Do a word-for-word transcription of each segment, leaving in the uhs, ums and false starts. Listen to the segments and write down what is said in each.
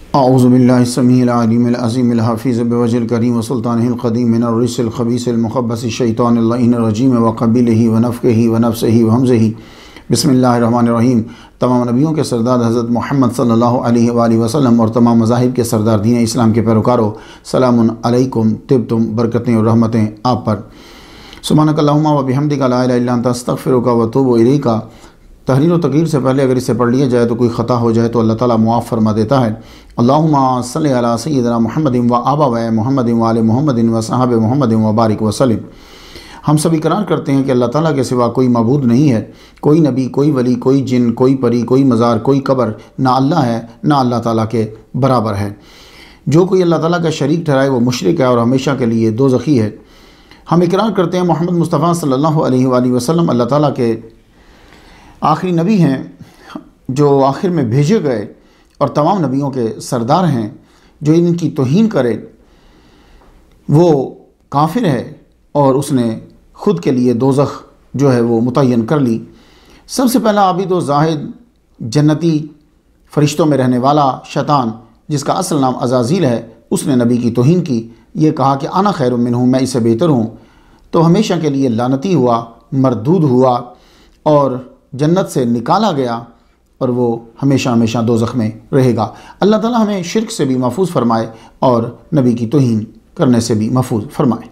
औज़ुबिल्लाहिस्समीइल अलीमिल अज़ीमिल हफ़ीज़ बिवजिल करीम व सुल्तानिहिल क़दीम मिनर रिज्सिल ख़बीसिल मुख़ब्बसिश शैतानिर लईनिर रजीम व क़बीलिही व नफ़्ख़िही व नफ़्सिही व हमज़िही बिस्मिल्लाहिर रहमानिर रहीम। तमाम नबियों के सरदार हज़रत मोहम्मद सल्लल्लाहु अलैहि व आलिहि वसल्लम और तमाम मज़ाहिब के सरदार दीन इस्लाम के पैरोकारों, सलामुन अलैकुम, तिब्तुम, बरकतें और रहमतें आप पर। सुब्हानकल्लाहुम्मा व बिहम्दिका ला इलाहा इल्ला अंता अस्तग़फ़िरुका व अतूबु इलैका। तहरीर व तक़रीर से पहले अगर इसे पढ़ लिया जाए तो कोई ख़ता हो जाए तो अल्लाह ताला मुआफ़ फरमा देता है। अल्लाहुम्मा सल्लि अला सय्यिदिना मुहम्मदिन व आबा मुहम्मदिन व आले मुहम्मदिन व सहाबे मुहम्मदिन व बारिक वसल्लिम। हम सब इकरार करते हैं कि अल्लाह ताला के सिवा कोई मबूद नहीं है, कोई नबी, कोई वली, कोई जिन, कोई परी, कोई मज़ार, कोई कब्र, ना अल्लाह है ना अल्लाह ताला के बराबर है। जो कोई अल्लाह ताला का शरीक ठहराए वो मुशरिक है और हमेशा के लिए दोज़खी है। हम इकरार करते हैं मोहम्मद मुस्तफ़ा सल्लल्लाहु अलैहि वसल्लम अल्लाह ताला के आखिरी नबी हैं जो आखिर में भेजे गए और तमाम नबियों के सरदार हैं। जो इनकी तौहीन करे वो काफिर है और उसने ख़ुद के लिए दोज़ख जो है वो मुतय्यन कर ली। सबसे पहला आबिद व ज़ाहिद जन्नती फ़रिश्तों में रहने वाला शैतान, जिसका असल नाम अज़ाज़ील है, उसने नबी की तौहीन की। ये कहा कि आना खैरुम मिन्हु, मैं इससे बेहतर हूँ। तो हमेशा के लिए लानती हुआ, मरदूद हुआ और जन्नत से निकाला गया और वो हमेशा हमेशा दोज़ख में रहेगा। अल्लाह ताला हमें शिर्क से भी महफूज फरमाए और नबी की तौहीन करने से भी महफूज फरमाए।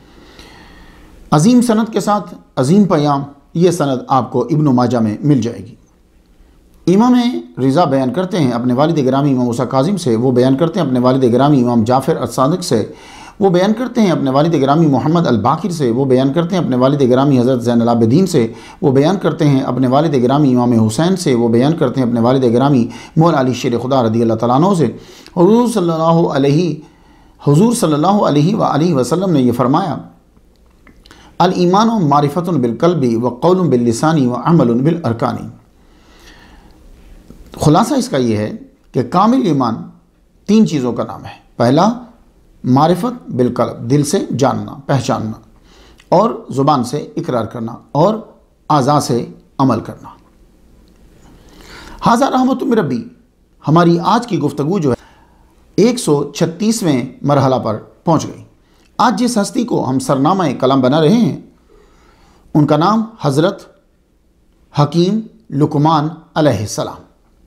अज़ीम सनद के साथ अज़ीम पयाम, ये सनद आपको इब्न माजा में मिल जाएगी। इमाम रिज़ा बयान करते हैं अपने वालिद गिरामी इमाम मूसा काज़िम से, वो बयान करते हैं अपने वालिद गिरामी इमाम जाफ़र अस-सादिक़ से, वो बयान करते हैं अपने वालिद गिरामी मोहम्मद अल-बाकिर से, वो बयान करते हैं अपने वालिद गिरामी हज़रत ज़ैनुल आबिदीन से, वो बयान करते हैं अपने वालिद गिरामी इमाम हुसैन से, वो बयान करते हैं अपने वालिद गिरामी मौला अली शेर खुदा रज़ी अल्लाह तआला अन्हु से। हुज़ूर सल्लल्लाहु अलैहि हुज़ूर सल्लल्लाहु अलैहि व आलिहि वसल्लम ने यह फरमाया, अल ईमान मारिफतुन बिल क़ल्बि व क़ौलुन बिल लिसानी व अमलुन बिल अरकानी। खुलासा इसका यह है कि कामिल ईमान तीन चीज़ों का नाम है। पहला मारिफत बिल क़ल्ब, दिल से जानना, पहचानना, और ज़ुबान से इकरार करना, और आज़ा से अमल करना। हाज़ा रहमतुम मिन रब्बी। हमारी आज की गुफ्तगू जो है एक सौ छत्तीसवें मरहला पर पहुँच गई। आज जिस हस्ती को हम सरनामा कलम बना रहे हैं उनका नाम हज़रत हकीम लुकमान अलैहिस्सलाम।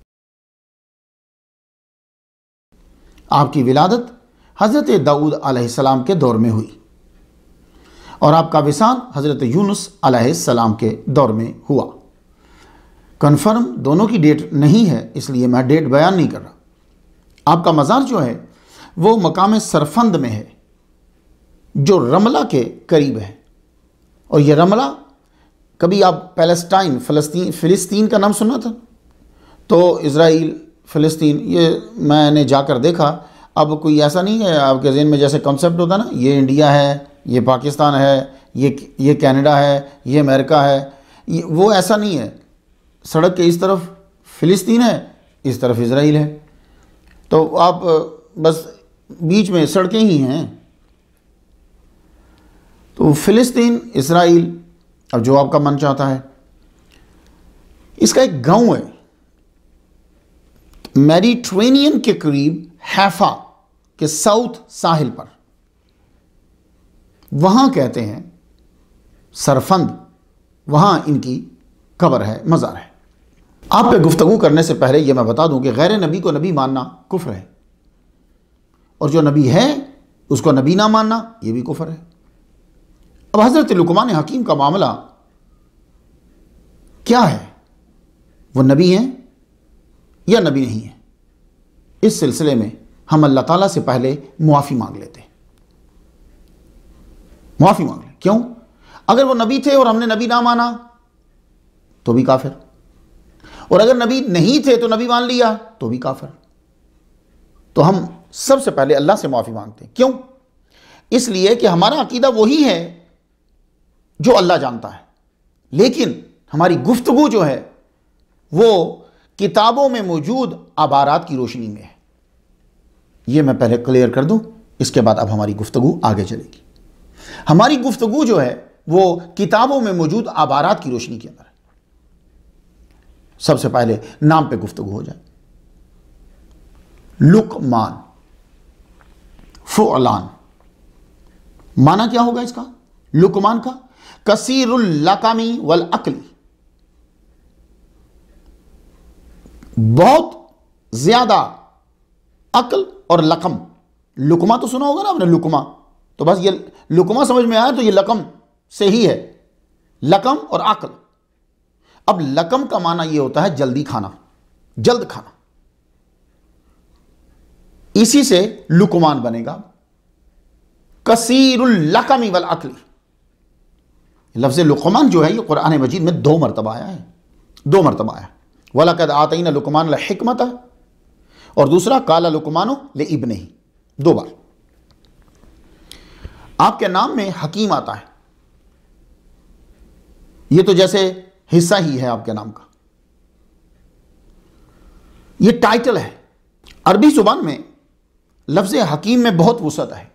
आपकी विलादत हज़रत दाऊद अलैहिस्सलाम के दौर में हुई और आपका विसाल हज़रत यूनुस अलैहिस्सलाम के दौर में हुआ। कन्फर्म दोनों की डेट नहीं है, इसलिए मैं डेट बयान नहीं कर रहा। आपका मज़ार जो है वो मकाम सरफंद में है जो रमला के करीब है। और यह रमला, कभी आप पैलेस्टाइन फ़लस्तीन फ़िलिस्तीन का नाम सुना था? तो इज़राइल फ़िलिस्तीन ये मैंने जाकर देखा। अब कोई ऐसा नहीं है आपके ज़हन में जैसे कॉन्सेप्ट होता ना, ये इंडिया है, ये पाकिस्तान है, ये ये कनाडा है, ये अमेरिका है, ये वो ऐसा नहीं है। सड़क के इस तरफ फ़िलिस्तीन है, इस तरफ इज़राइल है, तो आप बस बीच में सड़कें ही हैं। तो फ़िलिस्तीन, इज़राइल, अब जो आपका मन चाहता है। इसका एक गांव है मेडिटेरेनियन के करीब, हैफा के साउथ साहिल पर, वहां कहते हैं सरफंद, वहां इनकी कब्र है, मज़ार है। आप पे गुफ्तगू करने से पहले यह मैं बता दूं कि गैर नबी को नबी मानना कुफ्र है और जो नबी है उसको नबी ना मानना यह भी कुफ्र है। अब हज़रत लुकमान हकीम का मामला क्या है? वो नबी हैं या नबी नहीं है? इस सिलसिले में हम अल्लाह ताला से पहले मुआफ़ी मांग लेते हैं। मुआफ़ी मांग लें। क्यों? अगर वो नबी थे और हमने नबी ना माना तो भी काफिर, और अगर नबी नहीं थे तो नबी मान लिया तो भी काफिर। तो हम सबसे पहले अल्लाह से मुआफ़ी मांगते हैं। क्यों? इसलिए कि हमारा अकीदा वही है जो अल्लाह जानता है, लेकिन हमारी गुफ्तगू जो है वो किताबों में मौजूद अबारात की रोशनी में है। ये मैं पहले क्लियर कर दूं, इसके बाद अब हमारी गुफ्तगू आगे चलेगी। हमारी गुफ्तगू जो है वो किताबों में मौजूद अबारात की रोशनी के अंदर है। सबसे पहले नाम पे गुफ्तगू हो जाए। लुकमान, फुअलान, माना क्या होगा इसका लुकमान का? कसीरुल लकामी वल अक्ली, बहुत ज्यादा अक्ल और लकम। लुकमा तो सुना होगा ना आपने, लुकमा, तो बस ये लुकमा समझ में आया तो ये लकम से ही है, लकम और अक्ल। अब लकम का माना ये होता है जल्दी खाना, जल्द खाना, इसी से लुकमान बनेगा कसीरुल लकमी वल अक्ली। लफ्ज़ लुकमान जो है ये कुरान मजीद में दो मरतबा आया है, दो मरतबा आया। वलक़द आतैना लुकमान ल हिकमत, और दूसरा काला लुकमानो ले इब्निही, दो बार। आपके नाम में हकीम आता है, ये तो जैसे हिस्सा ही है आपके नाम का, ये टाइटल है। अरबी जुबान में लफ्ज़ हकीम में बहुत वुसअत है।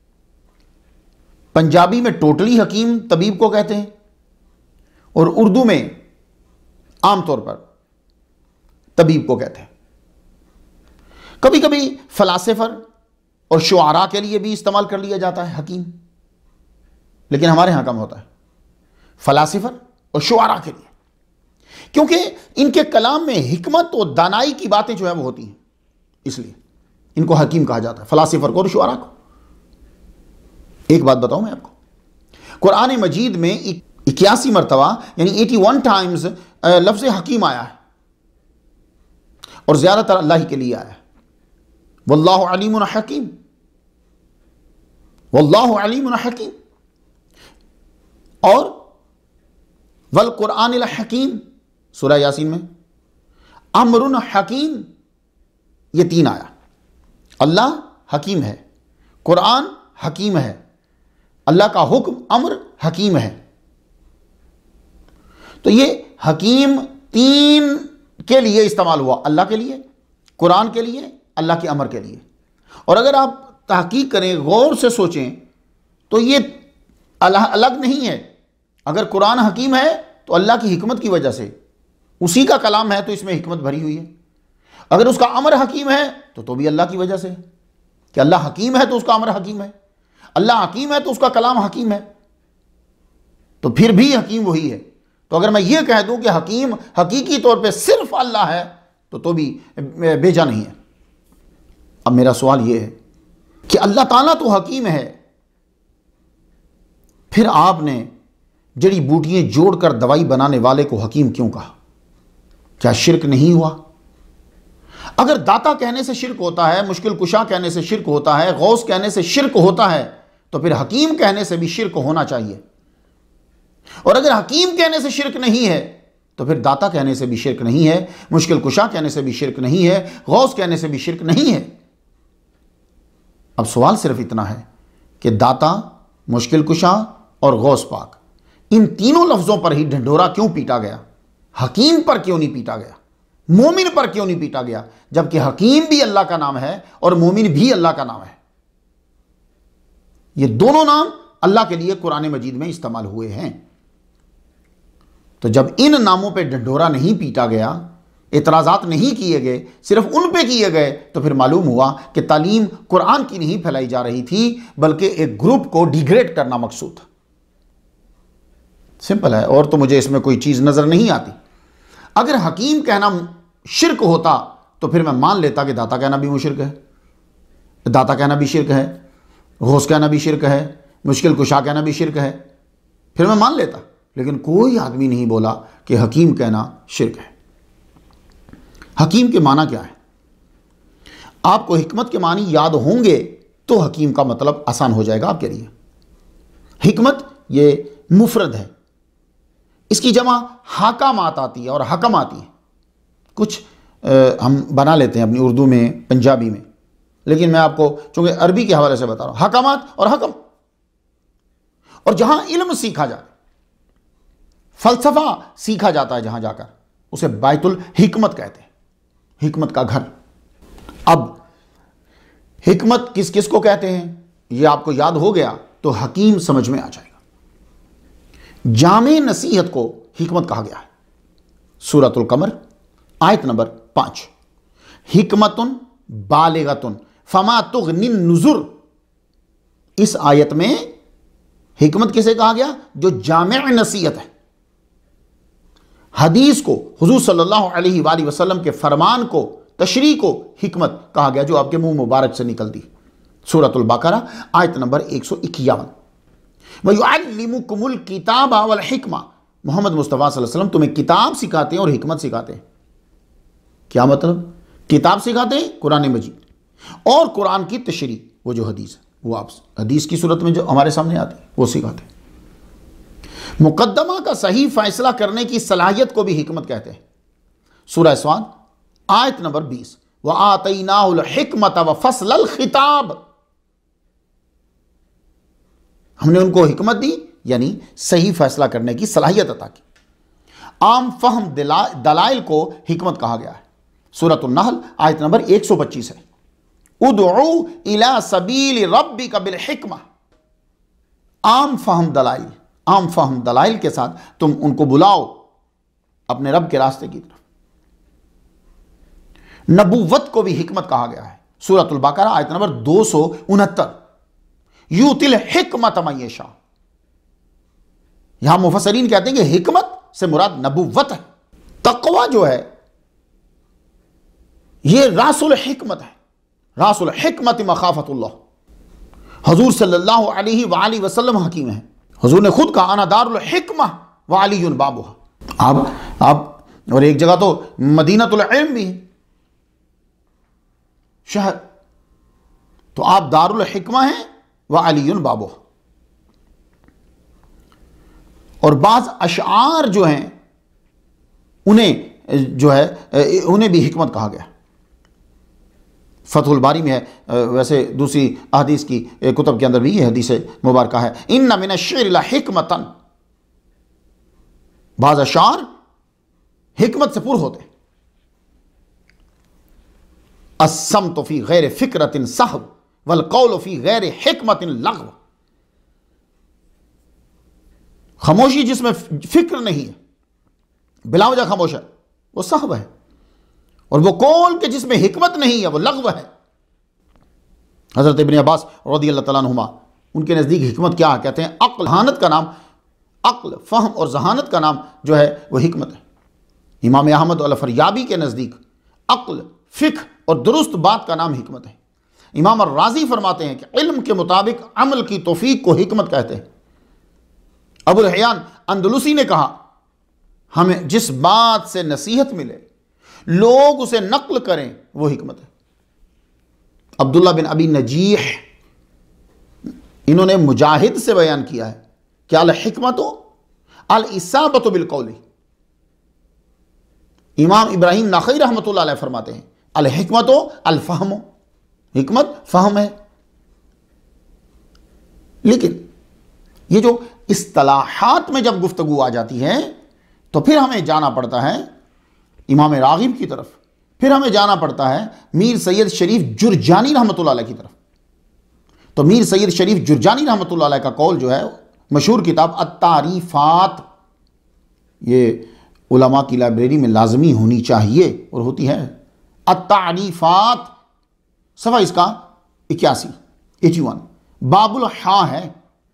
पंजाबी में टोटली हकीम तबीब को कहते हैं, और उर्दू में आमतौर पर तबीब को कहते हैं। कभी कभी फलासिफर और शुआरा के लिए भी इस्तेमाल कर लिया जाता है हकीम, लेकिन हमारे यहां कम होता है फलासिफर और शुआरा के लिए, क्योंकि इनके कलाम में हिकमत और दानाई की बातें जो है वो होती हैं, इसलिए इनको हकीम कहा जाता है, फलासिफर को और शुआरा को। एक बात बताऊं मैं आपको, कुरान मजीद में इक्यासी मरतबा यानी इक्यासी टाइम्स लफ्ज़ हकीम आया है, और ज्यादातर अल्लाह ही के लिए आया है। वल्लाहु अलीमुन हकीम, वल्लाहु अलीमुन हकीम, और वल कुरानिल हकीम सूरह यासीन में, अमरुन हकीम, ये तीन आया। अल्लाह हकीम है, कुरान हकीम है, अल्लाह का हुक्म अम्र हकीम है। तो ये हकीम तीन के लिए इस्तेमाल हुआ, अल्लाह के लिए, कुरान के लिए, अल्लाह के अमर के लिए। और अगर आप तहकीक करें, गौर से सोचें, तो ये अल्लाह अलग नहीं है। अगर कुरान हकीम है तो अल्लाह की हिकमत की वजह से, उसी का कलाम है तो इसमें हिकमत भरी हुई है। अगर उसका अमर हकीम है तो तो भी अल्लाह की वजह से, कि अल्लाह हकीम है तो उसका अमर हकीम है, अल्लाह हकीम है तो उसका कलाम हकीम है, तो फिर भी हकीम वही है। तो अगर मैं ये कह दूं कि हकीम हकीकी तौर पे सिर्फ अल्लाह है तो तो भी बेजा नहीं है। अब मेरा सवाल ये है कि अल्लाह ताला तो हकीम है, फिर आपने जड़ी बूटियां जोड़कर दवाई बनाने वाले को हकीम क्यों कहा? क्या शिर्क नहीं हुआ? अगर दाता कहने से शिर्क होता है, मुश्किल कुशा कहने से शिर्क होता है, गौस कहने से शिर्क होता है, तो फिर हकीम कहने से भी शिर्क होना चाहिए। और अगर हकीम कहने से शिर्क नहीं है तो फिर दाता कहने से भी शिर्क नहीं है, मुश्किल कुशा कहने से भी शिर्क नहीं है, गौस कहने से भी शिर्क नहीं है। अब सवाल सिर्फ इतना है कि दाता, मुश्किल कुशा और गौस पाक, इन तीनों लफ्जों पर ही ढिंढोरा क्यों पीटा गया? हकीम पर क्यों नहीं पीटा गया? मोमिन पर क्यों नहीं पीटा गया? जबकि हकीम भी अल्लाह का नाम है और मोमिन भी अल्लाह का नाम है। ये दोनों नाम अल्लाह के लिए कुरान मजीद में इस्तेमाल हुए हैं। तो जब इन नामों पे ढिंढोरा नहीं पीटा गया, इतराज़ात नहीं किए गए, सिर्फ उन पे किए गए, तो फिर मालूम हुआ कि तालीम कुरान की नहीं फैलाई जा रही थी, बल्कि एक ग्रुप को डिग्रेड करना मकसूद था। सिंपल है, और तो मुझे इसमें कोई चीज़ नज़र नहीं आती। अगर हकीम कहना शिर्क होता तो फिर मैं मान लेता कि दाता कहना भी मुशिर्क है, दाता कहना भी शिर्क है, गौस कहना भी शिर्क है, मुश्किल कुशा कहना भी शिर्क है, फिर मैं मान लेता। लेकिन कोई आदमी नहीं बोला कि हकीम कहना शिर्क है। हकीम के माना क्या है? आपको हिकमत के मानी याद होंगे तो हकीम का मतलब आसान हो जाएगा आपके लिए। हिकमत ये मुफरद है, इसकी जमा हाकामात आती है और हकम आती है। कुछ आ, हम बना लेते हैं अपनी उर्दू में, पंजाबी में, लेकिन मैं आपको चूंकि अरबी के हवाले से बता रहा हूं, हकामात और हकम। और जहां इल्म सीखा जाए, फलसफा सीखा जाता है, जहां जाकर उसे बैतुल हिकमत कहते हैं, हिकमत का घर। अब हिकमत किस किस को कहते हैं ये आपको याद हो गया तो हकीम समझ में आ जाएगा। जामे नसीहत को हिकमत कहा गया है। सूरतुल कमर आयत नंबर पांच, हिकमतुन बालिगतुन फमा तुगनिन नुजुर। इस आयत में हिकमत किसे कहा गया? जो जामे नसीहत है। हदीस को, हुजूर सल्लल्लाहु अलैहि वसल्लम के फरमान को, तशरीह को हिकमत कहा गया, जो आपके मुंह मुबारक से निकलती। सूरतुल बकरा आयत नंबर एक सौ इक्यावन। वयुअल्लिमुकुमुल किताब वल हिकमा। मोहम्मद मुस्तफ़ा सल्लल्लाहु अलैहि वसल्लम तुम्हें किताब सिखाते हैं और हिकमत सिखाते हैं। क्या मतलब? किताब सिखाते हैं कुरान मजीद, और कुरान की तशरीह, वो जो हदीस है, वो आप हदीस की सूरत में जो हमारे सामने आती है वो सिखाते हैं। मुकद्दमा का सही फैसला करने की सलाहियत को भी हिकमत कहते हैं। सूरह स्वाद आयत नंबर बीस। व आतैनाहुल हिकमत व फसलल खिताब। हमने उनको हिकमत दी, यानी सही फैसला करने की सलाहियत अता की। आम फहम दलाइल को हिकमत कहा गया है। सूरतुन नहल आयत नंबर एक सौ पच्चीस है। उदउ इला सबील रब्बिका बिल हिकमा। आम फहम दलाइल, आम फहम दलाइल के साथ तुम उनको बुलाओ अपने रब के रास्ते की तरफ। नबूवत को भी हिकमत कहा गया है। सूरतुल बकरा आयत नंबर दो सौ उनहत्तर। यूतिल हिकमत मयशा। यहां मुफस्सरीन कहते हैं कि हिकमत से मुराद नबूवत है। तकवा जो है यह रासुल हिकमत है। रासुल हिकमत मखाफतुल्लाह। हुजूर सल्लल्लाहु अलैहि वसल्लम हकीम है। हुजूर ने खुद कहा अना दारुल हिकमा व अलीयुन बाबुहा। आप आप और एक जगह तो मदीनतुल इल्म भी है शहर, तो आप दारुल हिकमा हैं व अलीयुन बाबुहा। और बाज अशआर जो हैं उन्हें जो है उन्हें भी हिकमत कहा गया। फतहुल बारी में है, वैसे दूसरी हदीस की कुतब के अंदर भी ये हदीस मुबारक है। इन्ना मिन अश्शिर ला हिकमतन। बाज अशार हिकमत से पूर्ण होते। अस्सम्तु फी गैर फिक्रतिन सहव वल कौलु फी गैर हिकमतिन लग़व। खामोशी जिसमें फिक्र नहीं है, बिला वजह खामोश है, वो सहव है। और वो कौल के जिसमें हिकमत नहीं है वो लग़व है। हज़रत इब्न अब्बास रज़ियल्लाहु तआला अन्हुमा, उनके नज़दीक हिकमत क्या है? कहते हैं अक्ल, जहानत का नाम अक्ल, फ़हम और जहानत का नाम जो है वो हिकमत है। इमाम अहमद अल फरयाबी के नज़दीक अक्ल, फ़िक़्ह और दुरुस्त बात का नाम हिकमत है। इमाम राज़ी फरमाते हैं कि इल्म के मुताबिक अमल की तौफ़ीक को हिकमत कहते हैं। अबुल हयान अंदलुसी ने कहा हमें जिस बात से नसीहत मिले लोग उसे नक्ल करें वो हिकमत है। अब्दुल्ला बिन अबी नजीह इन्होंने मुजाहिद से बयान किया है कि अल हिकमतो अल इसाबतो बिल कौली। इमाम इब्राहिम नखई रहमतुल्लाह अलैह फरमाते हैं अल हिकमतो अल फहमो। हिकमत फहम है। लेकिन ये जो इस्तिलाहात में जब गुफ्तगू आ जाती है तो फिर हमें जाना पड़ता है इमाम रागिब की तरफ, फिर हमें जाना पड़ता है मीर सैयद शरीफ जुरजानी रहमतुल्लाह अलैह की तरफ। तो मीर सैयद शरीफ जुरजानी रहमतुल्लाह अलैह का कौल जो है, मशहूर किताब अत्तारीफात, ये उलमा की लाइब्रेरी में लाजमी होनी चाहिए और होती है। अत्तारीफात सफ़ा इसका इक्यासी एटी वन बाबुल हा है।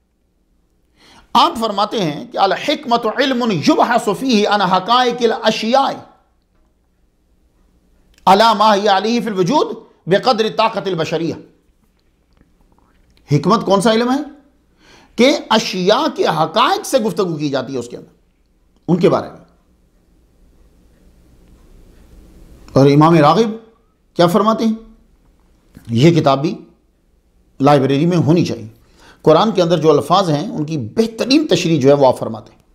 आप फरमाते हैं कि अल हिकमत इल्मुन युबहसु फीही अन हकाइकिल अशियाए अला मा हिय अलैहि फिल वजूद बिक़द्रि ताक़तिल बशरिया। हिकमत कौन सा इल्म है कि अशिया के हकाइक से गुफ्तगू की जाती है उसके अंदर, उनके बारे में। और इमाम रागिब क्या फरमाते हैं? यह किताब भी लाइब्रेरी में होनी चाहिए। कुरान के अंदर जो अल्फाज हैं उनकी बेहतरीन तशरीह जो है वो आप फरमाते हैं।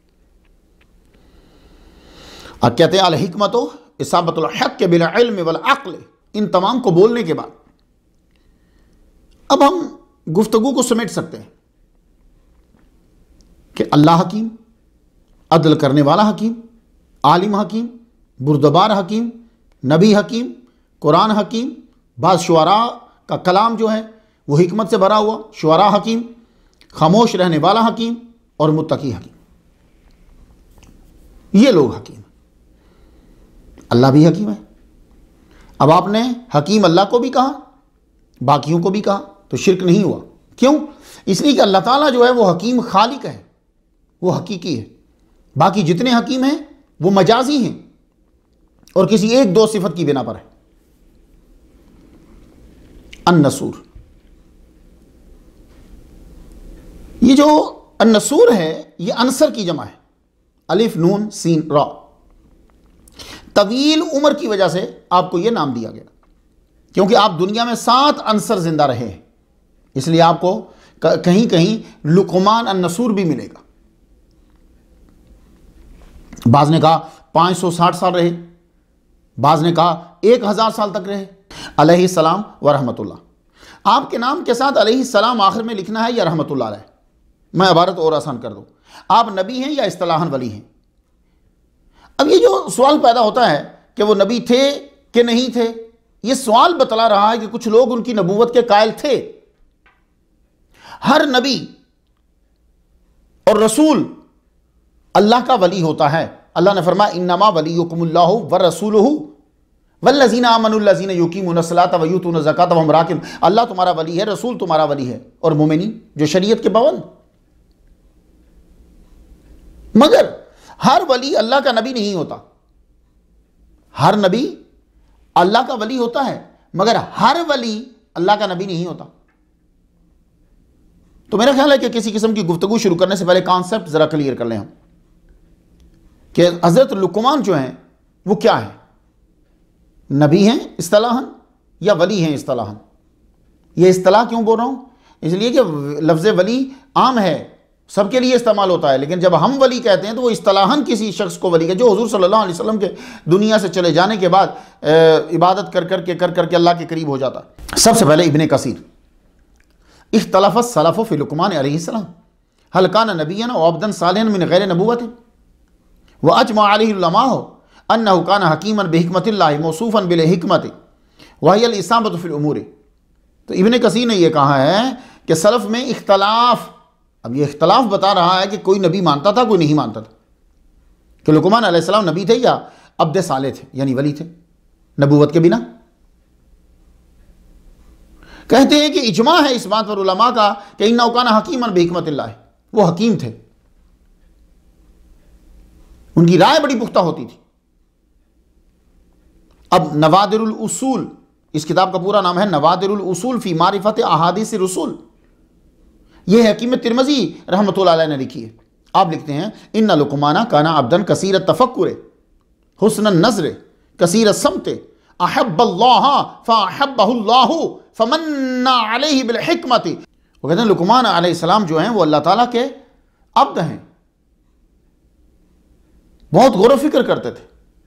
और कहते हैं अल हिकमतो इसाबतुल हक़ बिल इल्म वल अक़ल। इन तमाम को बोलने के बाद अब हम गुफ्तगू को समेट सकते हैं कि अल्लाह हकीम, अदल करने वाला हकीम, आलिम हकीम, बुरदबार हकीम, नबी हकीम, कुरान हकीम, बाज़ शुअरा का कलाम जो है वो हिकमत से भरा हुआ, शुअरा हकीम, खामोश रहने वाला हकीम और मुत्तकी हकीम, ये लोग हकीम। अल्लाह भी हकीम है। अब आपने हकीम अल्लाह को भी कहा, बाकियों को भी कहा, तो शिरक नहीं हुआ। क्यों? इसलिए कि अल्लाह ताला जो है वो हकीम खालिक है, वो हकीकी है। बाकी जितने हकीम हैं वो मजाजी हैं और किसी एक दो सिफत की बिना पर है। अन्नसूर, ये जो अन्नसूर है ये अंसर की जमा है, अलिफ नून सीन रा। तवील उम्र की वजह से आपको यह नाम दिया गया, क्योंकि आप दुनिया में सात अंसर जिंदा रहे हैं, इसलिए आपको कहीं कहीं लुकमान अन्नसूर भी मिलेगा। बाज ने कहा पाँच सौ साठ साल रहे, बाज ने कहा एक हजार साल तक रहे। अलैहि सलाम व रहमतुल्लाह, आपके नाम के साथ अलैहि सलाम आखिर में लिखना है या रहमतुल्लाह अलैह। मैं इबारत और आसान कर दूं, आप नबी हैं या इस्तिलाहन वली हैं। अब ये जो सवाल पैदा होता है कि वो नबी थे कि नहीं थे, ये सवाल बतला रहा है कि कुछ लोग उनकी नबूवत के कायल थे। हर नबी और रसूल अल्लाह का वली होता है। अल्लाह ने फरमाया इन्नमा वलियुकुमुल्लाहु व रसूलुहु वल्लज़ीना आमनुल्लज़ीना युकीमुनस्सलाता व यूतून ज़काता व हुम राकिऊन। अल्लाह तुम्हारा वली है, रसूल तुम्हारा वली है, और मोमिनीन जो शरीयत के पाबंद। मगर हर वली अल्लाह का नबी नहीं होता। हर नबी अल्लाह का वली होता है, मगर हर वली अल्लाह का नबी नहीं होता। तो मेरा ख्याल है कि किसी किस्म की गुफ्तगू शुरू करने से पहले कॉन्सेप्ट जरा क्लियर कर लें हम कि हजरत लुकमान जो हैं वो क्या है, नबी हैं इस्तिलाहन या वली हैं इस्तिलाहन। ये इस्तिलाह क्यों बोल रहा हूं? इसलिए कि लफ्ज़ वली आम है, सबके लिए इस्तेमाल होता है, लेकिन जब हम वली कहते हैं तो वो इस्तिलाहन किसी शख्स को वली है जो हुजूर सल्लल्लाहु अलैहि वसल्लम के दुनिया से चले जाने के बाद इबादत कर कर के कर कर के अल्लाह के करीब हो जाता है। सबसे पहले इब्ने कसीर, इख्तलफ़ सलफ़ु फ़ी लुक़मान अलैहिस्सलाम हल कान नबिय्यन व अब्दन सालिहन मिन गैरि नबुव्वतिन व अजमा अलैहि उलमाउ अन्नहु कान हकीमन बिहिकमतिल्लाहि मौसूफन बिल हिकमति व हिय अल इसाबतु फ़िल उमूर। तो इब्ने कसीर ने यह कहा है कि सलफ़ में इख्तलाफ, अब ये इख्तलाफ बता रहा है कि कोई नबी मानता था कोई नहीं मानता था, कि लुक़मान अलैहिस्सलाम नबी थे या अब्द साले थे यानी वली थे नबूवत के बिना। कहते हैं कि इजमा है इस बात पर उलमा का कि इन्नहु कान हकीमन बिहिकमतिल्लाह, वो हकीम थे, उनकी राय बड़ी पुख्ता होती थी। अब नवादिरुल उसूल, इस किताब का पूरा नाम है नवादिरुल उसूल फी मारिफत अहादीस रसूल, यह हकीम तिरमिज़ी रहमतुल्लाह अलैह ने लिखी है। आप लिखते हैं इन्ना लुक़माना काना अब्दन कसीर तफक्कुर हुस्न नज़र कसीर समत अहब्बल्लाह फअहब्बहुल्लाहु फमन्ना अलैहि बिल हिकमति। वो कहते हैं लुक़मान अलैहिस्सलाम जो हैं वो अल्लाह ताला के अब्द हैं, बहुत गौर फिक्र करते थे,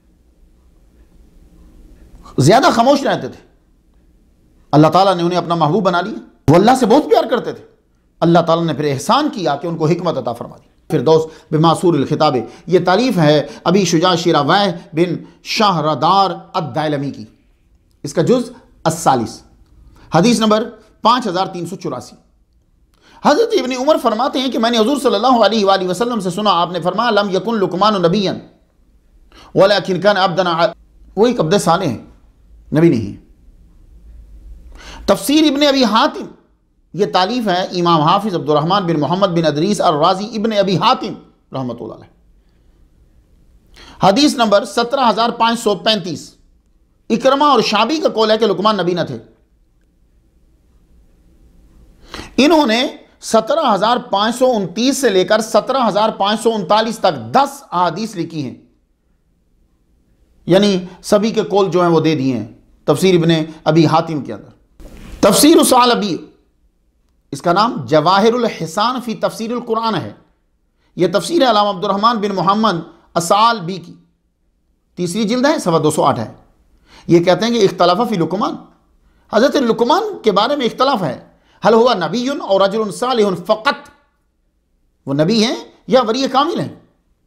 ज्यादा खामोश रहते थे। अल्लाह ताला ने उन्हें अपना महबूब बना लिया, वो अल्लाह से बहुत प्यार करते थे। अल्लाह ताला ने फिर एहसान किया कि उनको हिकमत अता फरमा दी। फिरदौस बिमासूर खिताब, ये तारीफ है अबी शुजा शिरावाह बिन शाहरदार अद-दाइलमी की, इसका जुज़ अस्सालिस, हदीस नंबर पाँच हज़ार तीन सौ चौरासी। हज़रत इब्न उमर फरमाते हैं कि मैंने हुज़ूर सल्लल्लाहु अलैहि वसल्लम से सुना, आपने फरमाया लम यकुन लुक़मान नबिय्यन वलाकिन कान अब्दन, वही कब्द साले हैं, नबी नहीं है। तफसीर इब्न अबी हातिम, ये तालीफ है इमाम हाफिज अब्दुर्रहमान बिन मोहम्मद बिन अदरीस और राजी इब्न अबी हातिम रहमतुल्लाह अलैह, हदीस नंबर सत्रह हजार पाँच सौ पैंतीस। इकरमा और शाबी का कौल है कि लुक़मान नबी न थे। इन्होंने सत्रह हजार पाँच सौ उनतीस से लेकर सत्रह हजार पाँच सौ उनतालीस तक दस अहादीस लिखी हैं, यानी सभी के कौल जो हैं वो दे दिए हैं तफसीर इब्न अबी हातिम के अंदर। तफसीर सालबी, इसका नाम जवाहिरुल हिसान फी तफसीरुल कुरान है। यह तफसीर है अल्लामा अब्दुर्रहमान बिन मोहम्मद असाल बी की, तीसरी जिल्द है, सवा दो सौ आठ है। ये कहते हैं कि इख्तलाफ फी लुक़मान, हज़रत लुक़मान के बारे में इख्तलाफ है, हल हुआ नबीयुन और रजुलुन सालिहुन फ़क़त, वो नबी हैं या वली कामिल हैं।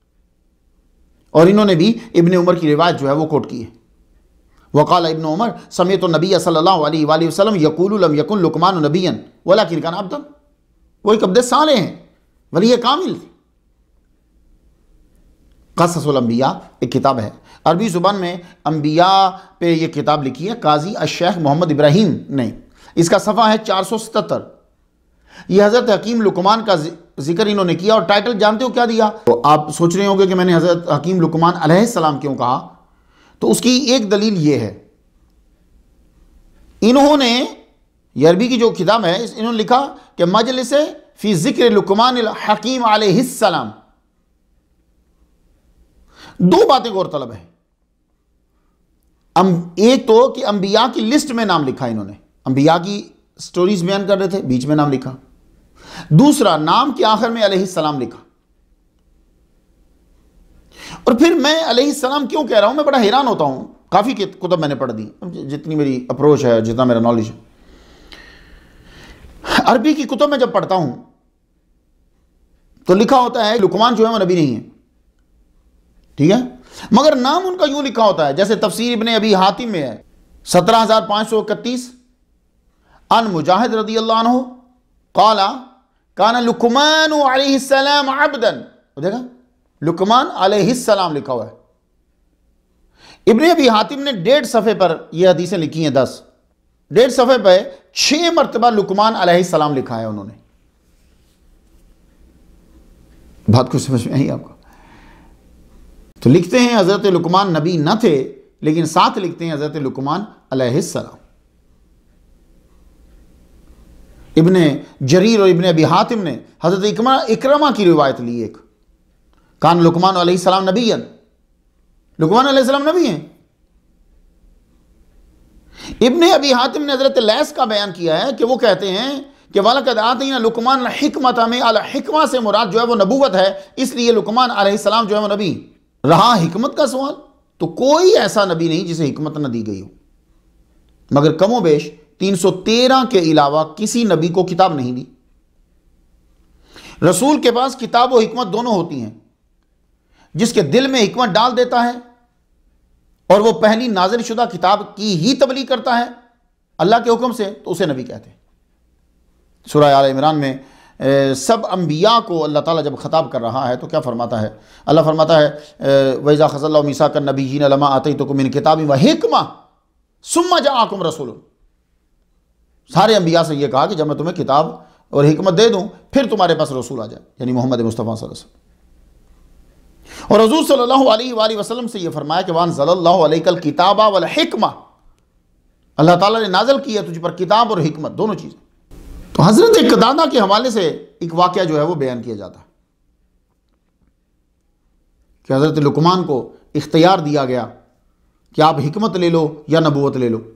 और इन्होंने भी इब्न उमर की रिवायत जो है वो कोट की है। वक़ाल इब्न उमर समेत नबी सल्लल्लाहु अलैहि वसल्लम यक़ूलु लम यकुन लुक़मान नबिय्यन वलाकिन कान अब्दन, वही कब्द साले हैं, वली कामिल। क़ससुल अंबिया एक किताब है, अरबी ज़ुबान में अंबिया पे ये किताब लिखी है काजी अश-शेख मोहम्मद इब्राहिम ने। इसका सफ़ा है चार सौ सतहत्तर। ये हज़रत हकीम लुकमान का जिक्र इन्होंने किया और टाइटल जानते हो क्या दिया? तो आप सोच रहे होंगे कि मैंने हज़रत हकीम लुकमान अलैहिस्सलाम क्यों कहा, तो उसकी एक दलील ये है, इन्होंने ये अरबी की जो किताब है इन्होंने लिखा कि मजलिस फी ज़िक्र लुकमान हकीम अलैहिस्सलाम। दो बातें गौर तलब है, एक तो कि अंबिया की लिस्ट में नाम लिखा, इन्होंने अंबिया की स्टोरीज बयान कर रहे थे, बीच में नाम लिखा। दूसरा, नाम के आखिर में अलैहिस्सलाम लिखा। और फिर मैं अलैहिस्सलाम क्यों कह रहा हूं, मैं बड़ा हैरान होता हूं। काफी कुतुब मैंने पढ़ दी, जितनी मेरी अप्रोच है, जितना मेरा नॉलेज है, अरबी की कुतुब में जब पढ़ता हूं तो लिखा होता है लुकमान जो है वो नबी नहीं है, ठीक है, मगर नाम उनका यूं लिखा होता है जैसे तफसीर इब्ने अबी हातिम में है सत्रह हजार पांच सौ इकतीस, अन मुजाहिद रदी अल्लाह अन्हु काला काना लुकमान अलैहिस्सलाम अब्दन। देखा, लुकमान अलैहिस्सलाम लिखा हुआ है। इब्ने अबी हातिम ने डेढ़ सफ़े पर यह हदीसें लिखी हैं, दस डेढ़ सफ़े पर छह मरतबा लुकमान अलैहिस्सलाम लिखा है उन्होंने। बात कुछ समझ में आई आपको? तो लिखते हैं हज़रत लुकमान नबी न थे, लेकिन साथ लिखते हैं हज़रत लुकमान अलैहिस्सलाम। इब्ने जरीर और इब्ने अबी हातिम ने हज़रत इक्रमा इक्रमा की रिवायत ली एक, कान लुकमान अलैहिस्सलाम नबीयन, लुकमान अलैहिस्सलाम नबी हैं। इब्ने अबी हातिम ने हज़रत लैस का बयान किया है कि वो कहते हैं कि वालकद आतैना लुकमान हिकमत में अल हिकमा से मुराद जो है वो नबूवत है, इसलिए लुकमान अलैहिस्सलाम जो है वो नबी। रहा हिकमत का सवाल, तो कोई ऐसा नबी नहीं जिसे हिकमत न दी गई हो, मगर कमोबेश तीन सौ तेरह के अलावा किसी नबी को किताब नहीं दी। रसूल के पास किताब और हिकमत दोनों होती हैं। जिसके दिल में हिकमत डाल देता है और वो पहली नाज़िल शुदा किताब की ही तबलीग करता है अल्लाह के हुक्म से, तो उसे नबी कहते हैं। सूरह आल इमरान में ए, सब अंबिया को अल्लाह ताला जब ख़ताब कर रहा है तो क्या फरमाता है? अल्लाह फरमाता है वइज़ा ख़ज़ल्लाहु मीसाकन नबिय्यीन लमा आतैतुकुम मिन किताबिन व हिकमा सुम्मा जाअकुम रसूलुन। सारे अंबिया से यह कहा कि जब मैं तुम्हें किताब और हिकमत दे दूं फिर तुम्हारे पास रसूल आ जाए, यानी मोहम्मद मुस्तफ़ा सल्लल्लाहु अलैहि वसल्लम। और हुज़ूर सल्लल्लाहु अलैहि वसल्लम से यह फरमाया कि वान ज़ल्लल्लाहु अलैकल किताबा वल हिकमा, अल्लाह ताला ने नाज़िल की है तुझ पर किताब और हिकमत, दोनों चीज़ें। तो हज़रत कतादा के हवाले से एक वाक़या जो है वो बयान किया जाता है कि हज़रत लुकमान को इख्तियार दिया गया कि आप हिकमत ले लो या नबूवत ले लो।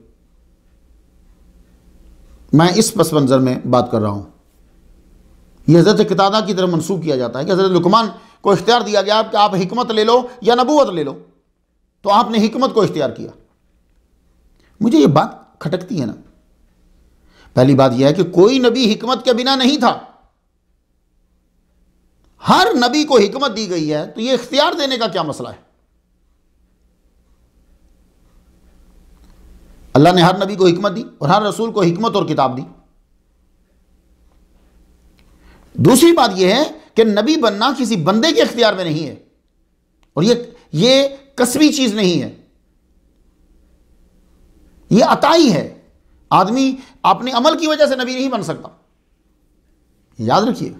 मैं इस पस मंज़र में बात कर रहा हूँ। यह हज़रत कतादा की तरफ मंसूब किया जाता है कि हज़रत लुकमान को इख्तियार दिया गया कि आप हिकमत ले लो या नबूवत ले लो, तो आपने हिकमत को इख्तियार किया। मुझे ये बात खटकती है ना। पहली बात यह है कि कोई नबी हिकमत के बिना नहीं था, हर नबी को हिकमत दी गई है, तो यह इख्तियार देने का क्या मसला है? अल्लाह ने हर नबी को हिकमत दी और हर रसूल को हिकमत और किताब दी। दूसरी बात यह है कि नबी बनना किसी बंदे के इख्तियार में नहीं है और यह यह कसबी चीज नहीं है, यह अताई है। आदमी अपने अमल की वजह से नबी नहीं बन सकता, याद रखिए।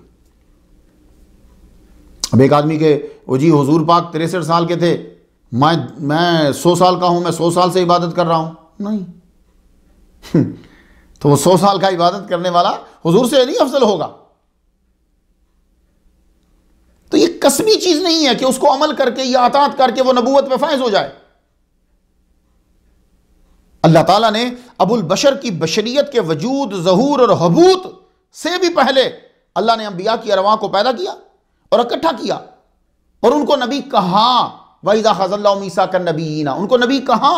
अब एक आदमी के वो जी हुजूर पाक तिरसठ साल के थे, मैं मैं सौ साल का हूं, मैं सौ साल से इबादत कर रहा हूं, नहीं तो वो सौ साल का इबादत करने वाला हुजूर से नहीं अफजल होगा। तो ये कसबी चीज नहीं है कि उसको अमल करके या अतात करके वो नबूवत पे फायज हो जाए। अल्लाह ताला ने अबुल बशर की बशरियत के वजूद, ज़हूर और हबूत से भी पहले अल्लाह ने अंबिया की अरवाह को पैदा किया और इकट्ठा किया और उनको नबी कहा। वइज़ा ख़ज़ल्लाहु मीसाकन नबिय्यीना, उनको नबी कहा।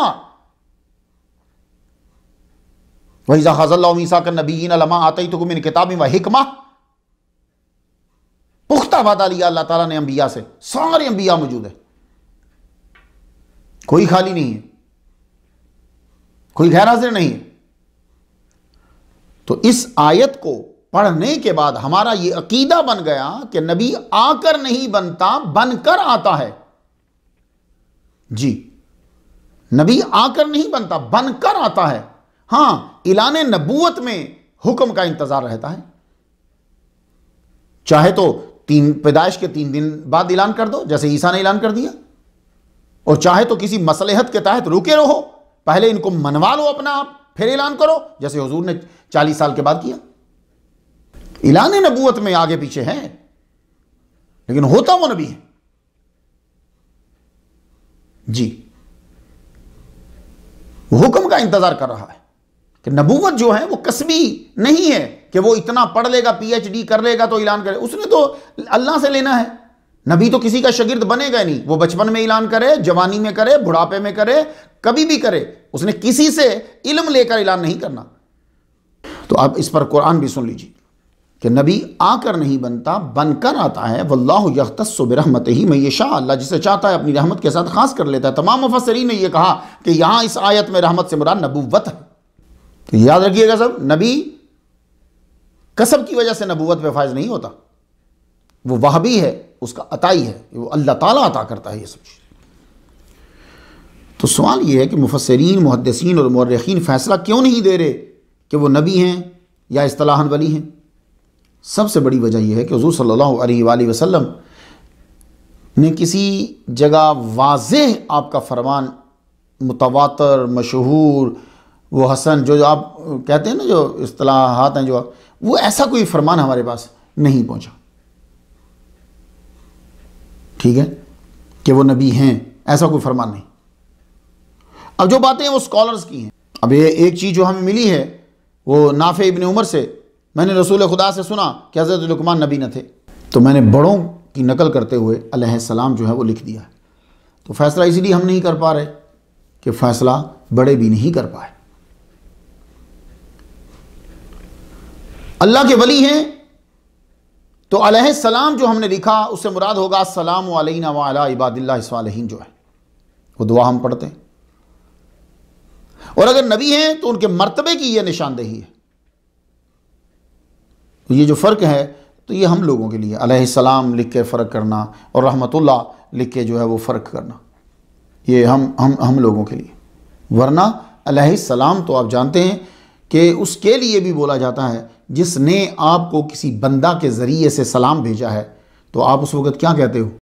वइज़ा ख़ज़ल्लाहु मीसाकन नबिय्यीना लमा आतैतुकुम मिन किताबिन व हिकमा, पुख्ता वादा लिया अल्लाह ताला ने अंबिया से। सारे अंबिया मौजूद है, कोई खाली नहीं है, कोई गैर हाजिर नहीं है। तो इस आयत को पढ़ने के बाद हमारा यह अकीदा बन गया कि नबी आकर नहीं बनता, बनकर आता है। जी, नबी आकर नहीं बनता, बनकर आता है। हाँ, इलाने नबूवत में हुक्म का इंतजार रहता है। चाहे तो तीन पैदाइश के तीन दिन बाद ऐलान कर दो, जैसे ईसा ने ऐलान कर दिया, और चाहे तो किसी मसलहत के तहत रुके रहो, पहले इनको मनवा लो अपना आप, फिर ऐलान करो, जैसे हुजूर ने चालीस साल के बाद किया। ऐलान नबूवत में आगे पीछे है, लेकिन होता वो नबी है। जी, हुक्म का इंतजार कर रहा है कि नबूवत जो है वो कसबी नहीं है कि वो इतना पढ़ लेगा, पीएचडी कर लेगा तो ऐलान करे। उसने तो अल्लाह से लेना है। नबी तो किसी का शागिर्द बनेगा नहीं, वो बचपन में ऐलान करे, जवानी में करे, बुढ़ापे में करे, कभी भी करे, उसने किसी से इल्म लेकर ऐलान नहीं करना। तो आप इस पर कुरान भी सुन लीजिए कि नबी आकर नहीं बनता, बनकर आता है। वल्लाहु यख्तस्सु बिरहमतिही मन यशा, अल्लाह जिसे चाहता है अपनी रहमत के साथ खास कर लेता है। तमाम मुफस्सिरीन ने यह कहा कि यहां इस आयत में रहमत से मुराद नबूवत है। तो याद रखिएगा सब, नबी कसब की वजह से नबूवत पे फायज नहीं होता, वो वहाबी है, उसका अताई है, वो अल्लाह ताला अता करता है ये सब चीज़। तो सवाल ये है कि मुफस्सिरीन, मुहद्दिसीन और मुअर्रिखीन फैसला क्यों नहीं दे रहे कि वो नबी हैं या इस्तिलाहन वली हैं? सबसे बड़ी वजह यह है कि हुज़ूर सल्लल्लाहु अलैहि वसल्लम ने किसी जगह वाज़ेह आपका फरमान, मुतवातर, मशहूर, वो हसन, जो जो आप कहते हैं ना, जो इस्तिलाहात हैं, जो वो ऐसा कोई फरमान हमारे पास नहीं पहुंचा, ठीक है, कि वो नबी हैं, ऐसा कोई फरमान नहीं। अब जो बातें हैं वो स्कॉलर्स की हैं। अब ये एक चीज़ जो हमें मिली है वो नाफे इब्न उमर से, मैंने रसूल खुदा से सुना कि हज़रत लुकमान नबी न थे, तो मैंने बड़ों की नकल करते हुए अलैहिस्सलाम जो है वो लिख दिया है। तो फैसला इसलिए हम नहीं कर पा रहे कि फ़ैसला बड़े भी नहीं कर पाए। अल्लाह के वली हैं तो अलैहिस्सलाम जो हमने लिखा उससे मुराद होगा अस्सलामु अलैना व अला इबादिल्लाहि सालिहीन, जो है वो दुआ हम पढ़ते हैं। और अगर नबी हैं तो उनके मर्तबे की यह निशानदेही है। तो ये जो फ़र्क है तो ये हम लोगों के लिए अलैहिस्सलाम लिख के फ़र्क करना और रहमतुल्लाह लिख के जो है वो फ़र्क करना, ये हम हम हम लोगों के लिए। वरना अलैहिस्सलाम तो आप जानते हैं कि उसके लिए भी बोला जाता है जिसने आपको किसी बंदा के ज़रिए से सलाम भेजा है, तो आप उस वक़्त क्या कहते हो?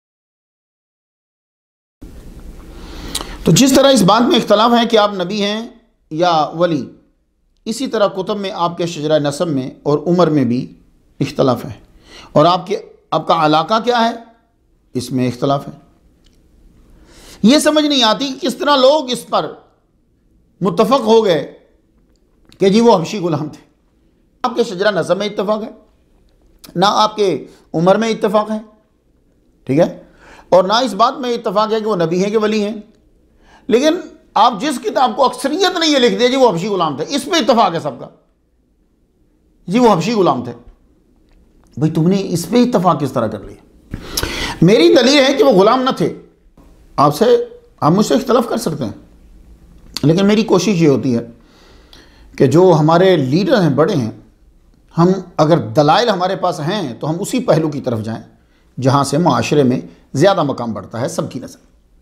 तो जिस तरह इस बात में इख्तलाफ है कि आप नबी हैं या वली, इसी तरह कुतुब में आपके शजरा नसब में और उम्र में भी इख्तलाफ है, और आपके आपका इलाका क्या है इसमें इख्तलाफ है। यह समझ नहीं आती कि किस तरह लोग इस पर मुत्तफक हो गए कि जी वो हबशी गुलाम थे। आपके शजरा नसब में इत्तफाक है, ना आपके उम्र में इत्तफाक है, ठीक है, और ना इस बात में इत्तफाक है कि वो नबी हैं कि वली हैं। लेकिन आप जिस किताब को अक्सरियत ने ये लिख दिया जी वो हबशी गुलाम थे, इस पे इत्तफाक है सबका, जी वो हबशी गुलाम थे। भाई तुमने इस पे इत्तफाक किस तरह कर लिया? मेरी दलील है कि वो गुलाम न थे। आपसे आप मुझसे इख्तलाफ कर सकते हैं, लेकिन मेरी कोशिश ये होती है कि जो हमारे लीडर हैं, बड़े हैं, हम अगर दलाइल हमारे पास हैं तो हम उसी पहलू की तरफ जाएं जहां से माशरे में ज़्यादा मकाम बढ़ता है सबकी नज़र।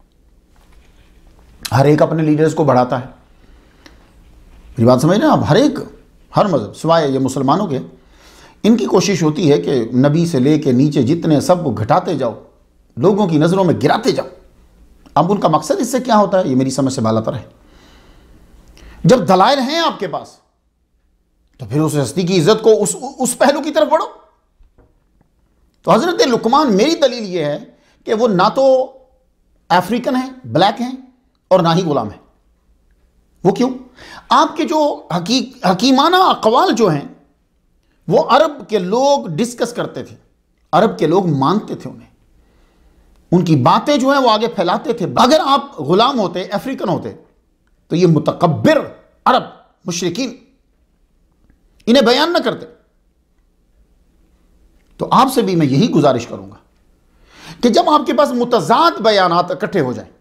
हर एक अपने लीडर्स को बढ़ाता है, मेरी बात समझ रहे हैं आप? हर एक, हर मज़हब सिवाय ये मुसलमानों के, इनकी कोशिश होती है कि नबी से ले के नीचे जितने सब को घटाते जाओ, लोगों की नज़रों में गिराते जाओ। अब उनका मकसद इससे क्या होता है ये मेरी समझ से बालातर है। जब दलाइल हैं आपके पास तो फिर उस हस्ती की इज्जत को उस उस पहलू की तरफ बढ़ो। तो हजरत लुकमान, मेरी दलील ये है कि वो ना तो अफ्रीकन है, ब्लैक हैं, और ना ही गुलाम है। वो क्यों? आपके जो हकी हकीमाना अक़वाल जो हैं वो अरब के लोग डिस्कस करते थे, अरब के लोग मानते थे उन्हें, उनकी बातें जो है वो आगे फैलाते थे। अगर आप गुलाम होते, अफ्रीकन होते, तो ये मुतकब्बिर अरब मुशरिकीन इन्हें बयान न करते। तो आपसे भी मैं यही गुजारिश करूंगा कि जब आपके पास मुतजाद बयानात इकट्ठे हो जाए,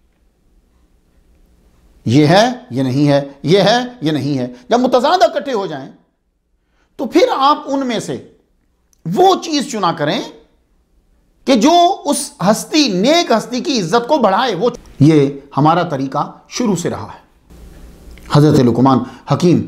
ये है ये नहीं है, ये है ये नहीं है, जब मुतजाद इकट्ठे हो जाएं तो फिर आप उनमें से वो चीज चुना करें कि जो उस हस्ती, नेक हस्ती की इज्जत को बढ़ाए। वो ये हमारा तरीका शुरू से रहा है। हजरत लुकमान हकीम,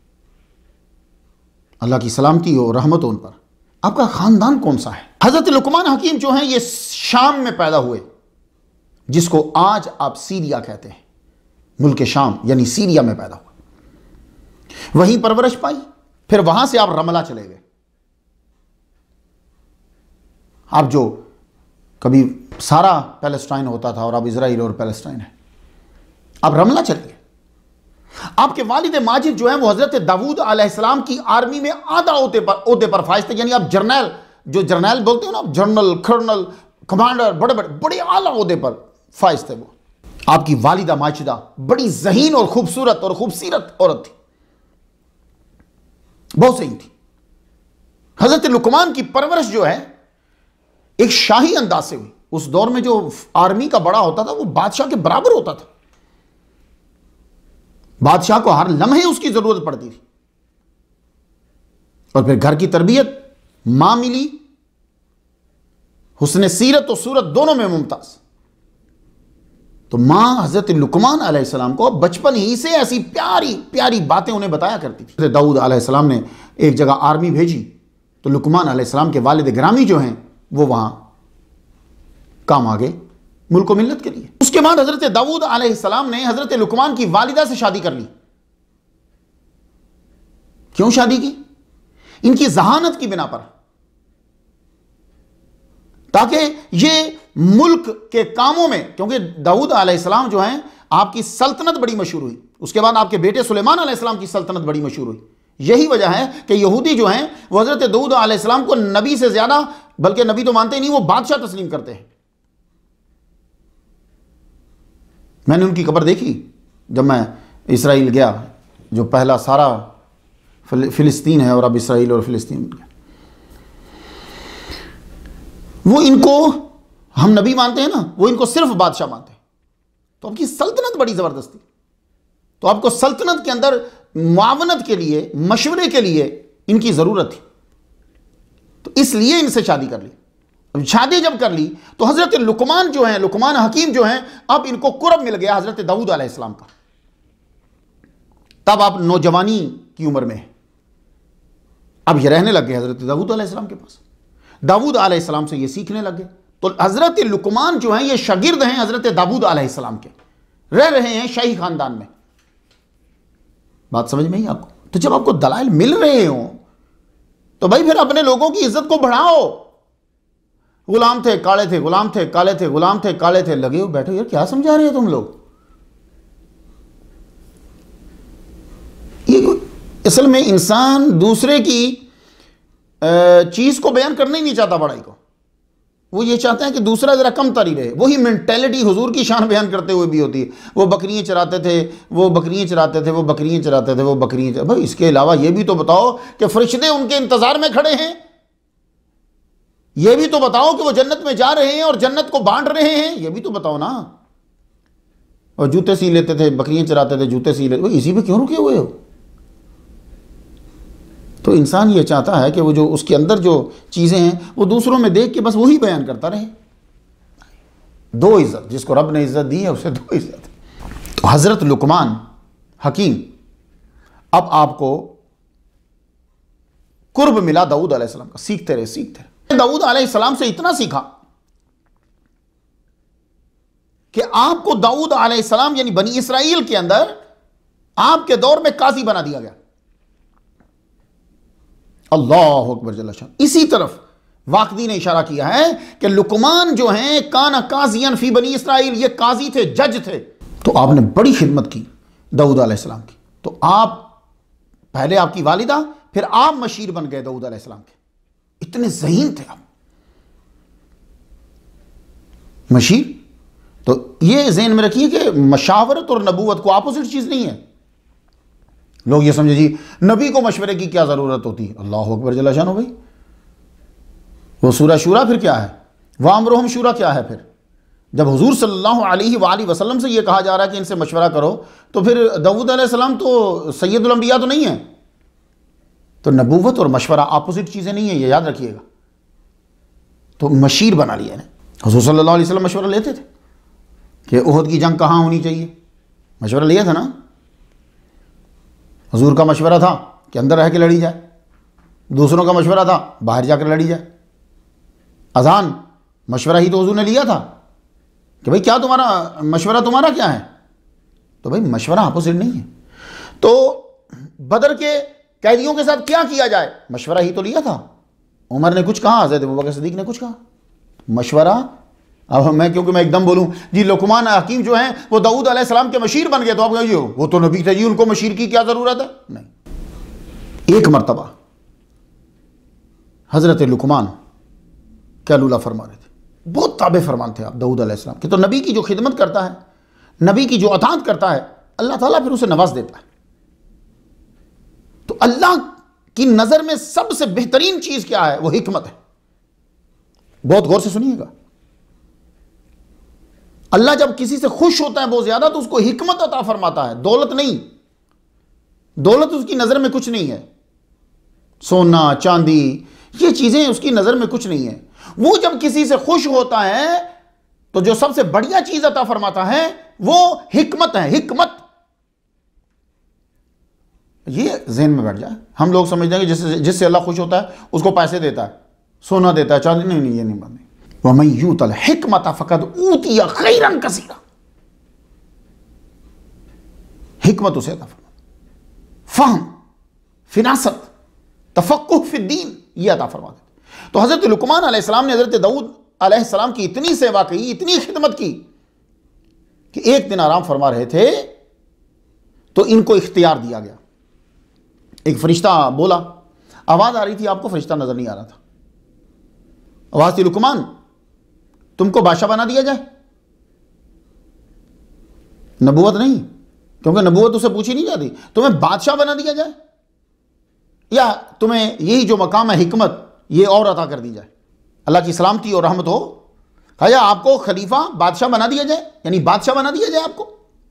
अल्लाह की सलामती हो, रहमत हो उन पर। आपका खानदान कौन सा है? हजरत लुकमान हकीम जो हैं ये शाम में पैदा हुए, जिसको आज आप सीरिया कहते हैं। मुल्क शाम यानी सीरिया में पैदा हुआ, वहीं परवरिश पाई, फिर वहां से आप रमला चले गए। आप जो कभी सारा पैलेस्टाइन होता था और अब इजराइल और पैलेस्टाइन है, आप रमला चले गए। आपके वालिद माजिद जो है वो हजरत दाऊद अलैहिस्सलाम की आर्मी में आधा ओहदे पर ओहदे पर फाइज थे, यानी आप जर्नल, जो जर्नल बोलते हो ना, जनरल, कर्नल, कमांडर, बड़े बड़े बड़े आला ओहदे पर फाइज थे वो। आपकी वालिदा माजिदा बड़ी ज़हीन और खूबसूरत और खूबसीरत औरत थी, बहुत सही थी। हजरत लुकमान की परवरिश जो है एक शाही अंदाज से हुई। उस दौर में जो आर्मी का बड़ा होता था वो बादशाह के बराबर होता था। बादशाह को हर लम्हे उसकी जरूरत पड़ती थी। और फिर घर की तरबियत, मां मिली, हुस्न सीरत और सूरत दोनों में मुमताज। तो मां हजरत लुकमान अलैहिस्सलाम को बचपन ही से ऐसी प्यारी प्यारी बातें उन्हें बताया करती थी। दाऊद अलैहिस्सलाम ने एक जगह आर्मी भेजी तो लुकमान अलैहिस्सलाम के वालिद ग्रामी जो हैं वो वहां काम आ गए मुल्क व मिल्लत के लिए। उसके बाद हजरत दाऊद अलैहिस्सलाम ने हजरत लुकमान की वालिदा से शादी कर ली। क्यों शादी की? इनकी जहानत की बिना पर, ताकि ये मुल्क के कामों में, क्योंकि दाऊद अलैहिस्सलाम जो हैं आपकी सल्तनत बड़ी मशहूर हुई, उसके बाद आपके बेटे सुलेमान अलैहिस्सलाम की सल्तनत बड़ी मशहूर हुई। यही वजह है कि यहूदी जो हैं वो हजरत दाऊद अलैहिस्सलाम को नबी से ज्यादा, बल्कि नबी तो मानते ही नहीं, वो बादशाह तस्लीम करते हैं। मैंने उनकी कब्र देखी जब मैं इसराइल गया, जो पहला सारा फिलिस्तीन है और अब इसराइल और फिलिस्तीन, वो इनको हम नबी मानते हैं ना, वो इनको सिर्फ बादशाह मानते हैं। तो आपकी सल्तनत बड़ी जबरदस्त थी, तो आपको सल्तनत के अंदर मुआवनत के लिए, मशवरे के लिए इनकी जरूरत थी, तो इसलिए इनसे शादी कर ली। शादी जब कर ली तो हजरत लुकमान जो हैं, लुकमान हकीम जो हैं, अब इनको कुर्ब मिल गया हजरत दाऊद अलैहिस्सलाम का। तब आप नौजवानी की उम्र में हैं, अब ये रहने लग गए हजरत दाऊद अलैहिस्सलाम के पास। दाऊद अलैहिस्सलाम से ये सीखने लग गए। तो हजरत लुकमान जो हैं ये शागिर्द हैं हजरत दाऊद अलैहिस्सलाम के, रह रहे हैं शाही खानदान में। बात समझ में ही आपको? तो जब आपको दलाइल मिल रहे हो तो भाई फिर अपने लोगों की इज्जत को बढ़ाओ। गुलाम थे काले थे, गुलाम थे काले थे, गुलाम थे काले थे, लगे हो बैठो यार, क्या समझा रहे हो तुम लोग? ये असल में इंसान दूसरे की चीज को बयान करना ही नहीं चाहता बड़ाई को, वो ये चाहते हैं कि दूसरा जरा कम तरी रहे। वही मेंटेलिटी हुजूर की शान बयान करते हुए भी होती है। वो बकरियां चराते थे, वो बकरियां चराते थे, वो बकरियां चराते थे, वो बकरियां। भाई इसके अलावा ये भी तो बताओ कि फरिश्ते उनके इंतजार में खड़े हैं। ये भी तो बताओ कि वो जन्नत में जा रहे हैं और जन्नत को बांट रहे हैं, ये भी तो बताओ ना। और जूते सी लेते थे, बकरियां चराते थे, जूते सी लेते, इसी पे क्यों रुके हुए हो? तो इंसान ये चाहता है कि वो जो उसके अंदर जो चीजें हैं वो दूसरों में देख के बस वही बयान करता रहे। दो इज्जत, जिसको रब ने इज्जत दी है उसे दो इज्जत। तो हजरत लुकमान हकीम, अब आपको कुर्ब मिला दाऊद अलैहिस्सलाम का। सीखते रहे सीखते रहे दाऊद अलैहिस्सलाम से इतना सीखा कि आपको दाऊद अलैहिस्सलाम यानी बनी इसराइल के अंदर आपके दौर में काजी बना दिया गया। अल्लाह अकबर जल्ल शान। इसी तरफ वाकदी ने इशारा किया है कि लुकमान जो हैं काना काजियन फी बनी इसराइल, ये काजी थे, जज थे। तो आपने बड़ी खिदमत की दाऊद अलैहिस्सलाम की। तो आप पहले आपकी वालिदा, फिर आप मशीर बन गए दाऊद अलैहिस्सलाम के। इतने ज़हीन थे आप, मशीर। तो ये ज़हन में रखिए कि मशावरत और नबूवत को अपोजिट चीज नहीं है। लोग ये समझे जी नबी को मशवरे की क्या जरूरत होती है। अल्लाह अकबर जल्ल शान। भाई वो सूरा शूरा फिर क्या है? वह अमरुहुम शूरा क्या है? फिर जब हुजूर सल्लल्लाहु अलैहि वसल्लम से ये कहा जा रहा है कि इनसे मशवरा करो, तो फिर दाऊद अलैहिस्सलाम तो सैयदुल अंबिया तो नहीं है। तो नबूवत और मशवरा अपोजिट चीजें नहीं है, ये याद रखिएगा। तो मशीर बना लिया ना। हुज़ूर सल्लल्लाहु अलैहि वसल्लम मशवरा लेते थे कि उहद की जंग कहाँ होनी चाहिए, मशवरा लिया था ना। हुज़ूर का मशवरा था कि अंदर रह के लड़ी जाए, दूसरों का मशवरा था बाहर जाकर लड़ी जाए। अजान मशवरा ही तो हुज़ूर ने लिया था कि भाई क्या तुम्हारा मशवरा, तुम्हारा क्या है, तो भाई मशवरा अपोजिट नहीं है। तो बदर के कैदियों के साथ क्या किया जाए, मशवरा ही तो लिया था। उमर ने कुछ कहा, हज़रत अबू बकर सिद्दीक़ ने कुछ कहा, मशवरा। अब मैं क्योंकि मैं एकदम बोलूं जी लुकमान हकीम जो हैं वो दाऊद अलैहिस्सलाम के मशीर बन गए, तो आप कहिए वो तो नबी थे जी, उनको मशीर की क्या ज़रूरत है। नहीं, एक मरतबा हज़रत लुकमान क्या लूला फरमा रहे थे, बहुत ताबे फरमान थे आप दाऊद अलैहिस्सलाम के। तो नबी की जो खिदमत करता है, नबी की जो अताअत करता है, अल्लाह ताला फिर उसे नवाज देता है। तो अल्लाह की नज़र में सबसे बेहतरीन चीज़ क्या है, वो हिकमत है। बहुत गौर से सुनिएगा, अल्लाह जब किसी से खुश होता है बहुत ज़्यादा तो उसको हिकमत अता फरमाता है, दौलत नहीं। दौलत उसकी नज़र में कुछ नहीं है, सोना चांदी ये चीज़ें उसकी नज़र में कुछ नहीं है। वो जब किसी से खुश होता है तो जो सबसे बढ़िया चीज़ अता फरमाता है वो हिकमत है। हिकमत ये ज़हन में बैठ जाए। हम लोग समझते हैं कि जिससे जिससे अल्लाह खुश होता है उसको पैसे देता है, सोना देता है, चांदी, नहीं नहीं ये नहीं बात। वमन यूतल हिकमत फ़क़द ऊतिया खैरन कसीरा, हिकमत उसे अता फरमा, फ़हम, फिनासत, तफ़क्कुह फ़िद्दीन ये अता फरमा देते। तो हज़रत लुकमान अलैहिस्सलाम ने हज़रत दाऊद अलैहिस्सलाम की इतनी सेवा की, इतनी खिदमत की कि एक दिन आराम फरमा रहे थे तो इनको इख्तियार दिया गया। एक फरिश्ता बोला, आवाज़ आ रही थी, आपको फरिश्ता नज़र नहीं आ रहा था। आवाज़ थी, लुकमान तुमको बादशाह बना दिया जाए। नबूवत नहीं, क्योंकि नबूवत उसे पूछी नहीं जाती, तुम्हें बादशाह बना दिया जाए या तुम्हें यही जो मकाम है हिकमत ये और अता कर दी जाए, अल्लाह की सलामती और रहमत हो। कहा आपको खलीफा बादशाह बना दिया जाए, यानी बादशाह बना दिया जाए आपको,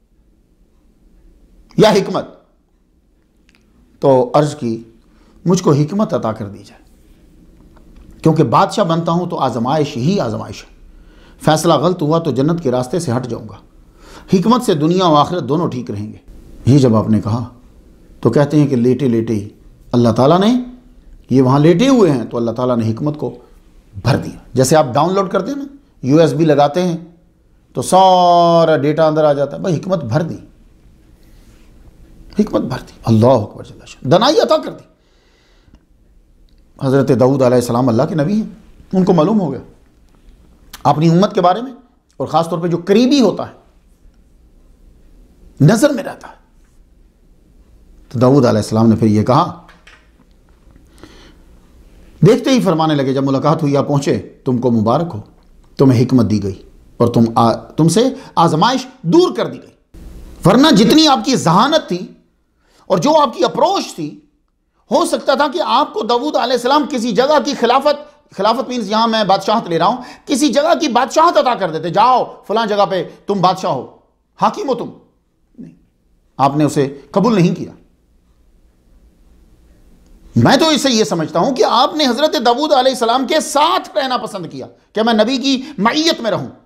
या हिकमत। तो अर्ज की मुझको हिकमत अता कर दी जाए, क्योंकि बादशाह बनता हूं तो आजमाइश ही आजमाइश है। फैसला गलत हुआ तो जन्नत के रास्ते से हट जाऊंगा, हिकमत से दुनिया और आखिरत दोनों ठीक रहेंगे। ये जब आपने कहा तो कहते हैं कि लेटे लेटे ही अल्लाह ताला ने, ये वहाँ लेटे हुए हैं तो अल्लाह ताला ने हिकमत को भर दिया। जैसे आप डाउनलोड करते हैं ना, यूएसबी लगाते हैं तो सारा डेटा अंदर आ जाता है, भाई हिकमत भर दी, हिकमत भर दी। अल्लाह अकबर, दनाई अता कर दी। हज़रत दाऊद अलैहिस्सलाम अल्लाह के नबी हैं, उनको मालूम हो गया अपनी उम्मत के बारे में, और ख़ास तौर पे जो करीबी होता है, नज़र में रहता है। तो दाऊद अलैहिस्सलाम ने फिर ये कहा, देखते ही फरमाने लगे, जब मुलाकात हुई, आप पहुंचे, तुमको मुबारक हो, तुम्हें हिकमत दी गई और तुम आ, तुमसे आजमाइश दूर कर दी गई। वरना जितनी आपकी जहानत थी और जो आपकी अप्रोच थी, हो सकता था कि आपको दाऊद अलैहिस्सलाम किसी जगह की खिलाफत, खिलाफत मीन्स यहां मैं बादशाहत ले रहा हूं, किसी जगह की बादशाहत अता कर देते, जाओ फलां जगह पे तुम बादशाह हो, हाकिम हो तुम। नहीं, आपने उसे कबूल नहीं किया। मैं तो इसे यह समझता हूं कि आपने हजरत दाऊद अलैहिस्सलाम के साथ रहना पसंद किया कि मैं नबी की मईयत में रहूं,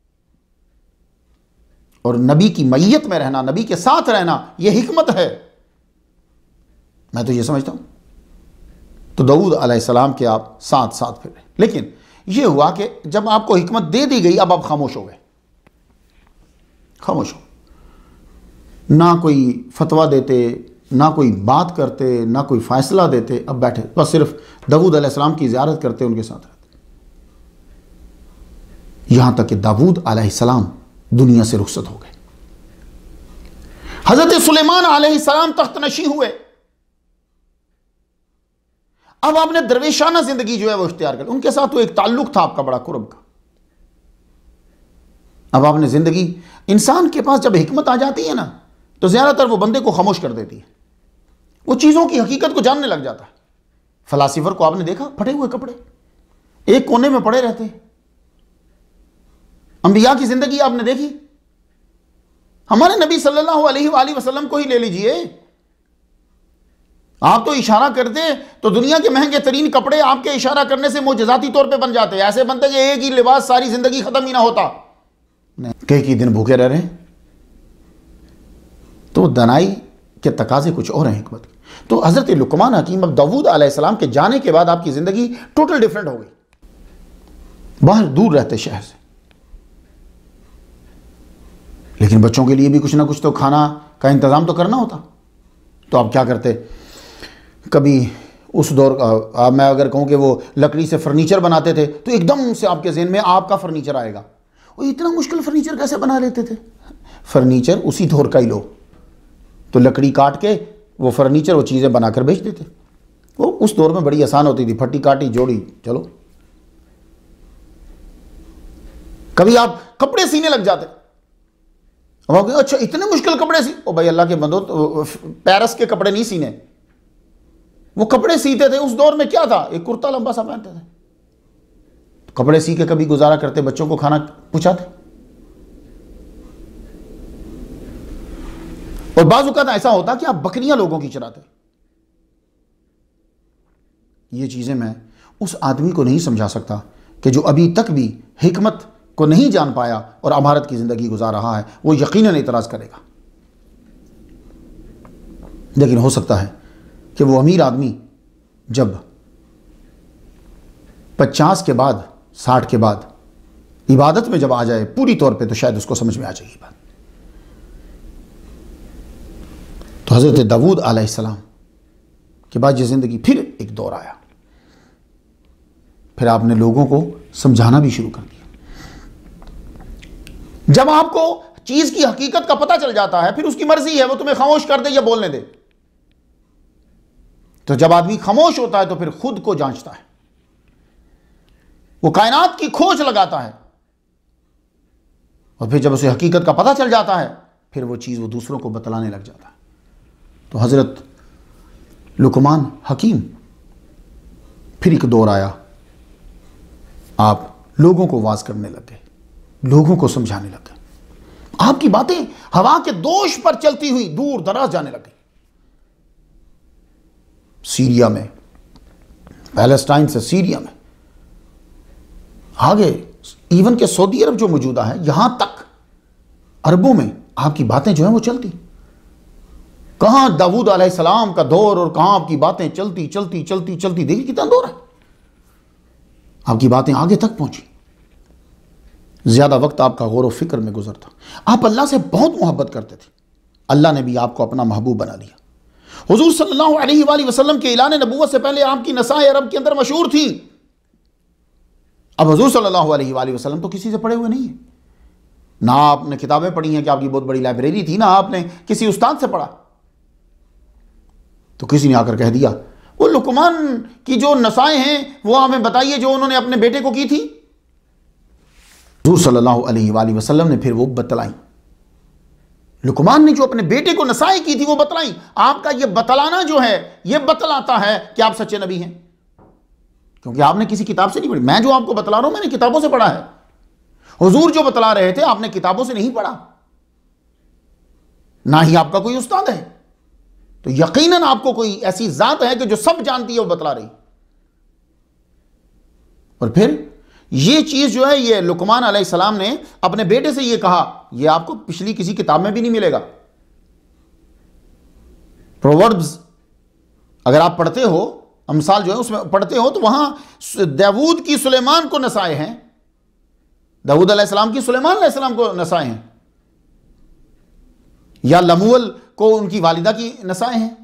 और नबी की मईयत में रहना, नबी के साथ रहना, यह हिकमत है। मैं तो यह समझता हूं। तो दाऊद अलैहिस्सलाम के आप साथ साथ फिर रहे, लेकिन यह हुआ कि जब आपको हिकमत दे दी गई, अब आप खामोश हो गए, खामोश हो, ना कोई फतवा देते, ना कोई बात करते, ना कोई फैसला देते, अब बैठे बस सिर्फ दाऊद अलैहिस्सलाम की ज़ियारत करते, उनके साथ रहते। यहां तक कि दाऊद अलैहिस्सलाम दुनिया से रुखसत हो गए। हजरत सुलेमान अलैहिस्सलाम तख्त नशी हुए। अब आपने दरवेशाना जिंदगी जो है वो इख्तियार कर, उनके साथ तो एक ताल्लुक था आपका बड़ा कुर्ब का। अब आपने जिंदगी, इंसान के पास जब हिकमत आ जाती है ना, तो ज्यादातर वो बंदे को खामोश कर देती है, वो चीजों की हकीकत को जानने लग जाता है। फलासिफर को आपने देखा, फटे हुए कपड़े, एक कोने में पड़े रहते हैं। अंबिया की जिंदगी आपने देखी, हमारे नबी सल्लल्लाहु अलैहि वसल्लम को ही ले लीजिए, आप तो इशारा करते तो दुनिया के महंगे तरीन कपड़े आपके इशारा करने से मोजज़ाती तौर पे बन जाते, ऐसे बनते कि एक ही लिबास सारी जिंदगी खत्म ही ना होता। कई कई दिन भूखे रह रहे हैं। तो दनाई के तकाजे कुछ और हैं हिकमत के। तो हजरत लुकमान हकीम अब दाऊद अलैहिस्सलाम के जाने के बाद आपकी जिंदगी टोटल डिफरेंट हो गई। बाहर दूर रहते शहर से, लेकिन बच्चों के लिए भी कुछ ना कुछ तो खाना का इंतजाम तो करना होता। तो आप क्या करते, कभी उस दौर का मैं अगर कहूं कि वो लकड़ी से फर्नीचर बनाते थे तो एकदम से आपके ज़हन में आपका फर्नीचर आएगा। वो इतना मुश्किल फर्नीचर कैसे बना लेते थे? फर्नीचर उसी दौर का ही लो, तो लकड़ी काट के वो फर्नीचर वो चीज़ें बनाकर बेच देते। वो उस दौर में बड़ी आसान होती थी, फट्टी काटी जोड़ी चलो। कभी आप कपड़े सीने लग जाते, अब अच्छा इतने मुश्किल कपड़े सी, ओ भाई अल्लाह के बंदो, तो पेरिस के कपड़े नहीं सीने, वो कपड़े सीते थे। उस दौर में क्या था, एक कुर्ता लंबा सा पहनते थे, तो कपड़े सी के कभी गुजारा करते, बच्चों को खाना पहुंचाते। और बाज़ औक़ात ऐसा होता कि आप बकरियां लोगों की चराते। ये चीजें मैं उस आदमी को नहीं समझा सकता कि जो अभी तक भी हिकमत को नहीं जान पाया और अमारत की जिंदगी गुजार रहा है, वो यकीनन इतराज करेगा। लेकिन हो सकता है कि वो अमीर आदमी जब पचास के बाद साठ के बाद इबादत में जब आ जाए पूरी तौर पे, तो शायद उसको समझ में आ जाएगी बात। तो हज़रत दाऊद अलैहिस्सलाम के बाद ये ज़िंदगी फिर एक दौर आया। फिर आपने लोगों को समझाना भी शुरू कर दिया। जब आपको चीज़ की हकीकत का पता चल जाता है, फिर उसकी मर्जी है वो तुम्हें खामोश कर दे या बोलने दे। तो जब आदमी खामोश होता है तो फिर खुद को जांचता है, वो कायनात की खोज लगाता है, और फिर जब उसे हकीकत का पता चल जाता है फिर वो चीज़ वो दूसरों को बतलाने लग जाता है। तो हज़रत लुकमान हकीम फिर एक दौर आया, आप लोगों को वाज करने लगे, लोगों को समझाने लगे। आपकी बातें हवा के दोष पर चलती हुई दूर दराज जाने लगी। सीरिया में, पैलेस्टाइन से सीरिया में, आगे इवन के सऊदी अरब जो मौजूदा है, यहां तक अरबों में आपकी बातें जो हैं वो चलती। कहां दाऊद अलैहिस्सलाम का दौर और कहां आपकी बातें चलती चलती चलती चलती, देखिए कितना दौर है, आपकी बातें आगे तक पहुंची। ज्यादा वक्त आपका गौर व फिक्र में गुजरता। आप अल्लाह से बहुत मोहब्बत करते थे, अल्लाह ने भी आपको अपना महबूब बना दिया। हुजूर सल्लल्लाहु अलैहि वसल्लम के ऐलान नबुव्वत से पहले आपकी नसाए अरब के अंदर मशहूर थी। अब हुजूर सल्लल्लाहु अलैहि वसल्लम तो किसी से पढ़े हुए नहीं है, ना आपने किताबें पढ़ी हैं कि आपकी बहुत बड़ी लाइब्रेरी थी, ना आपने किसी उस्ताद से पढ़ा। तो किसी ने आकर कह दिया वो लुकमान की जो नसाएं हैं वो हमें बताइए जो उन्होंने अपने बेटे को की थी। हुजूर सल्लल्लाहु अलैहि वसल्लम ने फिर वो बतलाई, लुकमान ने जो अपने बेटे को नसाएं की थी वो बतलाई। आपका ये बतलाना जो है ये बतलाता है कि आप सच्चे नबी हैं, क्योंकि आपने किसी किताब से नहीं पढ़ी। मैं जो आपको बतला रहा हूं मैंने किताबों से पढ़ा है। हुजूर जो बतला रहे थे आपने किताबों से नहीं पढ़ा, ना ही आपका कोई उस्ताद है। तो यकीनन आपको कोई ऐसी जात है कि जो सब जानती है वो बतला रही। और फिर ये चीज जो है ये लुकमान अलैहिस्सलाम ने अपने बेटे से ये कहा, ये आपको पिछली किसी किताब में भी नहीं मिलेगा। प्रोवर्ब्स अगर आप पढ़ते हो, अमसाल जो है उसमें पढ़ते हो, तो वहां दाऊद की सुलेमान को नसाए हैं, दाऊद अलैहिस्सलाम की सुलेमान अलैहिस्सलाम को नसाए हैं, या लमुअल को उनकी वालिदा की नसाएं हैं।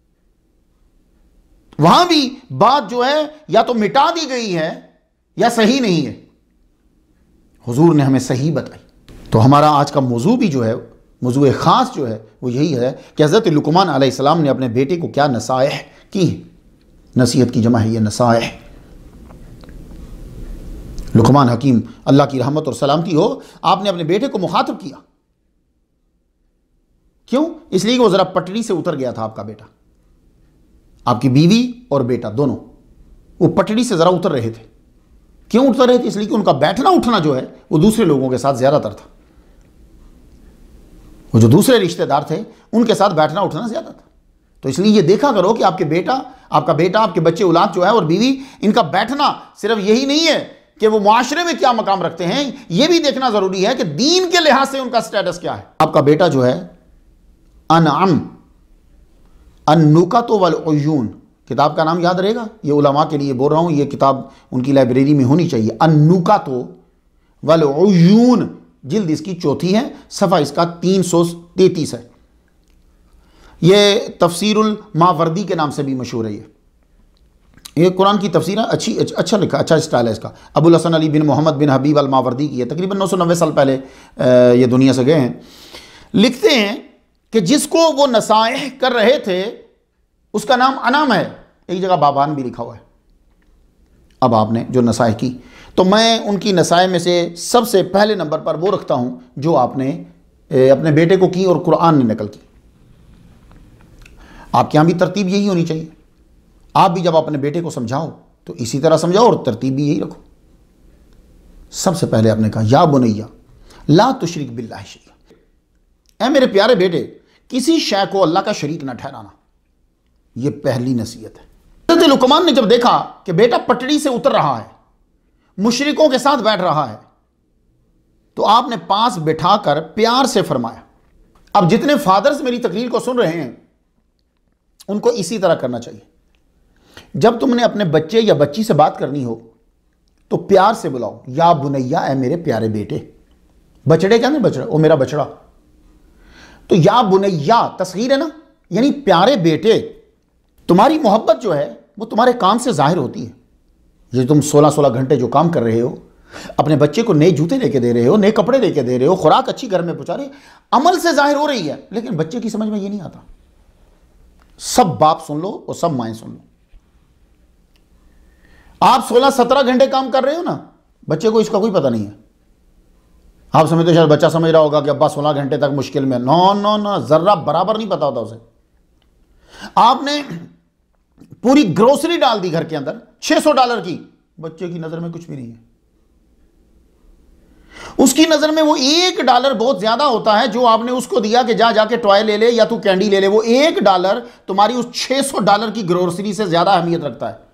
वहां भी बात जो है या तो मिटा दी गई है या सही नहीं है। हुजूर ने हमें सही बताई। तो हमारा आज का मौजू भी जो है, मौजू खास जो है वो यही है कि हज़रत लुकमान अलैहिस्सलाम ने अपने बेटे को क्या नसाएह की। नसीहत की जमा है ये नसाएह। लुकमान हकीम, अल्लाह की रहमत और सलामती हो, आपने अपने बेटे को मुखातब किया। क्यों? इसलिए कि वो जरा पटड़ी से उतर गया था आपका बेटा, आपकी बीवी और बेटा दोनों वो पटड़ी से जरा उतर रहे थे। क्यों उतर रहे थे? इसलिए कि उनका बैठना उठना जो है वो दूसरे लोगों के साथ ज्यादातर था। वो जो दूसरे रिश्तेदार थे उनके साथ बैठना उठना ज्यादा था। तो इसलिए ये देखा करो कि आपके बेटा आपका बेटा आपके बच्चे औलाद जो है और बीवी, इनका बैठना सिर्फ यही नहीं है कि वो मुआशरे में क्या मकाम रखते हैं, ये भी देखना जरूरी है कि दीन के लिहाज से उनका स्टेटस क्या है। आपका बेटा जो है अनअम अन्नुकत वल उयून, किताब का नाम याद रहेगा, ये उलमा के लिए बोल रहा हूं, ये किताब उनकी लाइब्रेरी में होनी चाहिए। अन्नुकत वल उयून, जिल्द इसकी चौथी है, सफ़ा इसका तीन सौ तैतीस है। ये तफसीरुल मावर्दी के नाम से भी मशहूर है। ये ये कुरान की तफसीर है, अच्छी अच्छा लिखा, अच्छा स्टाइल है इसका। अबुल हसन अली बिन मोहम्मद बिन हबीब अल मावर्दी की है, तकरीबन नौ सौ नब्बे साल पहले ये दुनिया से गए हैं। लिखते हैं कि जिसको वो नसाइह कर रहे थे उसका नाम अनाम है, एक जगह बाबान भी लिखा हुआ है। अब आपने जो नसाइह की, तो मैं उनकी नसाइह में से सबसे पहले नंबर पर वो रखता हूं जो आपने अपने बेटे को की और कुरान ने नकल की। आपके यहाँ भी तरतीब यही होनी चाहिए। आप भी जब अपने बेटे को समझाओ तो इसी तरह समझाओ और तरतीब भी यही रखो। सबसे पहले आपने कहा या बुनैया ला तुशरिक बिल्लाहि शैया, ऐ मेरे प्यारे बेटे किसी शय को अल्लाह का शरीक ना ठहराना। यह पहली नसीहत है। हज़रत लुकमान ने जब देखा कि बेटा पटड़ी से उतर रहा है, मुशरिकों के साथ बैठ रहा है, तो आपने पास बिठाकर प्यार से फरमाया। अब जितने फादर्स मेरी तकरीर को सुन रहे हैं उनको इसी तरह करना चाहिए। जब तुमने अपने बच्चे या बच्ची से बात करनी हो तो प्यार से बुलाओ, या बुनैया, ऐ मेरे प्यारे बेटे। बछड़े क्या नहीं, बछड़ा, ओ मेरा बछड़ा। तो या बुनैया तस्गीर है ना, यानी प्यारे बेटे। तुम्हारी मोहब्बत जो है वो तुम्हारे काम से जाहिर होती है। ये तुम सोलह सोलह घंटे जो काम कर रहे हो, अपने बच्चे को नए जूते लेके दे रहे हो, नए कपड़े लेके दे रहे हो, खुराक अच्छी घर में पहुंचा रहे, अमल से जाहिर हो रही है, लेकिन बच्चे की समझ में ये नहीं आता। सब बाप सुन लो और सब माएं सुन लो। आप सोलह सत्रह घंटे काम कर रहे हो ना, बच्चे को इसका कोई पता नहीं है। आप समझते हो शायद बच्चा समझ रहा होगा कि अब्बा सोलह घंटे तक मुश्किल में, नो नो नो, जर्रा बराबर नहीं पता होता उसे। आपने पूरी ग्रोसरी डाल दी घर के अंदर छह सौ डॉलर की, बच्चे की नजर में कुछ भी नहीं है। उसकी नजर में वो एक डॉलर बहुत ज्यादा होता है जो आपने उसको दिया कि जा जाके टॉय ले ले या तू कैंडी ले ले। वो एक डॉलर तुम्हारी उस छह सौ डॉलर की ग्रोसरी से ज्यादा अहमियत रखता है।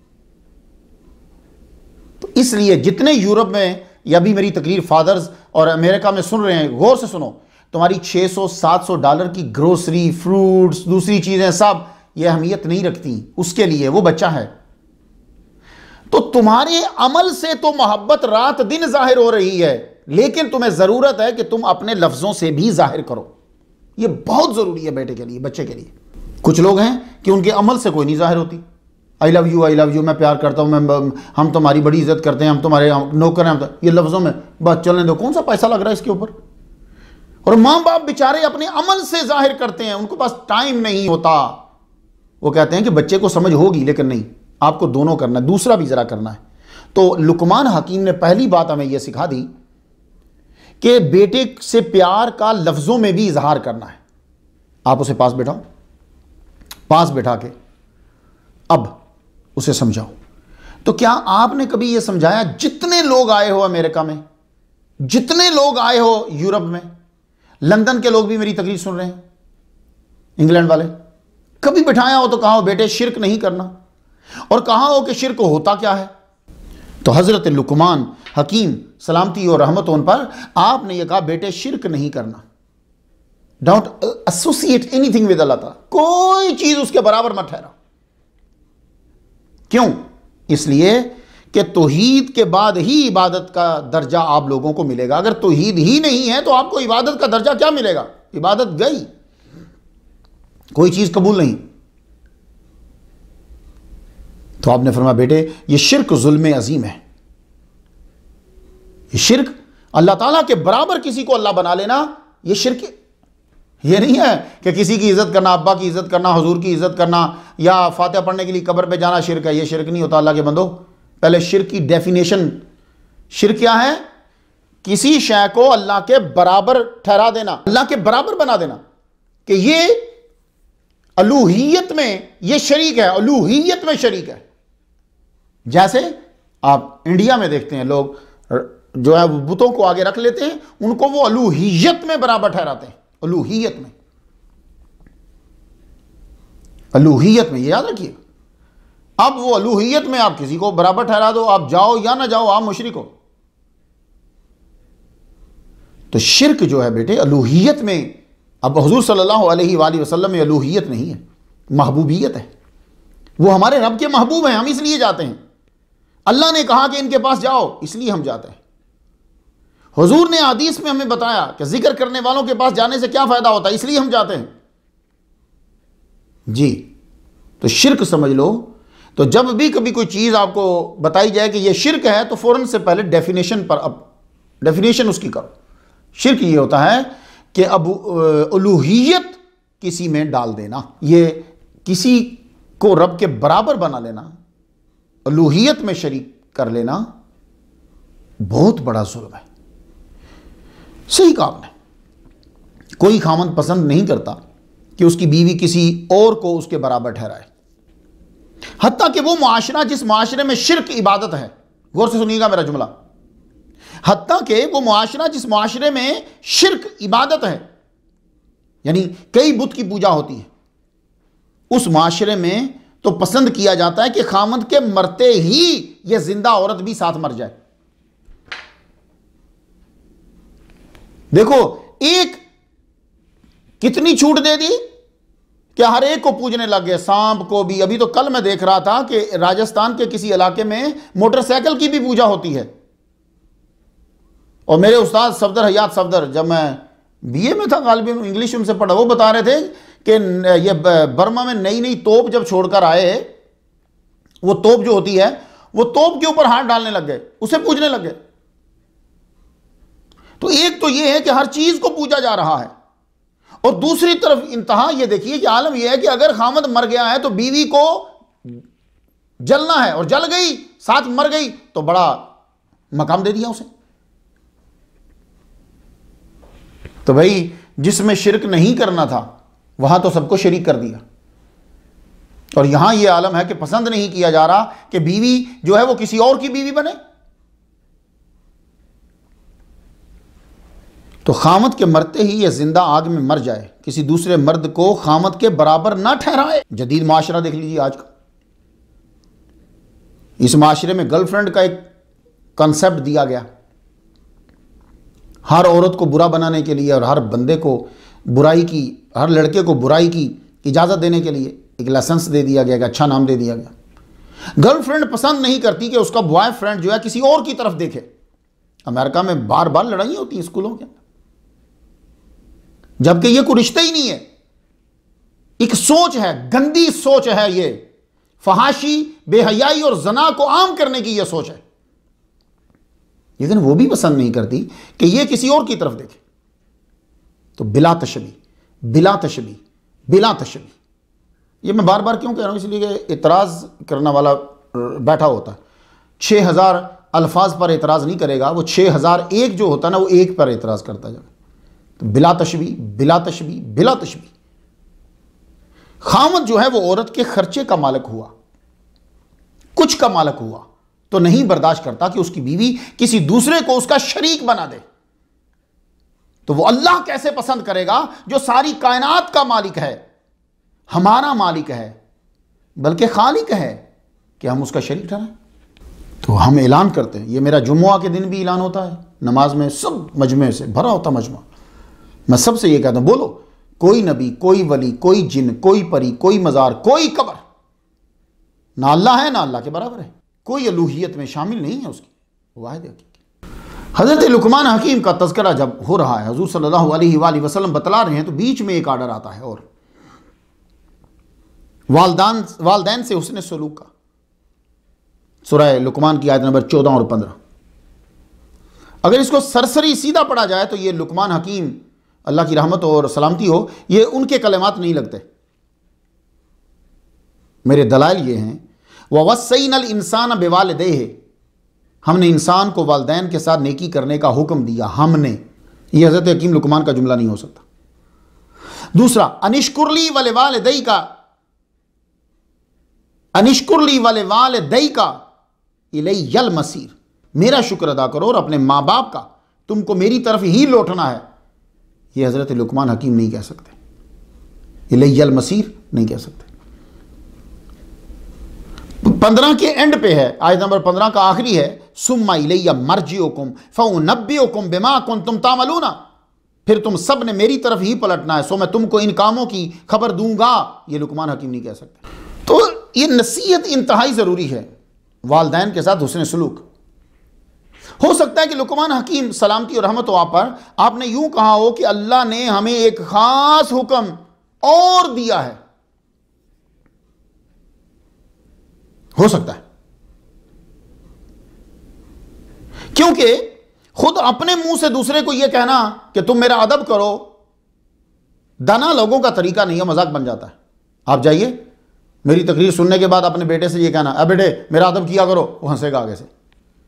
तो इसलिए जितने यूरोप में या भी मेरी तकरीर फादर्स और अमेरिका में सुन रहे हैं, गौर से सुनो, तुम्हारी छह सौ सात सौ डॉलर की ग्रोसरी, फ्रूट्स, दूसरी चीजें सब ये अहमियत नहीं रखती उसके लिए, वो बच्चा है। तो तुम्हारे अमल से तो मोहब्बत रात दिन जाहिर हो रही है, लेकिन तुम्हें जरूरत है कि तुम अपने लफ्जों से भी जाहिर करो। यह बहुत जरूरी है बेटे के लिए, बच्चे के लिए। कुछ लोग हैं कि उनके अमल से कोई नहीं जाहिर होती। I love you, I love you, मैं प्यार करता हूं, मैं हम तुम्हारी बड़ी इज्जत करते हैं, हम तुम्हारे नौकर हैं, हम ये लफ्जों में बस चलने दो, कौन सा पैसा लग रहा है इसके ऊपर। और मां बाप बेचारे अपने अमल से जाहिर करते हैं, उनको पास टाइम नहीं होता। वो कहते हैं कि बच्चे को समझ होगी, लेकिन नहीं, आपको दोनों करना है, दूसरा भी जरा करना है। तो लुकमान हकीम ने पहली बात हमें यह सिखा दी कि बेटे से प्यार का लफ्जों में भी इजहार करना है। आप उसे पास बैठाओ, पास बैठा के अब उसे समझाओ। तो क्या आपने कभी यह समझाया, जितने लोग आए हो अमेरिका में, जितने लोग आए हो यूरोप में, लंदन के लोग भी मेरी तकरीर सुन रहे हैं, इंग्लैंड वाले, कभी बिठाया हो तो कहा हो बेटे शिर्क नहीं करना, और कहा हो कि शिर्क होता क्या है। तो हजरत लुकमान हकीम सलामती और रहमत उन पर, आपने यह कहा बेटे शिर्क नहीं करना, don't associate anything with Allah ताला, कोई चीज उसके बराबर मत ठहरा। क्यों? इसलिए कि तौहीद के बाद ही इबादत का दर्जा आप लोगों को मिलेगा। अगर तौहीद ही नहीं है तो आपको इबादत का दर्जा क्या मिलेगा? इबादत गई, कोई चीज कबूल नहीं। तो आपने फरमाया बेटे ये शिर्क जुल्म अजीम है। ये शिर्क अल्लाह ताला के बराबर किसी को अल्लाह बना लेना, ये शिर्क, ये नहीं है कि किसी की इज्जत करना, अब्बा की इज्जत करना, हुजूर की इज्जत करना, या फातिहा पढ़ने के लिए कब्र पे जाना शिर्क है। ये शिर्क नहीं होता अल्लाह के बंदो। पहले शिर्क की डेफिनेशन, शिर्क क्या है? किसी शय को अल्लाह के बराबर ठहरा देना, अल्लाह के बराबर बना देना, कि ये अलूहियत में ये शरीक है, अलूहियत में शरीक है। जैसे आप इंडिया में देखते हैं लोग जो है बुतों को आगे रख लेते हैं, उनको वो अलूहियत में बराबर ठहराते हैं, अलूहियत में। अलूहियत में, ये याद रखिएगा। अब वो अलूहियत में आप किसी को बराबर ठहरा दो, आप जाओ या ना जाओ, आप मुशरिक हो। तो शिर्क जो है बेटे अलूहियत में, अब हुजूर सल्लल्लाहु अलैहि वसल्लम में अलूहियत नहीं है, महबूबियत है। वो हमारे रब के महबूब हैं, हम इसलिए जाते हैं। अल्लाह ने कहा कि इनके पास जाओ, इसलिए हम जाते हैं। हुजूर ने हदीस में हमें बताया कि जिक्र करने वालों के पास जाने से क्या फायदा होता है, इसलिए हम जाते हैं जी। तो शिर्क समझ लो। तो जब भी कभी कोई चीज आपको बताई जाए कि यह शिर्क है, तो फौरन से पहले डेफिनेशन पर अब डेफिनेशन उसकी करो। शिर्क ये होता है कि अब उलूहियत किसी में डाल देना, ये किसी को रब के बराबर बना लेना, उलूहियत में शरीक कर लेना, बहुत बड़ा जुल्म है। सही कहा आपने। कोई खामद पसंद नहीं करता कि उसकी बीवी किसी और को उसके बराबर ठहराए, हत्ता कि वो मुआशरा जिस मुआशरे में शिर्क इबादत है, गौर से सुनिएगा मेरा जुमला, हत्ता कि वो मुआशरा जिस मुआशरे में शिर्क इबादत है, यानी कई बुत की पूजा होती है, उस मुआशरे में तो पसंद किया जाता है कि खामद के मरते ही यह जिंदा औरत भी साथ मर जाए। देखो एक कितनी छूट दे दी कि हर एक को पूजने लग गए, सांप को भी। अभी तो कल मैं देख रहा था कि राजस्थान के किसी इलाके में मोटरसाइकिल की भी पूजा होती है। और मेरे उस्ताद सफदर हयात सफदर, जब मैं बीए में था गालिबन इंग्लिश उनसे पढ़ा, वो बता रहे थे कि ये बर्मा में नई नई तोप जब छोड़कर आए, वो तोप जो होती है वो तोप के ऊपर हाथ डालने लग गए, उसे पूजने लग गए। तो एक तो ये है कि हर चीज को पूजा जा रहा है, और दूसरी तरफ इंतहा ये देखिए कि आलम यह है कि अगर खामद मर गया है तो बीवी को जलना है, और जल गई साथ मर गई तो बड़ा मकाम दे दिया उसे। तो भाई जिसमें शिरक नहीं करना था वहां तो सबको शरीक कर दिया। और यहां यह आलम है कि पसंद नहीं किया जा रहा कि बीवी जो है वो किसी और की बीवी बने। तो खामद के मरते ही यह जिंदा आग में मर जाए, किसी दूसरे मर्द को खामद के बराबर ना ठहराए। जदीद माशरा देख लीजिए आज का। इस माशरे में गर्लफ्रेंड का एक कॉन्सेप्ट दिया गया, हर औरत को बुरा बनाने के लिए और हर बंदे को बुराई की, हर लड़के को बुराई की इजाज़त देने के लिए एक लाइसेंस दे दिया गया, एक अच्छा नाम दे दिया गया। गर्लफ्रेंड पसंद नहीं करती कि उसका बॉयफ्रेंड जो है किसी और की तरफ देखे। अमेरिका में बार बार लड़ाई होती है स्कूलों के अंदर, जबकि ये कोई रिश्ता ही नहीं है, एक सोच है, गंदी सोच है। ये फहाशी, बेहयाई और जना को आम करने की यह सोच है। लेकिन वो भी पसंद नहीं करती कि ये किसी और की तरफ देखे। तो बिला तशबी, बिला तशबी, बिला तशबी, ये मैं बार बार क्यों कह रहा हूं, इसलिए कि इतराज करने वाला बैठा होता है। छह हजार अल्फाज पर इतराज नहीं करेगा, वो छह हजार एक जो होता है ना, वो एक पर इतराज करता जाए। तो बिला तशबी, बिला तशबी, बिला तशबी। खामद जो है वो औरत के खर्चे का मालिक हुआ, कुछ का मालिक हुआ, तो नहीं बर्दाश्त करता कि उसकी बीवी किसी दूसरे को उसका शरीक बना दे। तो वो अल्लाह कैसे पसंद करेगा जो सारी कायनात का मालिक है, हमारा मालिक है, बल्कि खालिक है, कि हम उसका शरीक ठहराएं। तो हम ऐलान करते हैं, ये मेरा जुम्मा के दिन भी ऐलान होता है, नमाज में सब मजमे से भरा होता मजमा। मैं सबसे ये कहता हूं, बोलो कोई नबी, कोई वली, कोई जिन, कोई परी, कोई मजार, कोई कब्र ना अल्लाह है ना अल्लाह के बराबर है, कोई अलूहियत में शामिल नहीं है उसकी, वाहिद हकीकी। हज़रत लुकमान हकीम का तज़किरा जब हो रहा है, हुज़ूर सल्लल्लाहु अलैहि वसल्लम बतला रहे हैं, तो बीच में एक आर्डर आता है और वालदान वालदैन से हुस्न सलूक का। सूरह लुकमान की आयत नंबर चौदह और पंद्रह। अगर इसको सरसरी सीधा पढ़ा जाए तो ये लुकमान हकीम, अल्लाह की रहमत और सलामती हो, ये उनके कलमात नहीं लगते। मेरे दलाइल ये हैं, ववस्सैनल इंसान बिवालिदैहि, हमने इंसान को वालदैन के साथ नेकी करने का हुक्म दिया, हमने। ये हज़रत हकीम लुकमान का जुमला नहीं हो सकता। दूसरा, अनिश्कुरली वलिवालिदै का, अनिश्कुरली वलिवालिदै का इलैयल मसीर, मेरा शुक्र अदा करो और अपने माँ बाप का, तुमको मेरी तरफ ही लौटना है। ये हज़रत लुकमान हकीम नहीं कह सकते, इलैयल मसीर नहीं कह सकते। पंद्रह के एंड पे है, आयत नंबर पंद्रह का आखिरी है, सुम्मा इलैया मर्जिउकुम फउनब्बिउकुम बिमा कुंतुम तामलूना, फिर तुम सब ने मेरी तरफ ही पलटना है, सो मैं तुमको इन कामों की खबर दूंगा। ये लुकमान हकीम नहीं कह सकते। तो ये नसीहत इंतहाई ज़रूरी है, वालदैन के साथ हुस्न सलूक। हो सकता है कि लुकमान हकीम सलामती और रहमत हो आप पर, आपने यूं कहा हो कि अल्लाह ने हमें एक खास हुक्म और दिया है, हो सकता है, क्योंकि खुद अपने मुंह से दूसरे को यह कहना कि तुम मेरा अदब करो, दाना लोगों का तरीका नहीं है, मजाक बन जाता है। आप जाइए मेरी तकरीर सुनने के बाद अपने बेटे से यह कहना, अब बेटे मेरा अदब किया करो, वो हंसेगा आगे से।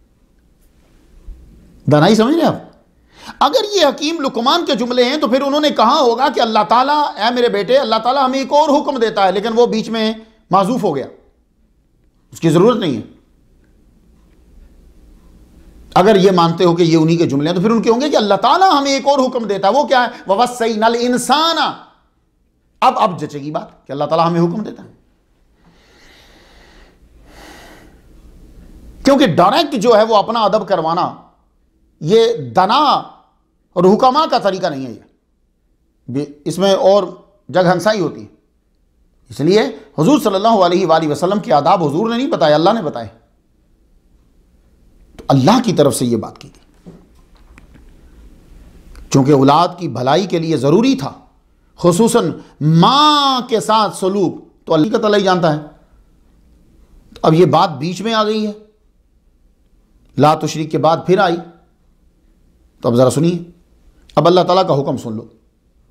दानाई समझ रहे आप? अगर ये हकीम लुकमान के जुमले हैं तो फिर उन्होंने कहा होगा कि अल्लाह ताला, ऐ मेरे बेटे, अल्लाह ताला हमें एक और हुक्म देता है, लेकिन वो बीच में माजूफ हो गया, उसकी जरूरत नहीं है। अगर ये मानते हो कि ये उन्हीं के जुमले हैं तो फिर उनके होंगे कि अल्लाह ताला हमें एक और हुक्म देता है, वो क्या है? ववस्सैनल इंसाना। अब अब जचेगी बात कि अल्लाह ताला हमें हुक्म देता है, क्योंकि डायरेक्ट जो है वो अपना अदब करवाना ये दना और हुक्मा का तरीका नहीं है, ये इसमें और जगहंसाई होती है। इसलिए हुजूर सल्लल्लाहु अलैहि वसल्लम के आदाब हुजूर ने नहीं बताए, अल्लाह ने बताए। तो अल्लाह की तरफ से ये बात की गई, चूंकि औलाद की भलाई के लिए ज़रूरी था, खुसूसन माँ के साथ सलूक, तो अल्लाह का तला ही जानता है। अब ये बात बीच में आ गई है, ला तुशरीक के बाद फिर आई, तो अब ज़रा सुनिए, अब अल्लाह ताला का हुक्म सुन लो।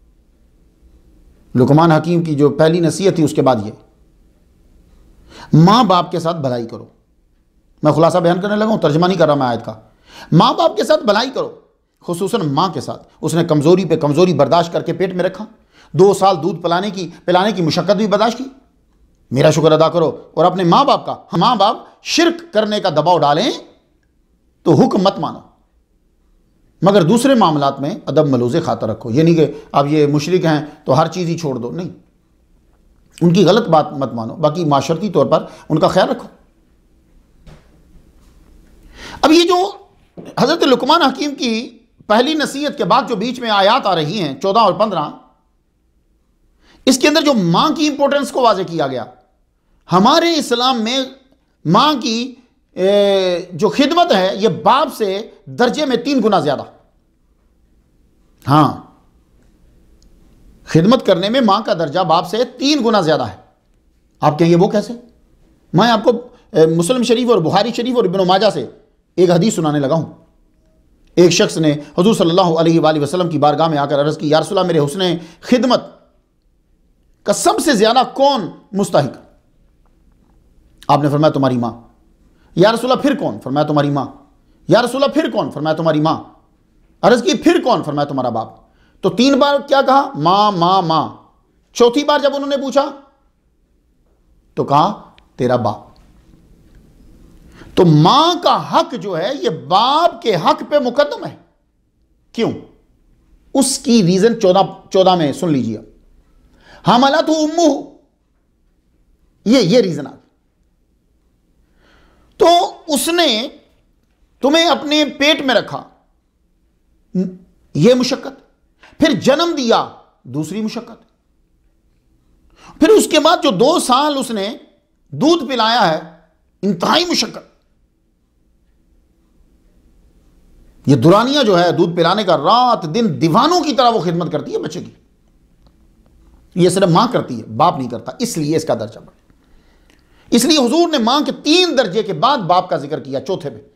लुकमान हकीम की जो पहली नसीहत थी उसके बाद ये, माँ बाप के साथ भलाई करो। मैं खुलासा बयान करने लगा हूँ, तर्जमा नहीं कर रहा मैं आयत का। माँ बाप के साथ भलाई करो, खुसूसन माँ के साथ। उसने कमज़ोरी पे कमज़ोरी बर्दाश्त करके पेट में रखा, दो साल दूध पिलाने की पिलाने की मुशक्क़त भी बर्दाश्त की। मेरा शुक्र अदा करो। और अपने माँ बाप का, माँ बाप शिर्क करने का दबाव डालें तो हुक्म मत मानो, मगर दूसरे मामलात में अदब मलूज़े खाता रखो। ये नहीं कि अब ये मुशरिक हैं तो हर चीज़ ही छोड़ दो, नहीं, उनकी गलत बात मत मानो, बाकी माशरती तौर पर उनका ख्याल रखो। अब ये जो हज़रत लुकमान हकीम की पहली नसीहत के बाद जो बीच में आयात आ रही हैं चौदह और पंद्रह, इसके अंदर जो माँ की इंपॉर्टेंस को वाज़े किया गया। हमारे इस्लाम में माँ की जो खिदमत है ये बाप से दर्जे में तीन गुना ज्यादा। हां, खिदमत करने में मां का दर्जा बाप से तीन गुना ज्यादा है। आप कहेंगे वो कैसे? मैं आपको मुस्लिम शरीफ और बुखारी शरीफ और इब्न माजा से एक हदीस सुनाने लगा हूं। एक शख्स ने हुजूर सल्लल्लाहु अलैहि वसल्लम की बारगाह में आकर अर्ज की, या रसूलल्लाह, मेरे हुस्ने खिदमत का सबसे ज्यादा कौन मुस्तहिक? आपने फरमाया तुम्हारी मां। या रसूलल्लाह फिर कौन? फरमाया तुम्हारी मां। या रसूलल्लाह फिर कौन? फरमाया तुम्हारी मां। अर्ज की फिर कौन? फरमाया तुम्हारा बाप। तो तीन बार क्या कहा? मां मां मां। चौथी बार जब उन्होंने पूछा तो कहा तेरा बाप। तो मां का हक जो है ये बाप के हक पे मुकद्दम है। क्यों? उसकी रीजन चौदह चौदह में सुन लीजिए। हमलतहु उम्मुहु, ये ये रीजन आ। तो उसने तुम्हें अपने पेट में रखा, यह मुशक्कत, फिर जन्म दिया, दूसरी मुशक्कत, फिर उसके बाद जो दो साल उसने दूध पिलाया है, इंतहाई मुशक्कत। ये दुरानिया जो है दूध पिलाने का, रात दिन दीवानों की तरह वो खिदमत करती है बच्चे की। ये सिर्फ मां करती है, बाप नहीं करता, इसलिए इसका दर्जा बढ़ा। इसलिए हुजूर ने मां के तीन दर्जे के बाद बाप का जिक्र किया चौथे पे।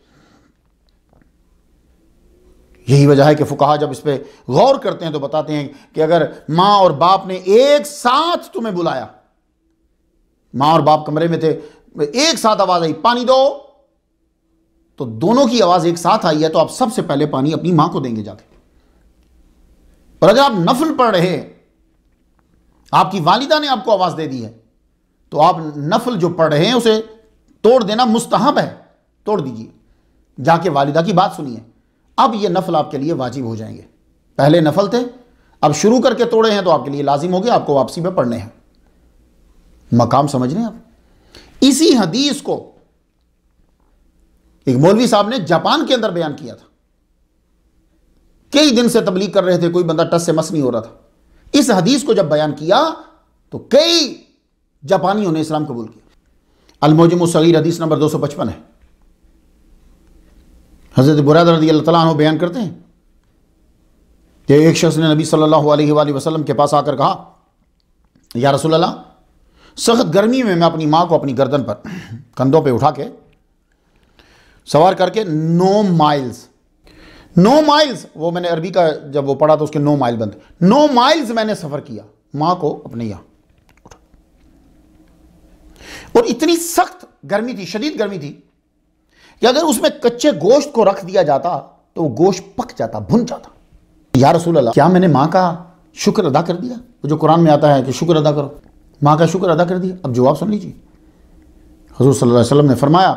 यही वजह है कि फुकाहा जब इस पे गौर करते हैं तो बताते हैं कि अगर मां और बाप ने एक साथ तुम्हें बुलाया, मां और बाप कमरे में थे, एक साथ आवाज आई पानी दो, तो दोनों की आवाज एक साथ आई है तो आप सबसे पहले पानी अपनी मां को देंगे जाके। और अगर आप नफल पढ़ रहे, आपकी वालिदा ने आपको आवाज दे दी है, तो आप नफल जो पढ़ रहे हैं उसे तोड़ देना मुस्तहब है, तोड़ दीजिए, जाके वालिदा की बात सुनिए। अब ये नफल आपके लिए वाजिब हो जाएंगे। पहले नफल थे, अब शुरू करके तोड़े हैं तो आपके लिए लाजिम हो गया, आपको वापसी में पढ़ने हैं। मकाम समझ रहे हैं आप? इसी हदीस को एक मौलवी साहब ने जापान के अंदर बयान किया था। कई दिन से तबलीग कर रहे थे, कोई बंदा टस से मस नहीं हो रहा था। इस हदीस को जब बयान किया तो कई जापानियों ने इस्लाम कबूल किया। अल-मुअज्जमुस सगीर हदीस नंबर दो सौ पचपन है। हज़रत बुरैदा रज़ियल्लाहु तआला अन्हु बयान करते हैं कि एक शख्स ने नबी सल्लल्लाहु अलैहि वसल्लम के पास आकर कहा, या रसूल अल्लाह, सख्त गर्मी में मैं अपनी माँ को अपनी गर्दन पर कंधों पे उठा के सवार करके नौ माइल्स नौ माइल्स वो मैंने अरबी का जब वो पढ़ा तो उसके नौ माइल बनते, नौ माइल्स मैंने सफ़र किया माँ को अपने यहाँ उठा। और इतनी सख्त गर्मी थी, शदीद गर्मी थी कि अगर उसमें कच्चे गोश्त को रख दिया जाता तो वो गोश्त पक जाता, भुन जाता। या रसूल अल्लाह, क्या मैंने माँ का शुक्र अदा कर दिया? जो कुरान में आता है कि शुक्र अदा करो, माँ का शुक्र अदा कर दिया। अब जवाब सुन लीजिए। हुज़ूर सल्लल्लाहु अलैहि वसल्लम ने फरमाया,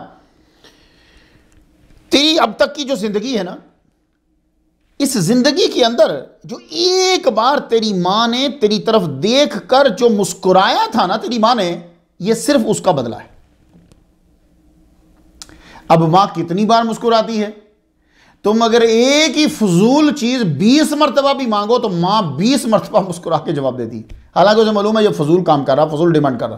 तेरी अब तक की जो जिंदगी है ना, इस जिंदगी के अंदर जो एक बार तेरी माँ ने तेरी तरफ देख कर जो मुस्कुराया था ना तेरी माँ ने, ये सिर्फ उसका बदला है। अब माँ कितनी बार मुस्कुराती है? तुम अगर एक ही फजूल चीज बीस मरतबा भी मांगो तो मां बीस मरतबा मुस्कुरा के जवाब देती। हालांकि उसे मालूम है ये फजूल काम कर रहा, फजूल डिमांड कर रहा।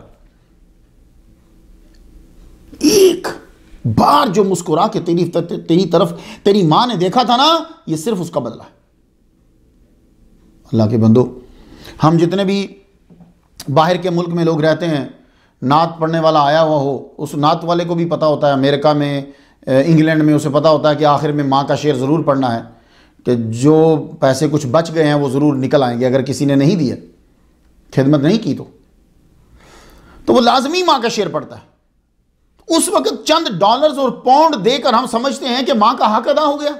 एक बार जो मुस्कुरा के तेरी तेरी तरफ तेरी मां ने देखा था ना, ये सिर्फ उसका बदला है। अल्लाह के बंदो, हम जितने भी बाहर के मुल्क में लोग रहते हैं, नात पढ़ने वाला आया हुआ हो, उस नात वाले को भी पता होता है, अमेरिका में इंग्लैंड में उसे पता होता है कि आखिर में माँ का शेर ज़रूर पढ़ना है, कि जो पैसे कुछ बच गए हैं वो ज़रूर निकल आएंगे। अगर किसी ने नहीं दिया, खिदमत नहीं की तो तो वो लाजमी माँ का शेर पढ़ता है। उस वक्त चंद डॉलर्स और पाउंड देकर हम समझते हैं कि माँ का हक अदा हो गया।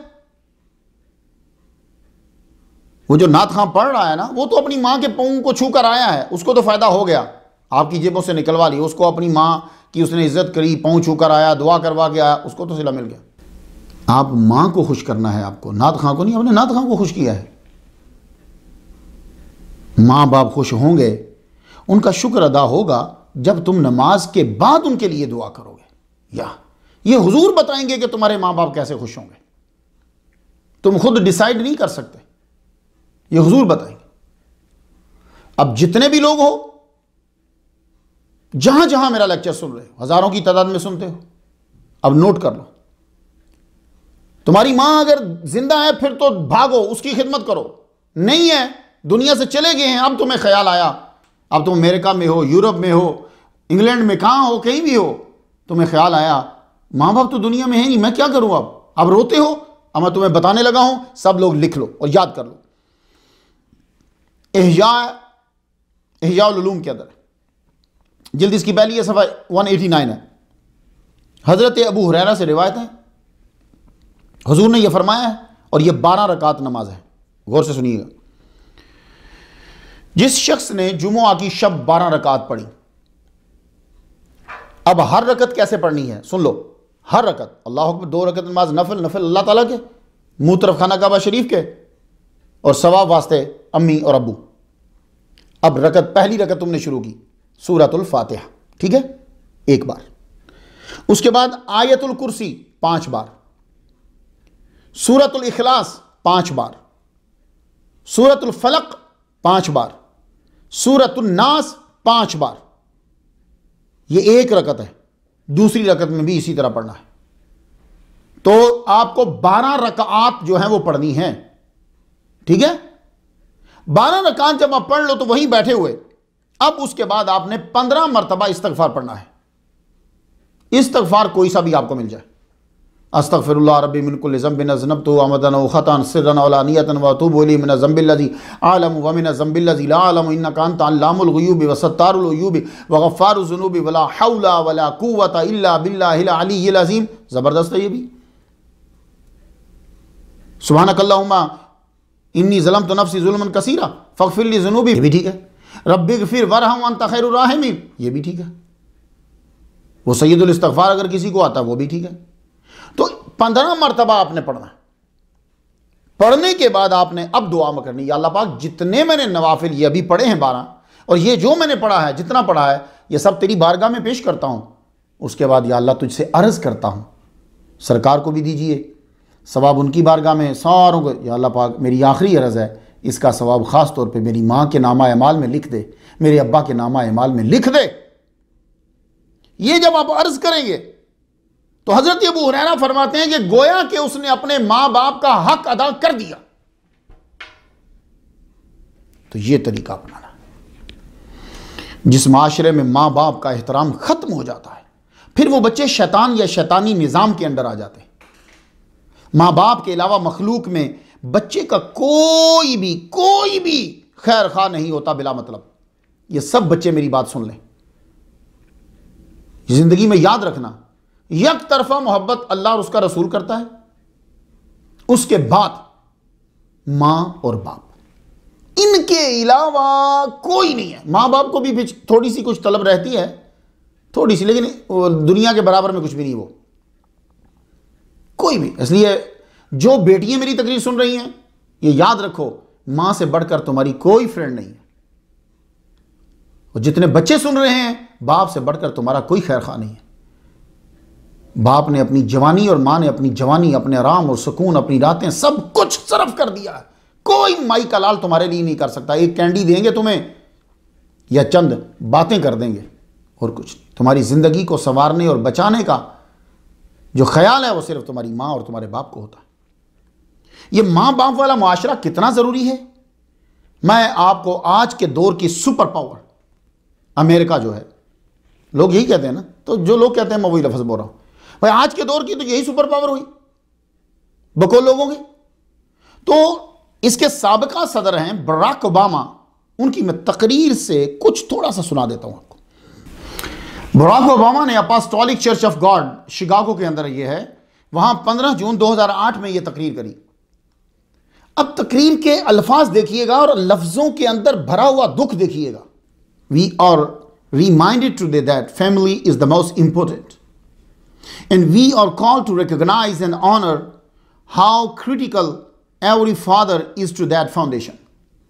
वो जो नात खां पढ़ रहा है ना, वो तो अपनी माँ के पाँव को छू कर आया है, उसको तो फ़ायदा हो गया, आपकी जेबों से निकलवा ली, उसको अपनी माँ कि उसने इज्जत करी, पाँव छू कर आया, दुआ करवा के आया, उसको तो सिला मिल गया। आप माँ को खुश करना है आपको, नात खां को नहीं। आपने नात खां को खुश किया है। माँ बाप खुश होंगे, उनका शुक्र अदा होगा जब तुम नमाज के बाद उनके लिए दुआ करोगे। या ये हुजूर बताएंगे कि तुम्हारे माँ बाप कैसे खुश होंगे, तुम खुद डिसाइड नहीं कर सकते, ये हुजूर बताएंगे। अब जितने भी लोग हो, जहां जहां मेरा लेक्चर सुन रहे हो, हजारों की तादाद में सुनते हो, अब नोट कर लो, तुम्हारी मां अगर जिंदा है फिर तो भागो, उसकी खिदमत करो। नहीं है, दुनिया से चले गए हैं, अब तुम्हें ख्याल आया, अब तुम अमेरिका में हो, यूरोप में हो, इंग्लैंड में, कहां हो, कहीं भी हो, तुम्हें ख्याल आया मां बाप तो दुनिया में है नहीं, मैं क्या करूं? अब अब रोते हो। अब मैं तुम्हें बताने लगा हूं, सब लोग लिख लो और याद कर लो। इह्या इह्या उलूम के अंदर जल्दी इसकी पहली है, सफ़ा एक सौ नवासी है। हज़रत अबू हुरैरा से रिवायत है, हुजूर ने यह फरमाया है, और यह बारह रकात नमाज है। गौर से सुनिएगा। जिस शख्स ने जुमुआ की शब बारह रकात पढ़ी, अब हर रकत कैसे पढ़नी है सुन लो। हर रकत अल्लाह अकबर, दो रकत नमाज नफल, नफल अल्लाह ताला के, मुंह तरफ खाना काबा शरीफ के, और सवाब वास्ते अम्मी और अब्बू। अब रकत, पहली रकत तुमने शुरू की सूरतुल फातिहा, ठीक है, एक बार। उसके बाद आयतुल कुर्सी पांच बार, सूरतुल इखलास पांच बार, सूरतुल फलक पांच बार, सूरतुल नास पांच बार। ये एक रकत है। दूसरी रकत में भी इसी तरह पढ़ना है। तो आपको बारह रकात जो है वो पढ़नी है, ठीक है। बारह रकात जब आप पढ़ लो तो वहीं बैठे हुए, अब उसके बाद आपने पंद्रह मरतबा इस्तगफार पढ़ना है। इस्तगफार कोई सा भी आपको मिल जाए, अस्तगफिरुल्लाह रब्बी मिन कुल्लि ज़ंबिन अज़नबतु अमदन व ख़तअन सिर्रन व अलानियतन व अतूबु इलैहि मिन ज़ंबिल्लज़ी अअलमु व मिन ज़ंबिल्लज़ी ला अअलमु इन्नका अन्ता अल्लामुल ग़ुयूबि व सत्तारुल उयूबि व गफ़्फ़ारुज़ ज़ुनूबि व ला हौला व ला कुव्वता इल्ला बिल्लाहिल अलिय्यिल अज़ीम। ज़बरदस्त है ये भी। सुब्हानकल्लाहुम्मा इन्नी ज़लमतु नफ़्सी ज़ुल्मन कसीरा फ़ग़फ़िर ली ज़ुनूबी, ये भी ठीक है। रब्बिग़फ़िर वरहम वअन्ता खैरुर राहिमीन, ये भी ठीक है। वो सय्यदुल इस्तग़फ़ार अगर किसी को आता है वो भी ठीक है। तो पंद्रह मरतबा आपने पढ़ना है। पढ़ने के बाद आपने अब दुआ में करनी, या अल्लाह पाक जितने मैंने नवाफिल ये अभी पढ़े हैं बारह, और ये जो मैंने पढ़ा है, जितना पढ़ा है, ये सब तेरी बारगाह में पेश करता हूँ। उसके बाद या अल्लाह तुझसे अर्ज़ करता हूँ, सरकार को भी दीजिए सवाब उनकी बारगाह में सारों को, या अल्लाह पाक मेरी आखिरी अर्ज़ है इसका सवाब ख़ास तौर पे मेरी माँ के नामा अमाल में लिख दे, मेरे अब्बा के नामा अमाल में लिख दे। ये जब आप अर्ज़ करेंगे तो हज़रत अबू हुरैरा फरमाते हैं कि गोया कि उसने अपने माँ बाप का हक अदा कर दिया। तो ये तरीका अपनाना। जिस माशरे में माँ बाप का एहतराम ख़त्म हो जाता है, फिर वो बच्चे शैतान या शैतानी निज़ाम के अंदर आ जाते हैं। माँ बाप के अलावा मखलूक में बच्चे का कोई भी कोई भी खैर खा नहीं होता बिला मतलब। ये सब बच्चे मेरी बात सुन लें, जिंदगी में याद रखना, यक तरफा मोहब्बत अल्लाह और उसका रसूल करता है, उसके बाद मां और बाप, इनके अलावा कोई नहीं है। मां बाप को भी थोड़ी सी कुछ तलब रहती है, थोड़ी सी, लेकिन दुनिया के बराबर में कुछ भी नहीं वो, कोई भी। इसलिए जो बेटियां मेरी तकरीर सुन रही हैं, ये याद रखो, मां से बढ़कर तुम्हारी कोई फ्रेंड नहीं है। और जितने बच्चे सुन रहे हैं, बाप से बढ़कर तुम्हारा कोई खैर खा नहीं है। बाप ने अपनी जवानी और मां ने अपनी जवानी, अपने आराम और सुकून, अपनी रातें, सब कुछ सर्व कर दिया है। कोई माई का लाल तुम्हारे लिए नहीं कर सकता। एक कैंडी देंगे तुम्हें या चंद बातें कर देंगे और कुछ नहीं। तुम्हारी जिंदगी को संवारने और बचाने का जो ख्याल है वो सिर्फ तुम्हारी मां और तुम्हारे बाप को होता है। ये मां बाप वाला मुआशरा कितना जरूरी है, मैं आपको आज के दौर की सुपर पावर अमेरिका जो है, लोग यही कहते हैं ना, तो जो लोग कहते हैं मैं वही लफ्ज बोल रहा हूं भाई, आज के दौर की तो यही सुपर पावर हुई बकौल लोगों की। तो इसके साबिका सदर हैं बराक ओबामा, उनकी मैं तकरीर से कुछ थोड़ा सा सुना देता हूं आपको। बराक ओबामा ने Apostolic Church of God Chicago के अंदर ये है, वहां पंद्रह जून दो हज़ार आठ में यह तकरीर करी। अब तकरीर के अल्फाज देखिएगा और लफ्जों के अंदर भरा हुआ दुख देखिएगा। We are reminded today that family is the most important and we are called to recognize and honor how critical every father is to that foundation.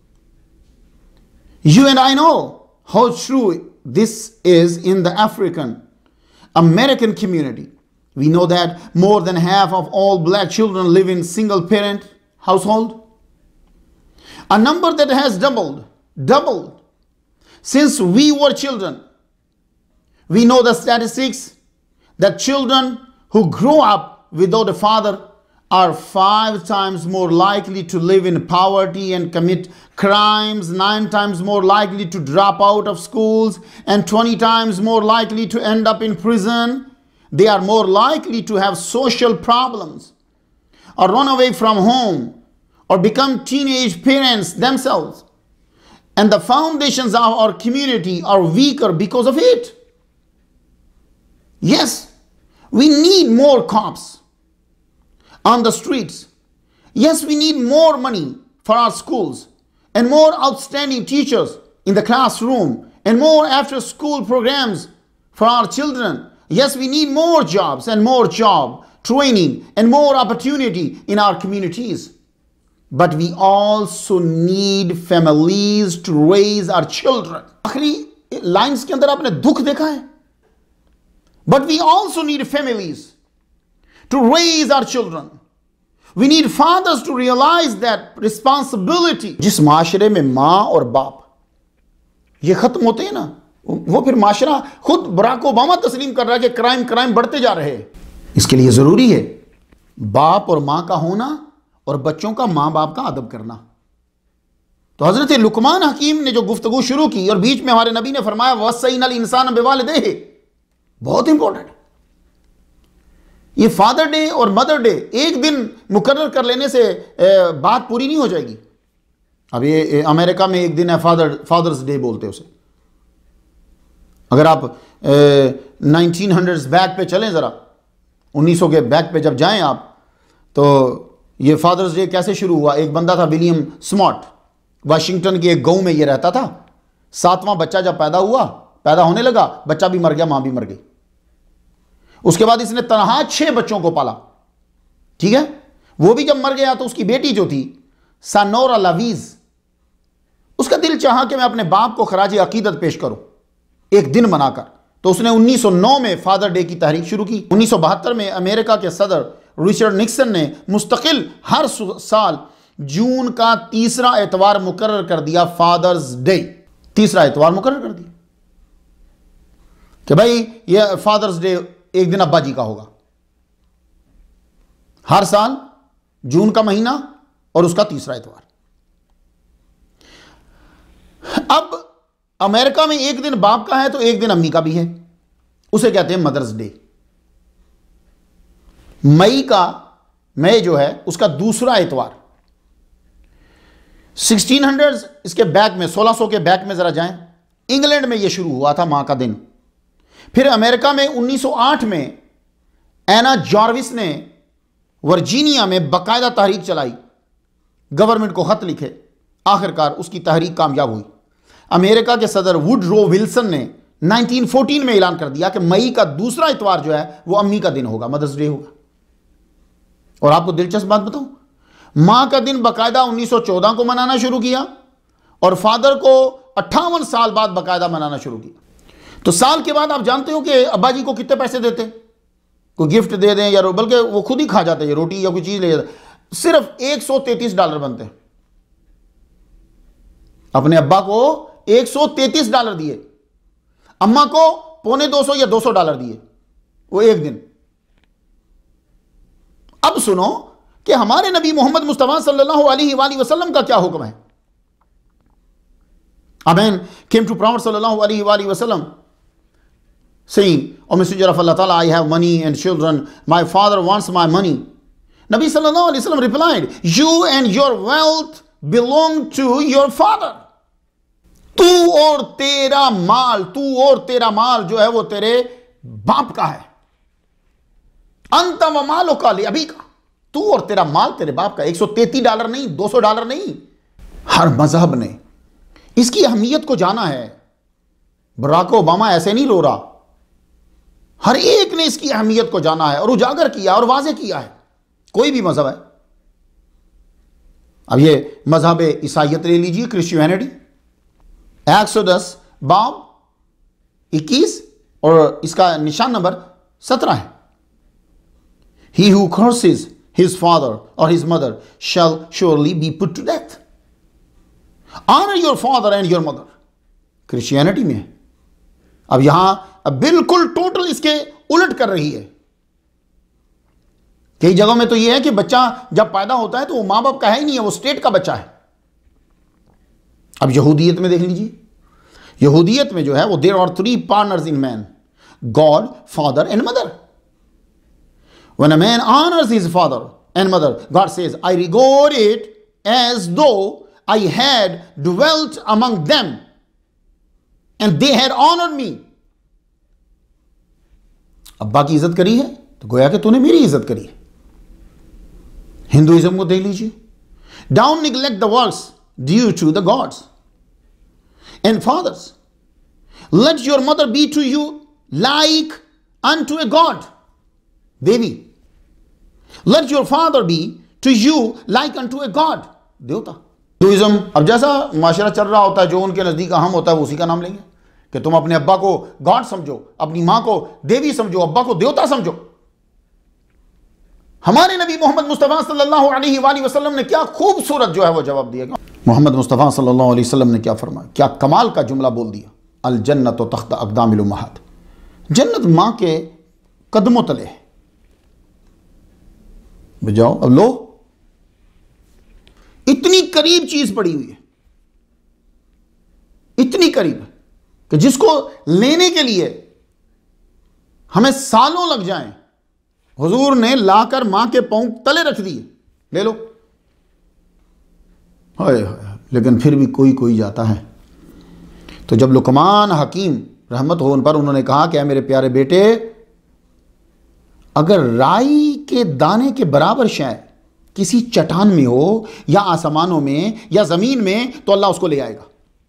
You and I know how true this is in the African American community. We know that more than half of all black children live in single parent household, a number that has doubled doubled since we were children. We know the statistics that children who grow up without a father are five times more likely to live in poverty and commit crimes, nine times more likely to drop out of schools, and twenty times more likely to end up in prison. They are more likely to have social problems or run away from home or become teenage parents themselves. And the foundations of our community are weaker because of it. Yes, we need more cops on the streets. Yes, we need more money for our schools and more outstanding teachers in the classroom and more after school programs for our children. Yes, we need more jobs and more job training and more opportunity in our communities. But we also need families to raise our children. आखिरी lines के अंदर आपने दुख देखा है। But we also need families to raise our children. We need fathers to realize that responsibility. जिस माशरे में माँ और बाप ये खत्म होते हैं ना, वो फिर माशरा खुद बराक ओबामा तस्लीम कर रहा है कि क्राइम क्राइम बढ़ते जा रहे हैं। इसके लिए जरूरी है बाप और माँ का होना और बच्चों का माँ बाप का अदब करना। तो हजरत लुकमान हकीम ने जो गुफ्तगू शुरू की और बीच में हमारे नबी ने फरमाया वस्सैनल इंसान बिवालिदैहि, बहुत इंपॉर्टेंट। ये फादर डे और मदर डे एक दिन मुकर्रर कर लेने से ए, बात पूरी नहीं हो जाएगी। अब ये अमेरिका में एक दिन है फादर फादर्स डे बोलते हैं उसे। अगर आप नाइनटीन हंड्रेड्स बैक पे चलें, ज़रा उन्नीस सौ के बैक पे जब जाएं आप, तो ये फादर्स डे कैसे शुरू हुआ। एक बंदा था विलियम स्मॉट, वाशिंगटन के एक गांव में ये रहता था। सातवां बच्चा जब पैदा हुआ, पैदा होने लगा, बच्चा भी मर गया, मां भी मर गई। उसके बाद इसने तनहा छह बच्चों को पाला, ठीक है। वो भी जब मर गया तो उसकी बेटी जो थी सानोरा लवीज, उसका दिल चाहा कि मैं अपने बाप को खराज अकीदत पेश करूं एक दिन मनाकर। तो उसने उन्नीस सौ नौ में फादर डे की तहरीक शुरू की। उन्नीस सौ बहत्तर में अमेरिका के सदर रिचर्ड निक्सन ने मुस्तकिल हर साल जून का तीसरा एतवार मुकर्रर कर दिया, फादर्स डे, तीसरा एतवार मुकर्रर कर दिया कि भाई ये फादर्स डे एक दिन अब्बा जी का होगा, हर साल जून का महीना और उसका तीसरा एतवार। अब अमेरिका में एक दिन बाप का है तो एक दिन अम्मी का भी है, उसे कहते हैं मदर्स डे। मई का मई जो है उसका दूसरा एतवार, सोलह सौ इसके बैक में, सोलह सौ के बैक में जरा जाएं, इंग्लैंड में यह शुरू हुआ था मां का दिन। फिर अमेरिका में उन्नीस सौ आठ में एना जॉर्विस ने वर्जीनिया में बाकायदा तहरीक चलाई, गवर्नमेंट को खत लिखे, आखिरकार उसकी तहरीक कामयाब हुई। अमेरिका के सदर वुडरो विल्सन ने उन्नीस सौ चौदह में ऐलान कर दिया कि मई का दूसरा इतवार जो है वो अम्मी का दिन होगा, मदर्स डे होगा। और आपको दिलचस्प बात बताऊं, मां का दिन बाकायदा उन्नीस सौ चौदह को मनाना शुरू किया और फादर को अट्ठावन साल बाद बाकायदा मनाना शुरू किया। तो साल के बाद आप जानते हो कि अब्बा जी को कितने पैसे देते, कोई गिफ्ट दे दें या बल्कि वो खुद ही खा जाते हैं रोटी या कोई चीज ले जाते, सिर्फ एक सौ तैंतीस डॉलर बनते हैं। अपने अब्बा को एक सौ तैंतीस डॉलर दिए, अम्मा को पौने दो सौ या दो सौ डॉलर दिए वो एक दिन। अब सुनो कि हमारे नबी मोहम्मद मुस्तफा सल्लल्लाहु अलैहि वसल्लम का क्या हुक्म है। A man came to Prophet sallallahu alaihi wasallam saying, "O Messenger of Allah Ta'ala, I have money and children. My father wants my money." Nabi sallallahu alaihi wasallam replied, "You and your wealth belong to your father." तू और तेरा माल, तू और तेरा माल जो है वो तेरे बाप का है। अंत व मालो का ले अभी का, तू और तेरा माल तेरे बाप का। एक सौ तैंतीस डॉलर नहीं, दो सौ डॉलर नहीं। हर मजहब ने इसकी अहमियत को जाना है। बराक ओबामा ऐसे नहीं रो रहा, हर एक ने इसकी अहमियत को जाना है और उजागर किया और वाजे किया है, कोई भी मजहब है। अब ये मजहब ईसाइयत ले लीजिए, क्रिश्चियनिटी, एक्सोडस बाब इक्कीस और इसका निशान नंबर सत्रह है। He who curses his father or his mother shall surely be put to death. Honor your father and your mother. Christianity में है। अब यहां अब बिल्कुल टोटल इसके उलट कर रही है। कई जगहों में तो यह है कि बच्चा जब पैदा होता है तो वो मां बाप का है ही नहीं है, वो स्टेट का बच्चा है। अब यहूदियत में देख लीजिए, यहूदियत में जो है वो there are three partners in man, God, father and mother. When a man honors his father and mother, God says, I regard it as though I had dwelt among them and they had honored me. अब्बा की इज्जत करी है तो गोया कि तूने मेरी इज्जत करी है। हिंदुइज्म को देख लीजिए, Don't neglect the works due to the gods and fathers. Let your mother be to you like unto a god. Devi, let your father be to you like unto a god. Devta. Hinduism, अब जैसा माशरा चल रहा होता है, जो उनके नजदीक अहम होता है वो उसी का नाम लेंगे कि तुम अपने अब्बा को गॉड समझो, अपनी मां को देवी समझो, अब्बा को देवता समझो। हमारे नबी मोहम्मद मुस्तफा सल्लल्लाहु अलैहि वसल्लम ने क्या खूबसूरत जो है वो जवाब दिया। मोहम्मद मुस्तफा सल्लल्लाहु अलैहि वसल्लम ने क्या फरमाया, क्या कमाल का जुमला बोल दिया, अल जन्नत तख्त अक़दामिल उम्महात। जन्नत मां के कदमों तले है। जाओ अब लो, इतनी करीब चीज पड़ी हुई है, इतनी करीब कि जिसको लेने के लिए हमें सालों लग जाएं, हुजूर ने लाकर मां के पांव तले रख दिए, ले लो। हाय हाय, लेकिन फिर भी कोई कोई जाता है। तो जब लुकमान हकीम रहमत हो उन पर, उन्होंने कहा कि मेरे प्यारे बेटे, अगर राई के दाने के बराबर शय किसी चट्टान में हो या आसमानों में या जमीन में तो अल्लाह उसको ले आएगा।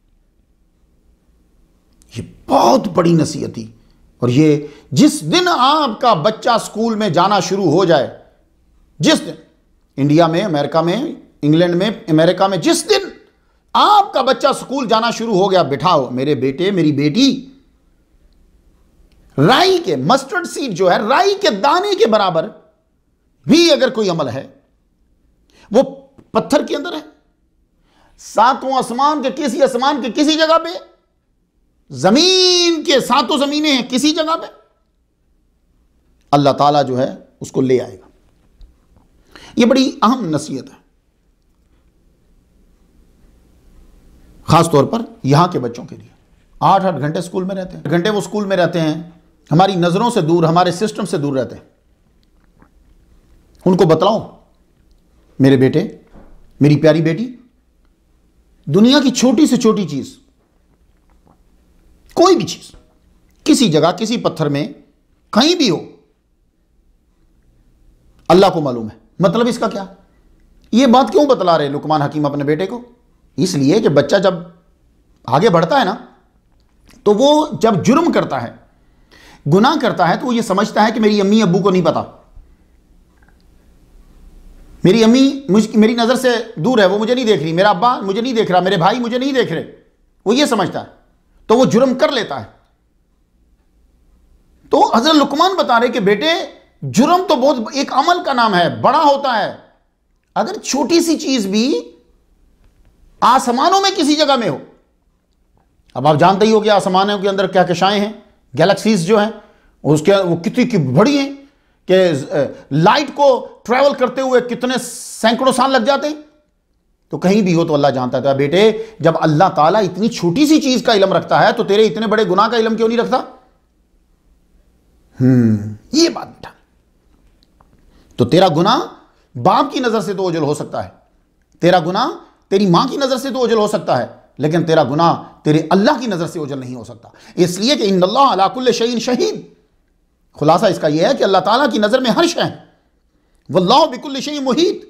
ये बहुत बड़ी नसीहत थी। और ये जिस दिन आपका बच्चा स्कूल में जाना शुरू हो जाए, जिस दिन इंडिया में, अमेरिका में, इंग्लैंड में, अमेरिका में, जिस दिन आपका बच्चा स्कूल जाना शुरू हो गया, बिठाओ मेरे बेटे मेरी बेटी, राई के, मस्टर्ड सीड जो है, राई के दाने के बराबर भी अगर कोई अमल है, वो पत्थर के अंदर है, सातों आसमान के किसी आसमान के किसी जगह पे, जमीन के सातों जमीनें हैं किसी जगह पे, अल्लाह ताला जो है उसको ले आएगा। यह बड़ी अहम नसीहत है, खास तौर पर यहां के बच्चों के लिए। आठ आठ घंटे स्कूल में रहते हैं, घंटे वो स्कूल में रहते हैं, हमारी नजरों से दूर, हमारे सिस्टम से दूर रहते हैं। उनको बतलाओ, मेरे बेटे, मेरी प्यारी बेटी, दुनिया की छोटी से छोटी चीज, कोई भी चीज, किसी जगह, किसी पत्थर में, कहीं भी हो, अल्लाह को मालूम है। मतलब इसका क्या? यह बात क्यों बतला रहे लुकमान हकीम अपने बेटे को? इसलिए कि बच्चा जब आगे बढ़ता है ना, तो वो जब जुर्म करता है, गुनाह करता है, तो वो ये समझता है कि मेरी अम्मी अब्बू को नहीं पता, मेरी अम्मी मुझ मेरी नजर से दूर है, वो मुझे नहीं देख रही, मेरा अब्बा मुझे नहीं देख रहा, मेरे भाई मुझे नहीं देख रहे, वो ये समझता है, तो वो जुर्म कर लेता है। तो हजरत लुकमान बता रहे कि बेटे, जुर्म तो बहुत एक अमल का नाम है, बड़ा होता है। अगर छोटी सी चीज भी आसमानों में किसी जगह में हो, अब आप जानते ही हो कि आसमानों के अंदर क्या कशाएं हैं, गैलेक्सीज जो हैं, उसके वो कितनी की बड़ी हैं कि लाइट को ट्रैवल करते हुए कितने सैकड़ों साल लग जाते हैं। तो कहीं भी हो तो अल्लाह जानता था। बेटे, जब अल्लाह ताला इतनी छोटी सी चीज का इल्म रखता है, तो तेरे इतने बड़े गुनाह का इल्म क्यों नहीं रखता? हम्म ये बात बेटा, तो तेरा गुनाह बाप की नजर से तो ओझल हो सकता है, तेरा गुनाह तेरी मां की नजर से तो ओझल हो सकता है, लेकिन तेरा गुनाह तेरे अल्लाह की नजर से ओझल नहीं हो सकता। इसलिए कि इन्नल्लाह अला कुल्लि शैइन शहीद। खुलासा इसका यह है कि अल्लाह ताला की नजर में हर शय है, वल्लाहु बिकुल्लि शैइन मुहीत।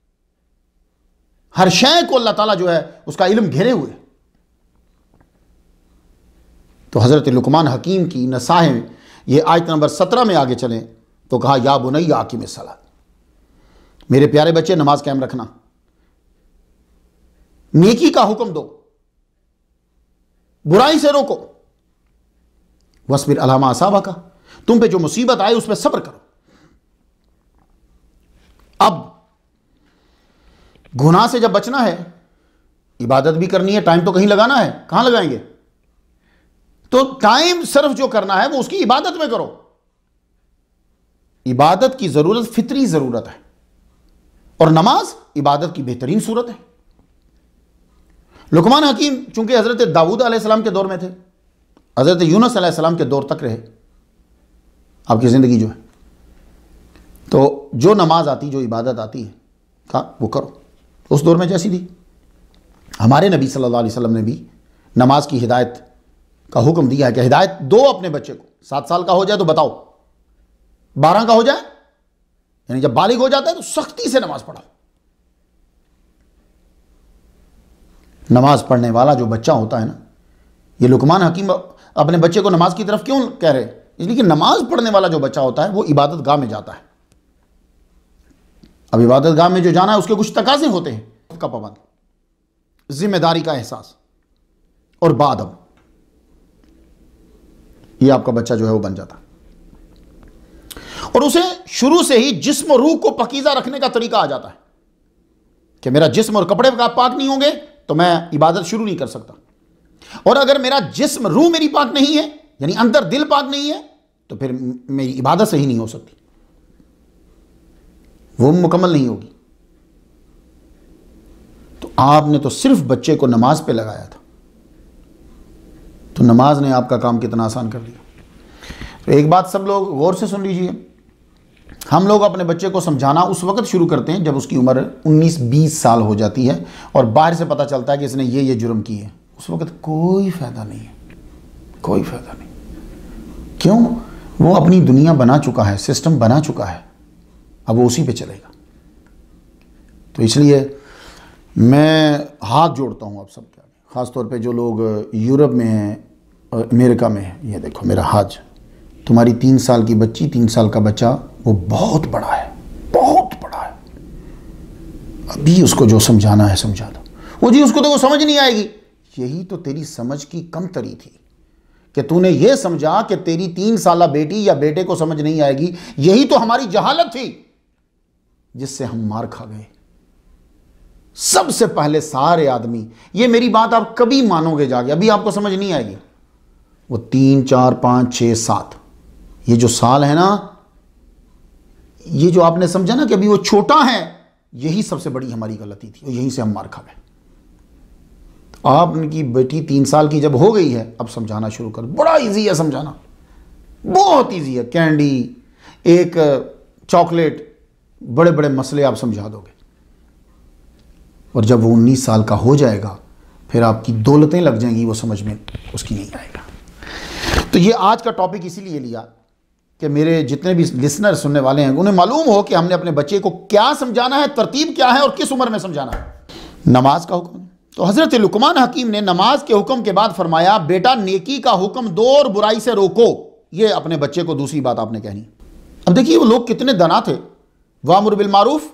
हर शय को अल्लाह ताला जो है उसका इल्म घेरे हुए। तो हजरत लुकमान हकीम की नसाहें, ये आयत नंबर सत्रह में आगे चलें तो कहा, या बुनैया आकिमिस सलात, मेरे प्यारे बच्चे, नमाज कायम रखना, नेकी का हुक्म दो, बुराई से रोको, वस्बिर अला मा असाबका, तुम पे जो मुसीबत आए उस पर सब्र करो। अब गुनाह से जब बचना है, इबादत भी करनी है, टाइम तो कहीं लगाना है, कहां लगाएंगे? तो टाइम सिर्फ जो करना है वो उसकी इबादत में करो। इबादत की जरूरत फितरी जरूरत है, और नमाज इबादत की बेहतरीन सूरत है। लुकमान हकीम चूंकि हजरत दाऊद अलैहिस्सलाम के दौर में थे, हजरत यूनुस अलैहिस्सलाम के दौर तक रहे आपकी जिंदगी जो है, तो जो नमाज आती, जो इबादत आती है, कहा वो करो। उस दौर में जैसी थी, हमारे नबी सल्लल्लाहु अलैहि वसल्लम ने भी नमाज की हिदायत का हुक्म दिया है कि हिदायत दो अपने बच्चे को, सात साल का हो जाए तो बताओ, बारह का हो जाए, यानी जब बालिग हो जाता है तो सख्ती से नमाज पढ़ाओ। नमाज पढ़ने वाला जो बच्चा होता है ना, ये लुकमान हकीम अपने बच्चे को नमाज की तरफ क्यों कह रहे? इसलिए कि नमाज पढ़ने वाला जो बच्चा होता है वो इबादत गाह में जाता है। अब इबादत गाह में जो जाना है उसके कुछ तकाजे होते हैं, उसका पाबंद, जिम्मेदारी का एहसास और बादब, ये आपका बच्चा जो है वो बन जाता है। और उसे शुरू से ही जिस्म और रूह को पकीजा रखने का तरीका आ जाता है कि मेरा जिस्म और कपड़े का पाक नहीं होंगे तो मैं इबादत शुरू नहीं कर सकता, और अगर मेरा जिस्म रूह मेरी पाक नहीं है, यानी अंदर दिल पाक नहीं है, तो फिर मेरी इबादत सही नहीं हो सकती, वो मुकम्मल नहीं होगी। तो आपने तो सिर्फ बच्चे को नमाज पे लगाया था, तो नमाज ने आपका काम कितना आसान कर दिया। तो एक बात सब लोग गौर से सुन लीजिए, हम लोग अपने बच्चे को समझाना उस वक्त शुरू करते हैं जब उसकी उम्र उन्नीस बीस साल हो जाती है और बाहर से पता चलता है कि इसने ये ये जुर्म किए हैं। उस वक्त कोई फ़ायदा नहीं है, कोई फ़ायदा नहीं। क्यों? वो अपनी दुनिया बना चुका है, सिस्टम बना चुका है, अब वो उसी पे चलेगा। तो इसलिए मैं हाथ जोड़ता हूँ आप सब के आगे, ख़ास तौर पे जो लोग यूरोप में हैं, अमेरिका में हैं। ये देखो मेरा हाथ, तुम्हारी तीन साल की बच्ची, तीन साल का बच्चा, वो बहुत बड़ा है, बहुत बड़ा है, अभी उसको जो समझाना है समझा दो। वो जी उसको तो वो समझ नहीं आएगी। यही तो तेरी समझ की कमतरी थी कि तूने ये समझा कि तेरी तीन साला बेटी या बेटे को समझ नहीं आएगी। यही तो हमारी जहालत थी जिससे हम मार खा गए। सबसे पहले सारे आदमी, ये मेरी बात आप कभी मानोगे जाके, अभी आपको समझ नहीं आएगी, वो तीन चार पांच छह सात ये जो साल है ना, ये जो आपने समझा ना कि अभी वो छोटा है, यही सबसे बड़ी हमारी गलती थी और यहीं से हम मार खा गए। तो आपकी बेटी तीन साल की जब हो गई है, अब समझाना शुरू कर। बड़ा इजी है समझाना, बहुत इजी है। कैंडी, एक चॉकलेट, बड़े बड़े मसले आप समझा दोगे। और जब वो उन्नीस साल का हो जाएगा, फिर आपकी दौलतें लग जाएंगी, वो समझ में उसकी नहीं आएगा। तो ये आज का टॉपिक इसीलिए लिया कि मेरे जितने भी लिसनर सुनने वाले हैं, उन्हें मालूम हो कि हमने अपने बच्चे को क्या समझाना है, तरतीब क्या है और किस उम्र में समझाना है। नमाज का हुक्म, तो हज़रत लुकमान हकीम ने नमाज के हुक्म के बाद फरमाया, बेटा नेकी का हुक्म दो और बुराई से रोको। ये अपने बच्चे को दूसरी बात आपने कहनी। अब देखिए वो लोग कितने दना थे। वामुर बिल मारूफ,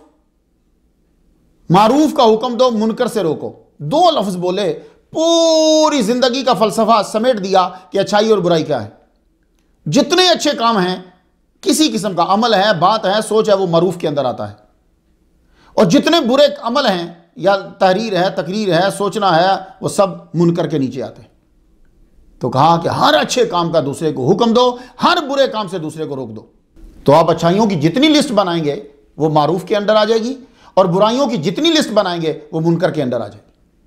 मारूफ का हुक्म दो, मुनकर से रोको। दो लफ्ज बोले, पूरी जिंदगी का फलसफा समेट दिया कि अच्छाई और बुराई क्या है। जितने अच्छे काम हैं, किसी किस्म का अमल है, बात है, सोच है, वो मारूफ के अंदर आता है। और जितने बुरे अमल हैं, या तहरीर है, तकरीर है, सोचना है, वो सब मुनकर के नीचे आते हैं। तो कहा कि हर अच्छे काम का दूसरे को हुक्म दो, हर बुरे काम से दूसरे को रोक दो। तो आप अच्छाइयों की जितनी लिस्ट बनाएंगे वो मारूफ के अंदर आ जाएगी, और बुराइयों की जितनी लिस्ट बनाएंगे वो मुनकर के अंदर आ जाएगी।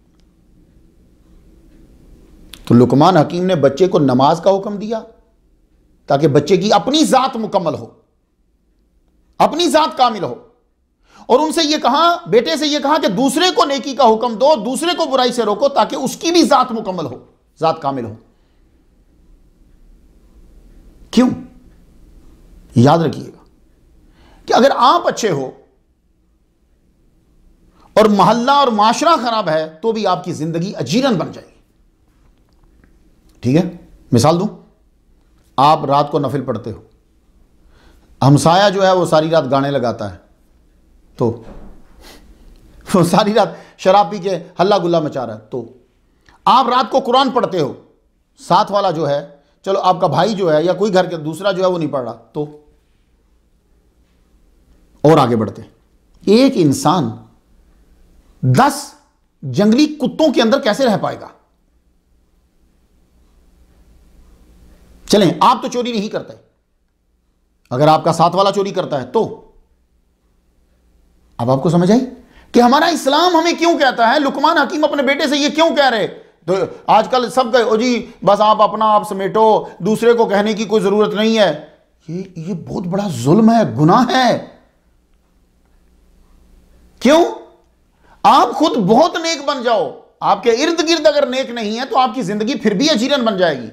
तो लुकमान हकीम ने बच्चे को नमाज का हुक्म दिया ताकि बच्चे की अपनी जात मुकम्मल हो, अपनी जात कामिल हो। और उनसे यह कहा, बेटे से यह कहा कि दूसरे को नेकी का हुक्म दो, दूसरे को बुराई से रोको, ताकि उसकी भी जात मुकम्मल हो, जात कामिल हो। क्यों? याद रखिएगा कि अगर आप अच्छे हो और मोहल्ला और माशरा खराब है, तो भी आपकी जिंदगी अजीरन बन जाएगी। ठीक है, मिसाल दूं, आप रात को नफिल पढ़ते हो, हमसाया जो है वो सारी रात गाने लगाता है, तो वो सारी रात शराब पी के हल्ला गुल्ला मचा रहा है। तो आप रात को कुरान पढ़ते हो, साथ वाला जो है, चलो आपका भाई जो है या कोई घर के दूसरा जो है वो नहीं पढ़ रहा, तो और आगे बढ़ते, एक इंसान दस जंगली कुत्तों के अंदर कैसे रह पाएगा? चलें, आप तो चोरी नहीं करते, अगर आपका साथ वाला चोरी करता है तो अब आपको समझ आई कि हमारा इस्लाम हमें क्यों कहता है। लुकमान हकीम अपने बेटे से ये क्यों कह रहे? तो आजकल सब कहे, ओ जी बस आप अपना आप समेटो, दूसरे को कहने की कोई जरूरत नहीं है। ये ये बहुत बड़ा जुल्म है, गुनाह है। क्यों? आप खुद बहुत नेक बन जाओ, आपके इर्द गिर्द अगर नेक नहीं है तो आपकी जिंदगी फिर भी अजीरन बन जाएगी।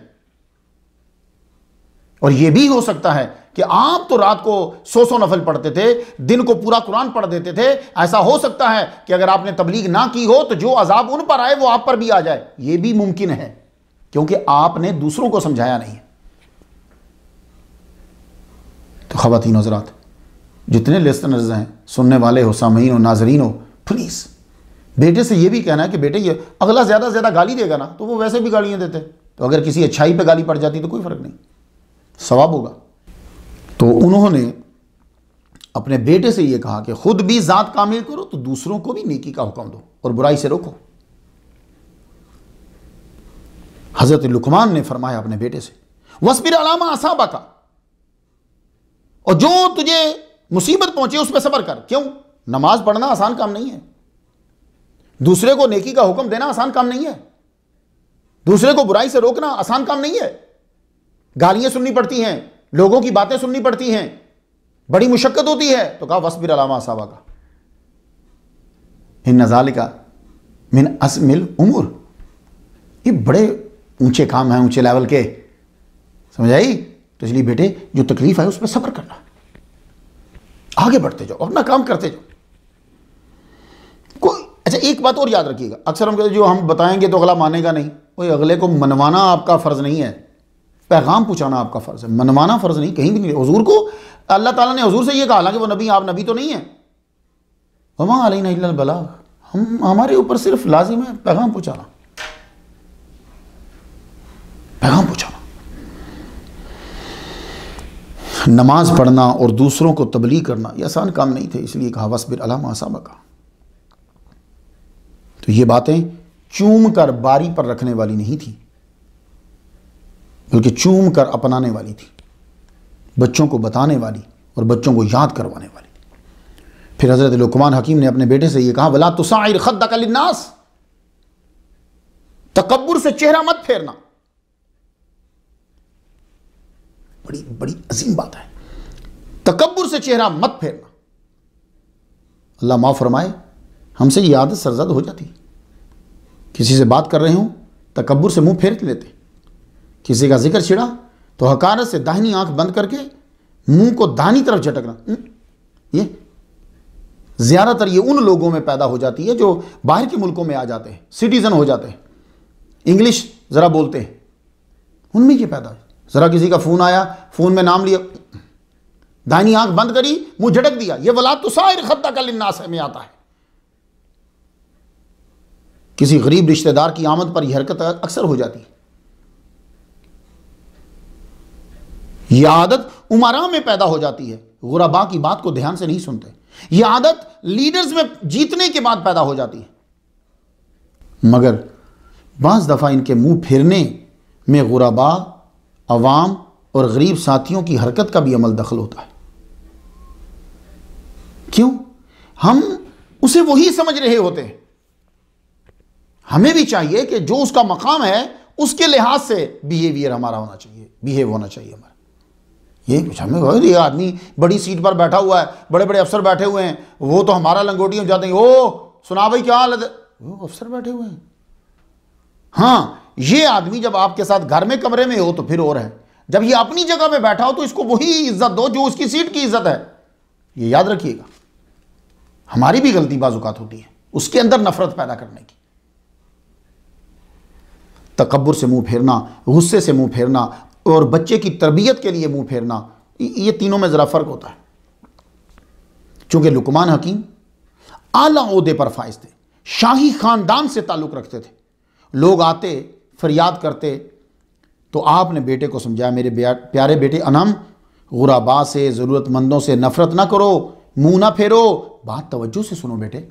और यह भी हो सकता है कि आप तो रात को सौ सौ नफल पढ़ते थे, दिन को पूरा कुरान पढ़ देते थे। ऐसा हो सकता है कि अगर आपने तबलीग ना की हो तो जो अजाब उन पर आए वो आप पर भी आ जाए। यह भी मुमकिन है, क्योंकि आपने दूसरों को समझाया नहीं है। तो खवातीन हज़रात, जितने लिसनर्स हैं, सुनने वाले हो, सामीन हो, नाजरीन हो, प्लीज बेटे से यह भी कहना है कि बेटे ये अगला ज्यादा से ज्यादा गाली देगा ना, तो वो वैसे भी गालियां देते, तो अगर किसी अच्छाई पे गाली पड़ जाती तो कोई फर्क नहीं, सवाब होगा। तो उन्होंने अपने बेटे से यह कहा कि खुद भी जात कामिल करो तो दूसरों को भी नेकी का हुक्म दो और बुराई से रोको। हजरत लुकमान ने फरमाया अपने बेटे से, वस्बिर अलामा असाबा का, और जो तुझे मुसीबत पहुंचे उस पर सब्र कर। क्यों? नमाज पढ़ना आसान काम नहीं है, दूसरे को नेकी का हुक्म देना आसान काम नहीं है, दूसरे को बुराई से रोकना आसान काम नहीं है। गालियां सुननी पड़ती हैं, लोगों की बातें सुननी पड़ती हैं, बड़ी मुशक्कत होती है। तो कहा वस्बिर अलामा असाबा का, इन ज़ालिका मिन अस्मिल उमूर, ये बड़े ऊंचे काम हैं, ऊंचे लेवल के, समझ आई? तो इसलिए बेटे जो तकलीफ है उस पर सब्र करना, आगे बढ़ते जाओ, अपना काम करते जाओ। कोई अच्छा एक बात और याद रखिएगा, अक्सर हम कहते जो हम बताएंगे तो अगला मानेगा नहीं। कोई अगले को मनवाना आपका फर्ज नहीं है, पैगाम पहुंचाना आपका फर्ज है, मनवाना फर्ज नहीं, कहीं भी नहीं। हुजूर को अल्लाह ताला ने हुजूर से ये कहा, हालांकि वो नबी, आप नबी तो नहीं है, वमा अलैना इल्लल बलाग, हम हमारे ऊपर सिर्फ लाजिम है पैगाम पहुंचाना, पैगाम पहुंचाना। नमाज पढ़ना और दूसरों को तबलीग करना ये आसान काम नहीं थे, इसलिए कहा वस्बिर अला मा असाबका। तो ये बातें चूम कर बारी पर रखने वाली नहीं थी, बल्कि चूम कर अपनाने वाली थी, बच्चों को बताने वाली और बच्चों को याद करवाने वाली। फिर हज़रत लुक़मान हकीम ने अपने बेटे से ये कहा, वला तुसाइर खद्दक लिन्नास, तकब्बुर से चेहरा मत फेरना। बड़ी बड़ी अजीम बात है, तकब्बुर से चेहरा मत फेरना। अल्लाह माफ़ फरमाए, हमसे ये आदत सरजद हो जाती। किसी से बात कर रहे हो तकब्बुर से मुंह फेर लेते, किसी का जिक्र छिड़ा तो हकारत से दाहिनी आंख बंद करके मुंह को दाहिनी तरफ झटकना। ये ज़्यादातर ये उन लोगों में पैदा हो जाती है जो बाहर के मुल्कों में आ जाते हैं, सिटीज़न हो जाते हैं, इंग्लिश ज़रा बोलते हैं, उनमें ये पैदा है। ज़रा किसी का फ़ोन आया, फ़ोन में नाम लिया, दाहिनी आंख बंद करी, मुंह झटक दिया, ये वला तुसाइर खद्दक लिन्नास में आता है। किसी गरीब रिश्तेदार की आमद पर यह हरकत अक्सर हो जाती है। यह आदत उमरा में पैदा हो जाती है, गुरबा की बात को ध्यान से नहीं सुनते। यह आदत लीडर्स में जीतने के बाद पैदा हो जाती है, मगर बाज़ दफ़ा इनके मुंह फेरने में गुरबा, अवाम और गरीब साथियों की हरकत का भी अमल दखल होता है। क्यों? हम उसे वही समझ रहे होते हैं। हमें भी चाहिए कि जो उसका मकाम है उसके लिहाज से बिहेवियर हमारा होना चाहिए, बिहेव होना चाहिए हमारा। ये कुछ हमें, ये आदमी बड़ी सीट पर बैठा हुआ है, बड़े बड़े अफसर बैठे हुए हैं, वो तो हमारा लंगोटी हो जाते हैं, ओ सुना भाई क्या हालत है, वो अफसर बैठे हुए हैं। हाँ, ये आदमी जब आपके साथ घर में कमरे में हो तो फिर और है, जब ये अपनी जगह पे बैठा हो तो इसको वही इज्जत दो जो उसकी सीट की इज्जत है। ये याद रखिएगा, हमारी भी गलती बाजुकात होती है उसके अंदर नफरत पैदा करने की। तकब्बुर से मुंह फेरना, गुस्से से मुंह फेरना और बच्चे की तरबियत के लिए मुंह फेरना, ये तीनों में ज़रा फ़र्क होता है। चूँकि लुक़मान हकीम आला ओहदे पर फाइज थे, शाही ख़ानदान से ताल्लुक़ रखते थे, लोग आते फरियाद करते तो आपने बेटे को समझाया, मेरे प्यारे बेटे अनम, गुरबा से, ज़रूरतमंदों से नफ़रत ना करो, मुंह ना फेरो, बात तवज्जो से सुनो बेटे।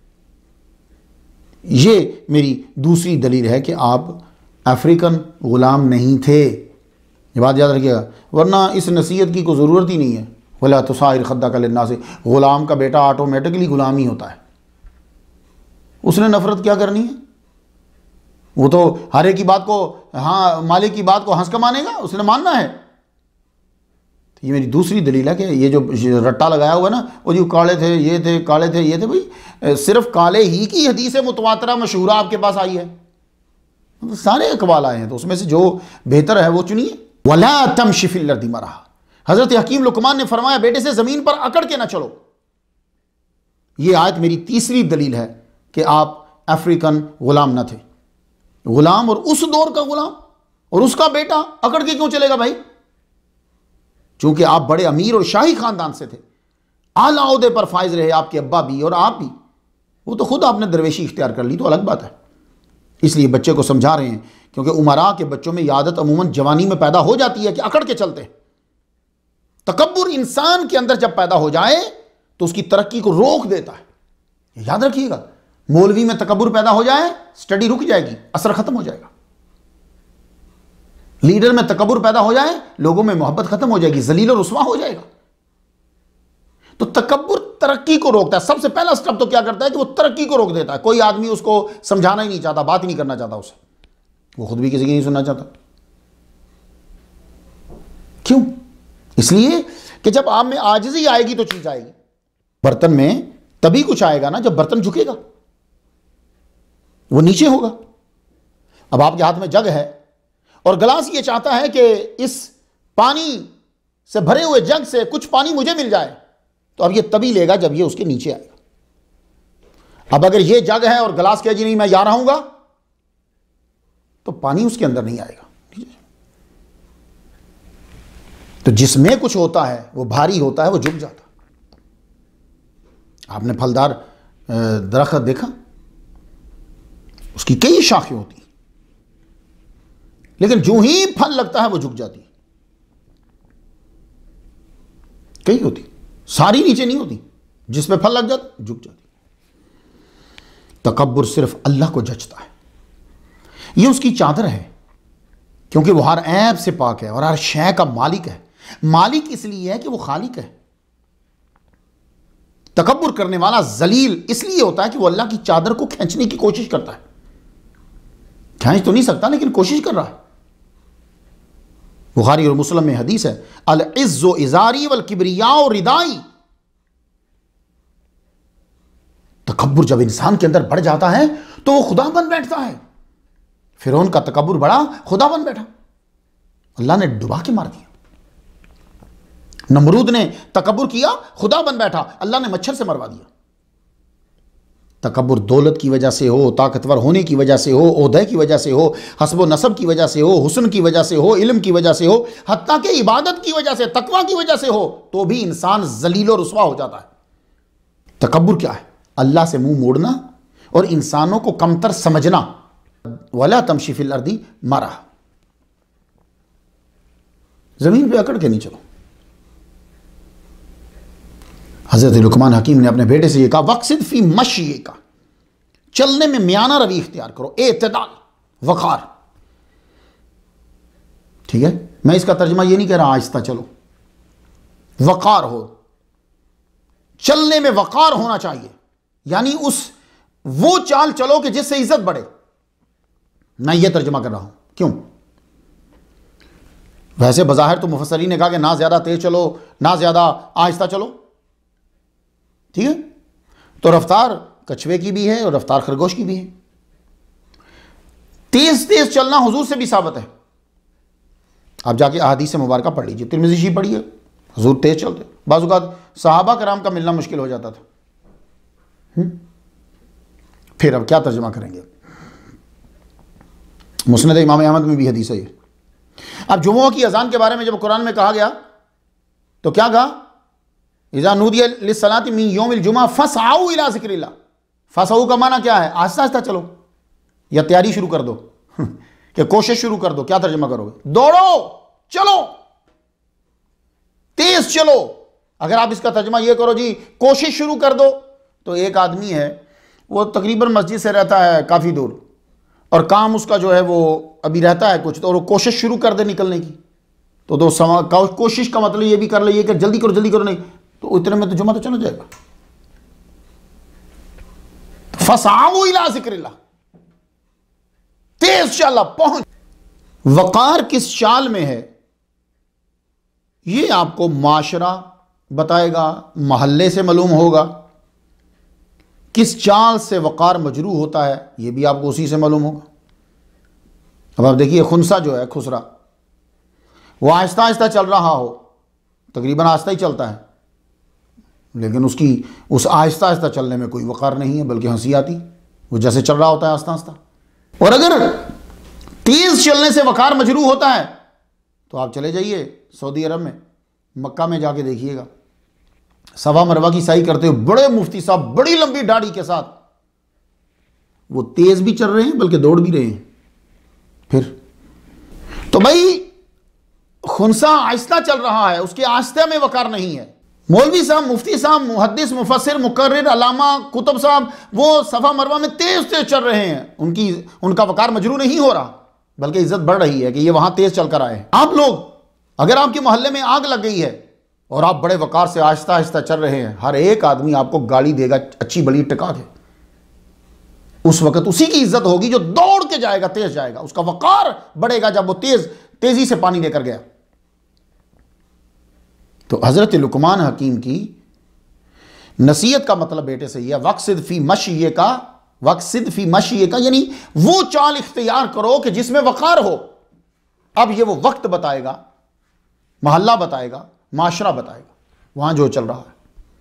ये मेरी दूसरी दलील है कि आप अफ्रीकन ग़ुलाम नहीं थे, ये बात याद रखिएगा, वरना इस नसीहत की कोई ज़रूरत ही नहीं है। वला तुसाइर खद्दक लिन्नास, ग़ुलाम का बेटा ऑटोमेटिकली ग़ुलाम ही होता है, उसने नफ़रत क्या करनी है? वो तो हर एक की बात को, हाँ मालिक की बात को हंस कर मानेगा, उसने मानना है। तो ये मेरी दूसरी दलील है कि ये जो रट्टा लगाया हुआ ना, वो जो काले थे ये थे, काले थे ये थे, भाई सिर्फ काले ही की हदीस मुतवातरा मशहूरा आपके पास आई है, तो सारे अकवाल आए हैं, तो उसमें से जो बेहतर है वो चुनिए। वला तमशी फिल अर्दि मरहा, हज़रत हकीम लुक़मान ने फरमाया, बेटे से ज़मीन पर अकड़ के ना चलो। ये आयत मेरी तीसरी दलील है कि आप अफ्रीकन ग़ुलाम न थे। ग़ुलाम और उस दौर का ग़ुलाम और उसका बेटा अकड़ के क्यों चलेगा भाई? चूंकि आप बड़े अमीर और शाही ख़ानदान से थे, आला ओहदे पर फाइज रहे आपके अब्बा भी और आप भी, वो तो खुद आपने दरवेशी इख्तियार कर ली तो अलग बात है। इसलिए बच्चे को समझा रहे हैं, क्योंकि उमरा के बच्चों में ये आदत अमूमन जवानी में पैदा हो जाती है कि अकड़ के चलते। तकब्बुर इंसान के अंदर जब पैदा हो जाए तो उसकी तरक्की को रोक देता है। याद रखिएगा, मौलवी में तकब्बुर पैदा हो जाए स्टडी रुक जाएगी, असर खत्म हो जाएगा। लीडर में तकब्बुर पैदा हो जाए लोगों में मोहब्बत खत्म हो जाएगी, जलील और रुस्वा हो जाएगा। तो तकब्बुर तरक्की को रोकता है। सबसे पहला स्टेप तो क्या करता है कि वो तरक्की को रोक देता है। कोई आदमी उसको समझाना ही नहीं चाहता, बात ही नहीं करना चाहता उसे, वो खुद भी किसी की नहीं सुनना चाहता। क्यों? इसलिए कि जब आप में आजिज़ी आएगी तो चीज आएगी। बर्तन में तभी कुछ आएगा ना जब बर्तन झुकेगा, वो नीचे होगा। अब आपके हाथ में जग है और गिलास ये चाहता है कि इस पानी से भरे हुए जग से कुछ पानी मुझे मिल जाए, तो अब ये तभी लेगा जब ये उसके नीचे आएगा। अब अगर ये जग है और गिलास कहे जी नहीं मैं यहाँ रहूंगा, तो पानी उसके अंदर नहीं आएगा। तो जिसमें कुछ होता है वो भारी होता है, वो झुक जाता। आपने फलदार दरख्त देखा, उसकी कई शाखें होती, लेकिन जो ही फल लगता है वो झुक जाती। कई होती, सारी नीचे नहीं होती, जिस पे फल लग जाता झुक जाती। तकब्बुर सिर्फ अल्लाह को जचता है, ये उसकी चादर है, क्योंकि वो हर ऐब से पाक है और हर शय का मालिक है। मालिक इसलिए है कि वो खालिक है। तकब्बुर करने वाला जलील इसलिए होता है कि वो अल्लाह की चादर को खींचने की कोशिश करता है। खींच तो नहीं सकता लेकिन कोशिश कर रहा है। बुखारी और मुस्लिम में हदीस है, अल इज़्ज़ु इज़ारी वल किब्रियाउ रिदाई। तकब्बुर जब इंसान के अंदर बढ़ जाता है तो वो खुदा बन बैठता है। फिरौन का तकब्बुर बड़ा, खुदा बन बैठा, अल्लाह ने डुबा के मार दिया। नमरूद ने तकब्बुर किया, खुदा बन बैठा, अल्लाह ने मच्छर से मरवा दिया। तकब्बुर दौलत की वजह से हो, ताकतवर होने की वजह से हो, ओहदे की वजह से हो, हस्ब नसब की वजह से हो, हुस्न की वजह से हो, इल्म की वजह से हो, हत्ता के इबादत की वजह से, तकवा की वजह से हो, तो भी इंसान जलील और रुस्वा हो जाता है। तकब्बुर क्या है? अल्लाह से मुंह मोड़ना और इंसानों को कमतर समझना। वला तमशी फिल अर्दी मारा, जमीन पे अकड़ के नहीं चलो। हजरत लुकमान हकीम ने अपने बेटे से यह कहा, वक्सिद फी मशी का, चलने में म्याना रवि इख्तियार करो, एतदाल, वकार। ठीक है, मैं इसका तर्जमा यह नहीं कह रहा आहिस्ता चलो, वकार हो, चलने में वकार होना चाहिए, यानी उस वो चाल चलो कि जिससे इज्जत बढ़े। मैं ये तर्जुमा कर रहा हूं। क्यों? वैसे बज़ाहिर तो मुफस्सरीन ने कहा कि ना ज्यादा तेज चलो ना ज्यादा आहिस्ता चलो, ठीक है। तो रफ्तार कछुए की भी है और रफ्तार खरगोश की भी है। तेज तेज चलना हुजूर से भी साबित है। आप जाके अहादीस मुबारक पढ़ लीजिए, तिरमिज़ी शरीफ पढ़िए, हुजूर तेज चलते। बाज़ औक़ात सहाबा कराम का मिलना मुश्किल हो जाता था। हुँ? फिर अब क्या तर्जुमा करेंगे? मुस्नद इमाम अहमद में भी हदीस है ये। अब जुमुआ की अजान के बारे में जब कुरान में कहा गया तो क्या कहा? इज़ा नूदिया लिस्सलाति मिन यौमिल जुमा फसआउ इला ज़िक्रिल्लाह। फसआउ का माना क्या है? आहिस्ता आहिस्ता चलो या तैयारी शुरू कर दो कि कोशिश शुरू कर दो। क्या तर्जुमा करोगे? दौड़ो, चलो, तेज चलो। अगर आप इसका तर्जुमा ये करो जी कोशिश शुरू कर दो, तो एक आदमी है वो तकरीबन मस्जिद से रहता है काफ़ी दूर और काम उसका जो है वो अभी रहता है कुछ, तो और वो कोशिश शुरू कर दे निकलने की, तो दो समा कोशिश का मतलब ये भी कर ले, ये कि जल्दी करो जल्दी करो, नहीं तो इतने में तो जुमा तो चला जाएगा। फसाओ इला ज़िक्रिल्लाह, तेज चला पहुंच। वकार किस चाल में है ये आपको माशरा बताएगा, महल्ले से मालूम होगा। किस चाल से वकार मजरू होता है ये भी आपको उसी से मालूम होगा। अब आप देखिए खुनसा जो है, खुसरा, वो आहिस्ता आहिस्ता चल रहा हो, तकरीबन आहिस्ता ही चलता है, लेकिन उसकी उस आहिस्ता आहिस्ता चलने में कोई वकार नहीं है, बल्कि हंसी आती, वो जैसे चल रहा होता है आहिस्ता आहिस्ता। और अगर तेज चलने से वकार मजरू होता है तो आप चले जाइए सऊदी अरब में, मक्का में जाके देखिएगा, सवा मरवा की साई करते हुए बड़े मुफ्ती साहब बड़ी लंबी दाढ़ी के साथ, वो तेज भी चल रहे हैं बल्कि दौड़ भी रहे हैं। फिर तो भाई खुनसा आहिस्ता चल रहा है, उसके आहिस्ते में वकार नहीं है। मौलवी साहब, मुफ्ती साहब, मुहद्दिस, मुफस्सिर, मुकर्रिर, अलामा, कुतुब साहब, वो सफा मरवा में तेज तेज चल रहे हैं, उनकी उनका वकार मजरू नहीं हो रहा, बल्कि इज्जत बढ़ रही है कि ये वहां तेज चलकर आए। आप लोग, अगर आपके मोहल्ले में आग लग गई है और आप बड़े वकार से आहिस्ता आहिस्ता चल रहे हैं, हर एक आदमी आपको गाली देगा अच्छी बड़ी टिका के। उस वक्त उसी की इज्जत होगी जो दौड़ के जाएगा, तेज जाएगा, उसका वकार बढ़ेगा जब वो तेज तेजी से पानी लेकर गया। तो हजरत लुकमान हकीम की नसीहत का मतलब बेटे से यह, वक्सिद फी मशिये का, वक्सिद फी मशिये का यानी वो चाल इख्तियार करो कि जिसमें वकार हो। अब ये वो वक्त बताएगा, मोहल्ला बताएगा, माशरा बताएगा, वहां जो चल रहा है।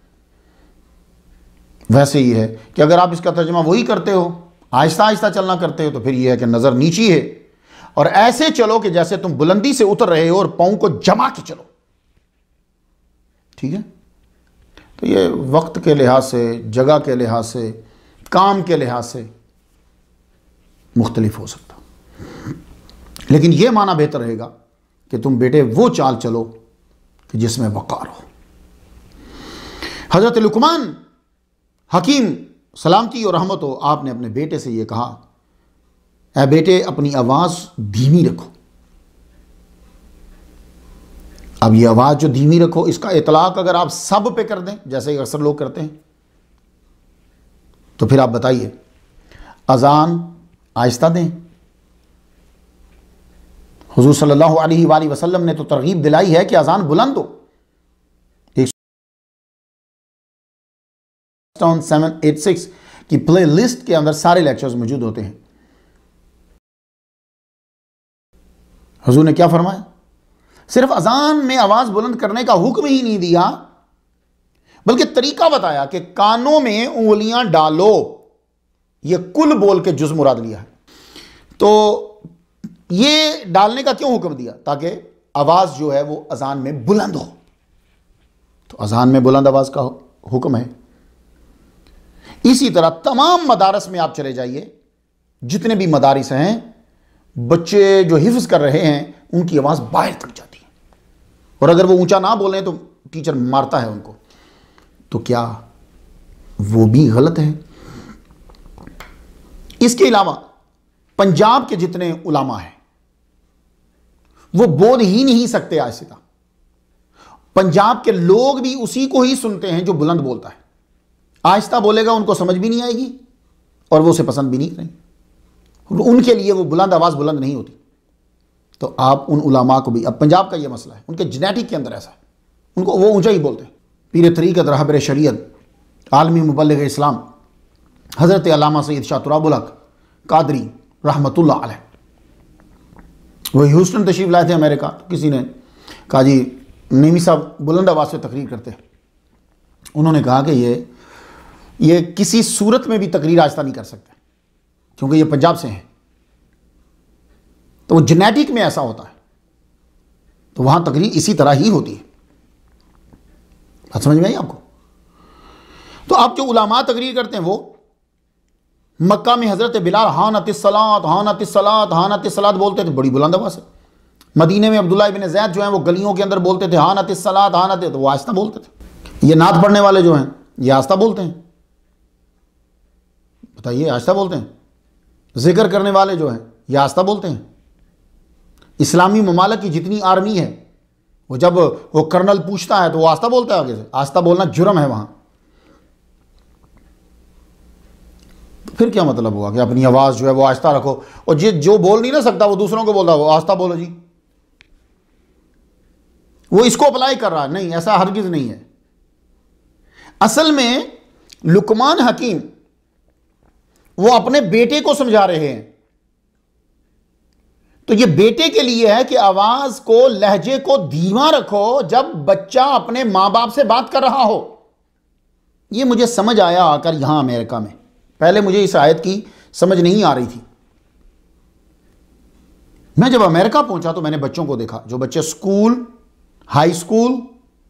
वैसे ही है कि अगर आप इसका तर्जुमा वही करते हो, आहिस्ता आहिस्ता चलना करते हो, तो फिर यह है कि नजर नीची है और ऐसे चलो कि जैसे तुम बुलंदी से उतर रहे हो और पांव को जमा के चलो। ठीक है, तो ये वक्त के लिहाज से, जगह के लिहाज से, काम के लिहाज से मुख्तलिफ हो सकता, लेकिन यह माना बेहतर रहेगा कि तुम बेटे वो चाल चलो कि जिसमें वकार हो। हज़रत लुकमान हकीम सलामती और रहमत हो, आपने अपने बेटे से यह कहा, ऐ बेटे अपनी आवाज़ धीमी रखो। अब ये आवाज़ जो धीमी रखो, इसका इतलाक अगर आप सब पे कर दें, जैसे अक्सर लोग करते हैं, तो फिर आप बताइए, अजान आहिस्ता दें। हुजूर सल्लल्लाहु अलैहि वसल्लम ने तो तरगीब दिलाई है कि अजान बुलंद हो। सेवन एट सिक्स की प्ले लिस्ट के अंदर सारे लेक्चर्स मौजूद होते हैं। हुजूर ने क्या फरमाया? सिर्फ अजान में आवाज बुलंद करने का हुक्म ही नहीं दिया, बल्कि तरीका बताया कि कानों में उंगलियां डालो। यह कुल बोल के जुज मुराद लिया है। तो ये डालने का क्यों हुक्म दिया? ताकि आवाज जो है वो अजान में बुलंद हो। तो अजान में बुलंद आवाज का हुक्म है। इसी तरह तमाम मदारस में आप चले जाइए, जितने भी मदारिस हैं, बच्चे जो हिफ्ज कर रहे हैं उनकी आवाज बाहर तक जाती है, और अगर वो ऊंचा ना बोलें तो टीचर मारता है उनको। तो क्या वो भी गलत है? इसके अलावा पंजाब के जितने उलामा हैं वो बोल ही नहीं सकते आहिस्ता। पंजाब के लोग भी उसी को ही सुनते हैं जो बुलंद बोलता है। आहिस्ता बोलेगा उनको समझ भी नहीं आएगी और वो उसे पसंद भी नहीं करेंगे। उनके लिए वो बुलंद आवाज बुलंद नहीं होती। तो आप उन उलामा को भी, अब पंजाब का ये मसला है, उनके जेनेटिक के अंदर ऐसा है, उनको वो ऊंचा ही बोलते हैं। पीर तरीक़त रहबर शरीयत आलमी मुबल्लिग़ इस्लाम हज़रत अल्लामा सैयद शाह तुराबुल हक़ कादरी रहमतुल्लाह अलैह, वो ह्यूस्टन तशरीफ लाए थे अमेरिका। किसी ने कहा जी नईमी साहब बुलंद आवाज़ से तकरीर करते हैं। उन्होंने कहा कि ये ये किसी सूरत में भी तकरीर आहिस्ता नहीं कर सकते, क्योंकि ये पंजाब से हैं। तो वो जेनेटिक में ऐसा होता है, तो वहां तकरीर इसी तरह ही होती है। बात समझ में आई आपको? तो आप जो उलामा तकरीर करते हैं, वो मक्का में हजरत बिलाल हानतिस्सलात हानतिस्सलात हानतिस्सलात बोलते थे बड़ी बुलंद आवाज़ से। मदीने में अब्दुल्लाह इब्न ज़ैद जो हैं वो गलियों के अंदर बोलते थे हानतिस्सलात हानत, तो वो आहिस्ता बोलते थे। ये नात पढ़ने वाले जो हैं ये आहिस्ता बोलते हैं। बताइए, आहिस्ता बोलते हैं। जिक्र करने वाले जो हैं ये आहिस्ता बोलते हैं। इस्लामी ममालिक की जितनी आर्मी है, वो जब वो कर्नल पूछता है तो वो आहिस्ता बोलता है आगे से। आहिस्ता बोलना जुर्म है वहां। फिर क्या मतलब हुआ कि अपनी आवाज जो है वो आहिस्ता रखो, और जिस जो बोल नहीं ना सकता वो दूसरों को बोलता है वो आहिस्ता बोलो जी, वो इसको अप्लाई कर रहा है। नहीं, ऐसा हरगिज नहीं है। असल में लुकमान हकीम वो अपने बेटे को समझा रहे हैं। तो ये बेटे के लिए है कि आवाज को, लहजे को धीमा रखो जब बच्चा अपने मां बाप से बात कर रहा हो। ये मुझे समझ आया आकर यहां अमेरिका में। पहले मुझे इस आयत की समझ नहीं आ रही थी। मैं जब अमेरिका पहुंचा तो मैंने बच्चों को देखा, जो बच्चे स्कूल, हाई स्कूल,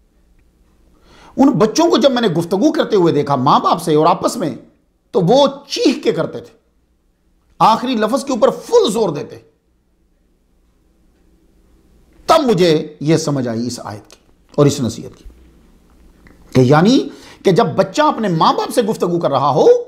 उन बच्चों को जब मैंने गुफ्तगू करते हुए देखा मां बाप से और आपस में, तो वो चीख के करते थे, आखिरी लफ्ज के ऊपर फुल जोर देते। तब मुझे यह समझ आई इस आयत की और इस नसीहत की कि यानी कि जब बच्चा अपने मां बाप से गुफ्तगू कर रहा हो,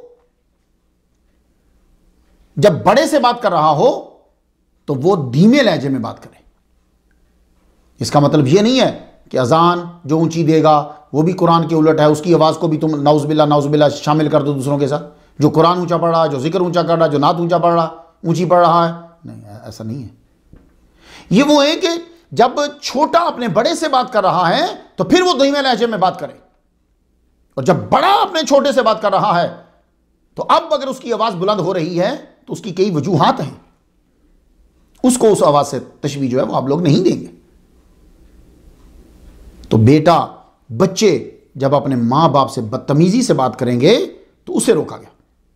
जब बड़े से बात कर रहा हो, तो वो धीमे लहजे में बात करे। इसका मतलब यह नहीं है कि अजान जो ऊंची देगा वो भी कुरान के उलट है, उसकी आवाज को भी तुम नाउज़ुबिल्लाह नाउज़ुबिल्लाह शामिल कर दो दूसरों के साथ। जो कुरान ऊंचा पढ़ रहा है, जो जिक्र ऊंचा कर रहा है, जो नात ऊंचा पढ़ रहा ऊंची पढ़ रहा है, नहीं, ऐसा नहीं है। ये वो है कि जब छोटा अपने बड़े से बात कर रहा है तो फिर वो धीमे लहजे में बात करे, और जब बड़ा अपने छोटे से बात कर रहा है तो अब अगर उसकी आवाज बुलंद हो रही है तो उसकी कई वजूहात हैं। उसको उस आवाज से तशबीह जो है वो आप लोग नहीं देंगे। तो बेटा, बच्चे जब अपने मां बाप से बदतमीजी से बात करेंगे तो उसे रोका गया।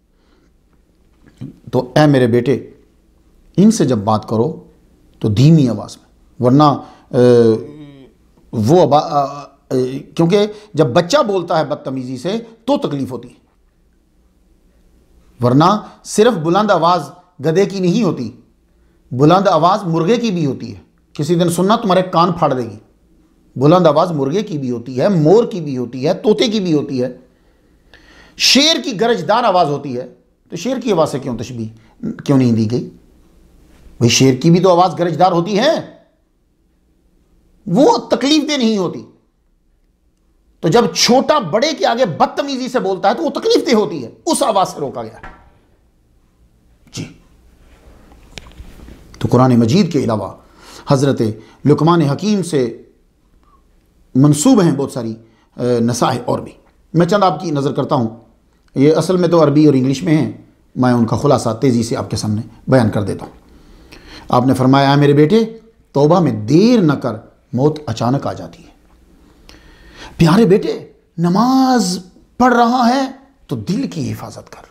तो ऐ मेरे बेटे, इनसे जब बात करो तो धीमी आवाज में, वरना वो आ, आ, क्योंकि जब बच्चा बोलता है बदतमीजी से तो तकलीफ होती है, वरना सिर्फ बुलंद आवाज गधे की नहीं होती, बुलंद आवाज मुर्गे की भी होती है। किसी दिन सुनना तुम्हारे कान फाड़ देगी। बुलंद आवाज मुर्गे की भी होती है, मोर की भी होती है, तोते की भी होती है, शेर की गरजदार आवाज होती है। तो शेर की आवाज से क्यों तशबीह क्यों नहीं दी गई? भाई शेर की भी तो आवाज गरजदार होती है, वो तकलीफ दे नहीं होती। तो जब छोटा बड़े के आगे बदतमीजी से बोलता है तो वो तकलीफ दे होती है, उस आवाज से रोका गया जी। तो कुरान मजीद के अलावा हजरत लुकमान हकीम से मंसूब हैं बहुत सारी नसाह और भी। मैं चंद आपकी नज़र करता हूँ, ये असल में तो अरबी और इंग्लिश में हैं, मैं उनका खुलासा तेज़ी से आपके सामने बयान कर देता हूँ। आपने फरमाया, है मेरे बेटे, तौबा में देर न कर, मौत अचानक आ जाती है। प्यारे बेटे, नमाज पढ़ रहा है तो दिल की हिफाजत कर,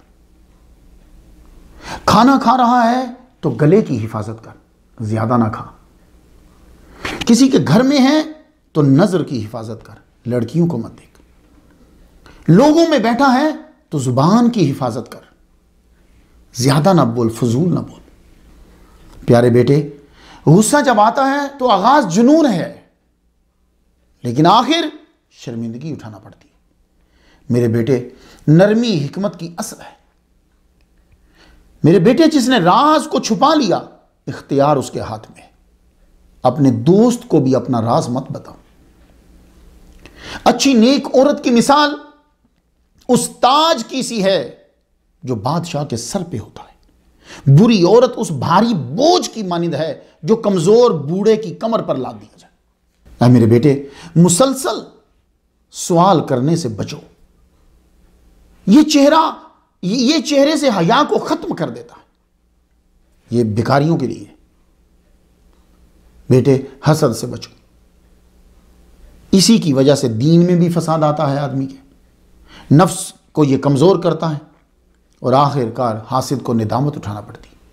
खाना खा रहा है तो गले की हिफाजत कर, ज़्यादा ना खा। किसी के घर में है तो नज़र की हिफाजत कर, लड़कियों को मत देख। लोगों में बैठा है तो जुबान की हिफाजत कर, ज़्यादा ना बोल, फजूल ना बोल। प्यारे बेटे, गुस्सा जब आता है तो आगाज जुनून है, लेकिन आखिर शर्मिंदगी उठाना पड़ती है। मेरे बेटे, नरमी हिकमत की असल है। मेरे बेटे, जिसने राज को छुपा लिया, इख्तियार उसके हाथ में है। अपने दोस्त को भी अपना राज मत बताओ। अच्छी नेक औरत की मिसाल उस ताज की सी है जो बादशाह के सर पे होता है। बुरी औरत उस भारी बोझ की मानिंद है जो कमजोर बूढ़े की कमर पर लाद दिया जाए। ऐ मेरे बेटे, मुसलसल सवाल करने से बचो। ये चेहरा ये चेहरे से हया को खत्म कर देता है। ये भिखारियों के लिए। बेटे, हसद से बचो। इसी की वजह से दीन में भी फसाद आता है आदमी के, नफ्स को ये कमजोर करता है और आखिरकार हासिद को निदामत उठाना पड़ती है।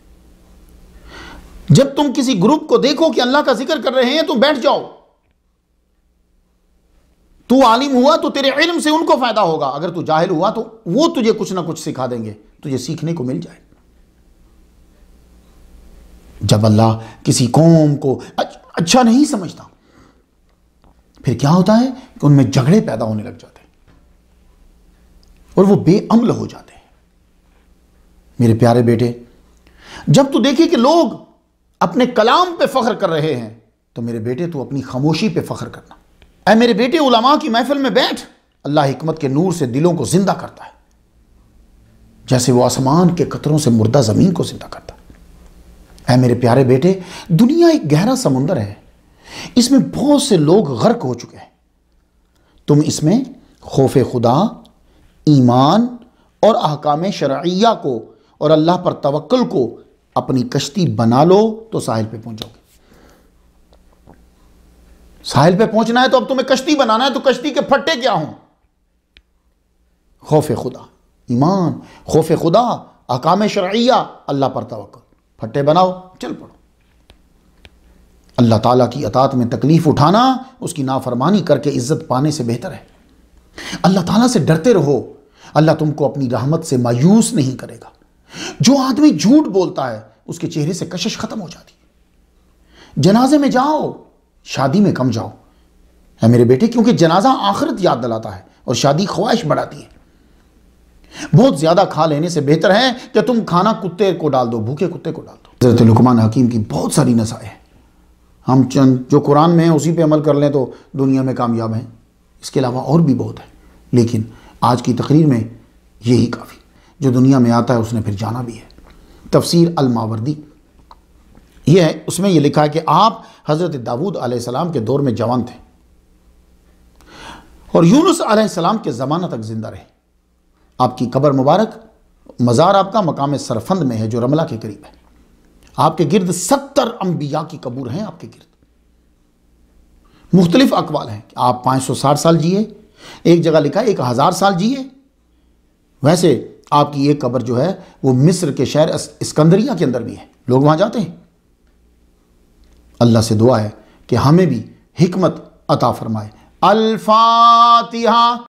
जब तुम किसी ग्रुप को देखो कि अल्लाह का जिक्र कर रहे हैं, तुम बैठ जाओ। तू आलिम हुआ तो तेरे इल्म से उनको फायदा होगा, अगर तू जाहिल हुआ तो वो तुझे कुछ ना कुछ सिखा देंगे, तुझे सीखने को मिल जाए। जब अल्लाह किसी कौम को अच्छा नहीं समझता, फिर क्या होता है कि उनमें झगड़े पैदा होने लग जाते हैं और वो बेअमल हो जाते हैं। मेरे प्यारे बेटे, जब तू देखे कि लोग अपने कलाम पे फख्र कर रहे हैं, तो मेरे बेटे तू अपनी खामोशी पे फख्र करना। ऐ मेरे बेटे, उलमा की महफिल में बैठ। अल्लाह हिकमत के नूर से दिलों को जिंदा करता है, जैसे वो आसमान के कतरों से मुर्दा जमीन को जिंदा करता है। ऐ मेरे प्यारे बेटे, दुनिया एक गहरा समुंदर है, इसमें बहुत से लोग गर्क हो चुके हैं। तुम इसमें खौफ खुदा, ईमान और अहकाम शरइया को और अल्लाह पर तवक्कुल को अपनी कश्ती बना लो तो साहिल पे पहुंचोगे। साहिल पे पहुंचना है तो अब तुम्हें कश्ती बनाना है, तो कश्ती के फट्टे क्या हों? खौफ खुदा, ईमान, खौफ खुदा, अहकाम शरइया, अल्लाह पर तवक्कुल। फट्टे बनाओ, चल पड़ो। अल्लाह ताला की अतात में तकलीफ उठाना उसकी नाफरमानी करके इज्जत पाने से बेहतर है। अल्लाह ताला से डरते रहो, अल्लाह तुमको अपनी रहमत से मायूस नहीं करेगा। जो आदमी झूठ बोलता है उसके चेहरे से कशिश खत्म हो जाती है। जनाजे में जाओ, शादी में कम जाओ। है मेरे बेटे, क्योंकि जनाजा आखिरत याद दिलाता है और शादी ख्वाहिश बढ़ाती है। बहुत ज्यादा खा लेने से बेहतर है कि तुम खाना कुत्ते को डाल दो, भूखे कुत्ते को डाल दो। हज़रत लुकमान हकीम की बहुत सारी नसाएं हैं, हम चंद जो कुरान में है उसी पे अमल कर लें तो दुनिया में कामयाब हैं। इसके अलावा और भी बहुत है, लेकिन आज की तकरीर में यही काफ़ी। जो दुनिया में आता है उसने फिर जाना भी है। तफसीर अल मावर्दी ये है, उसमें यह लिखा है कि आप हज़रत दाऊद अलैहिस्सलाम के दौर में जवान थे और यूनुस अलैहिस्सलाम के ज़माना तक जिंदा रहे। आपकी कब्र मुबारक, मज़ार आपका मकाम सरफंद में है जो रमला के करीब है। आपके गिर्द सत्तर अंबिया की कब्र हैं। आपके गिर्द मुख्तलिफ अकवाल हैं कि आप पाँच सौ साठ साल जिए, एक जगह लिखा है एक हज़ार साल जिए। वैसे आपकी एक कब्र जो है वो मिस्र के शहर इस्कंदरिया के अंदर भी है, लोग वहाँ जाते हैं। अल्लाह से दुआ है कि हमें भी हिकमत अता फरमाए। अल फातिहा।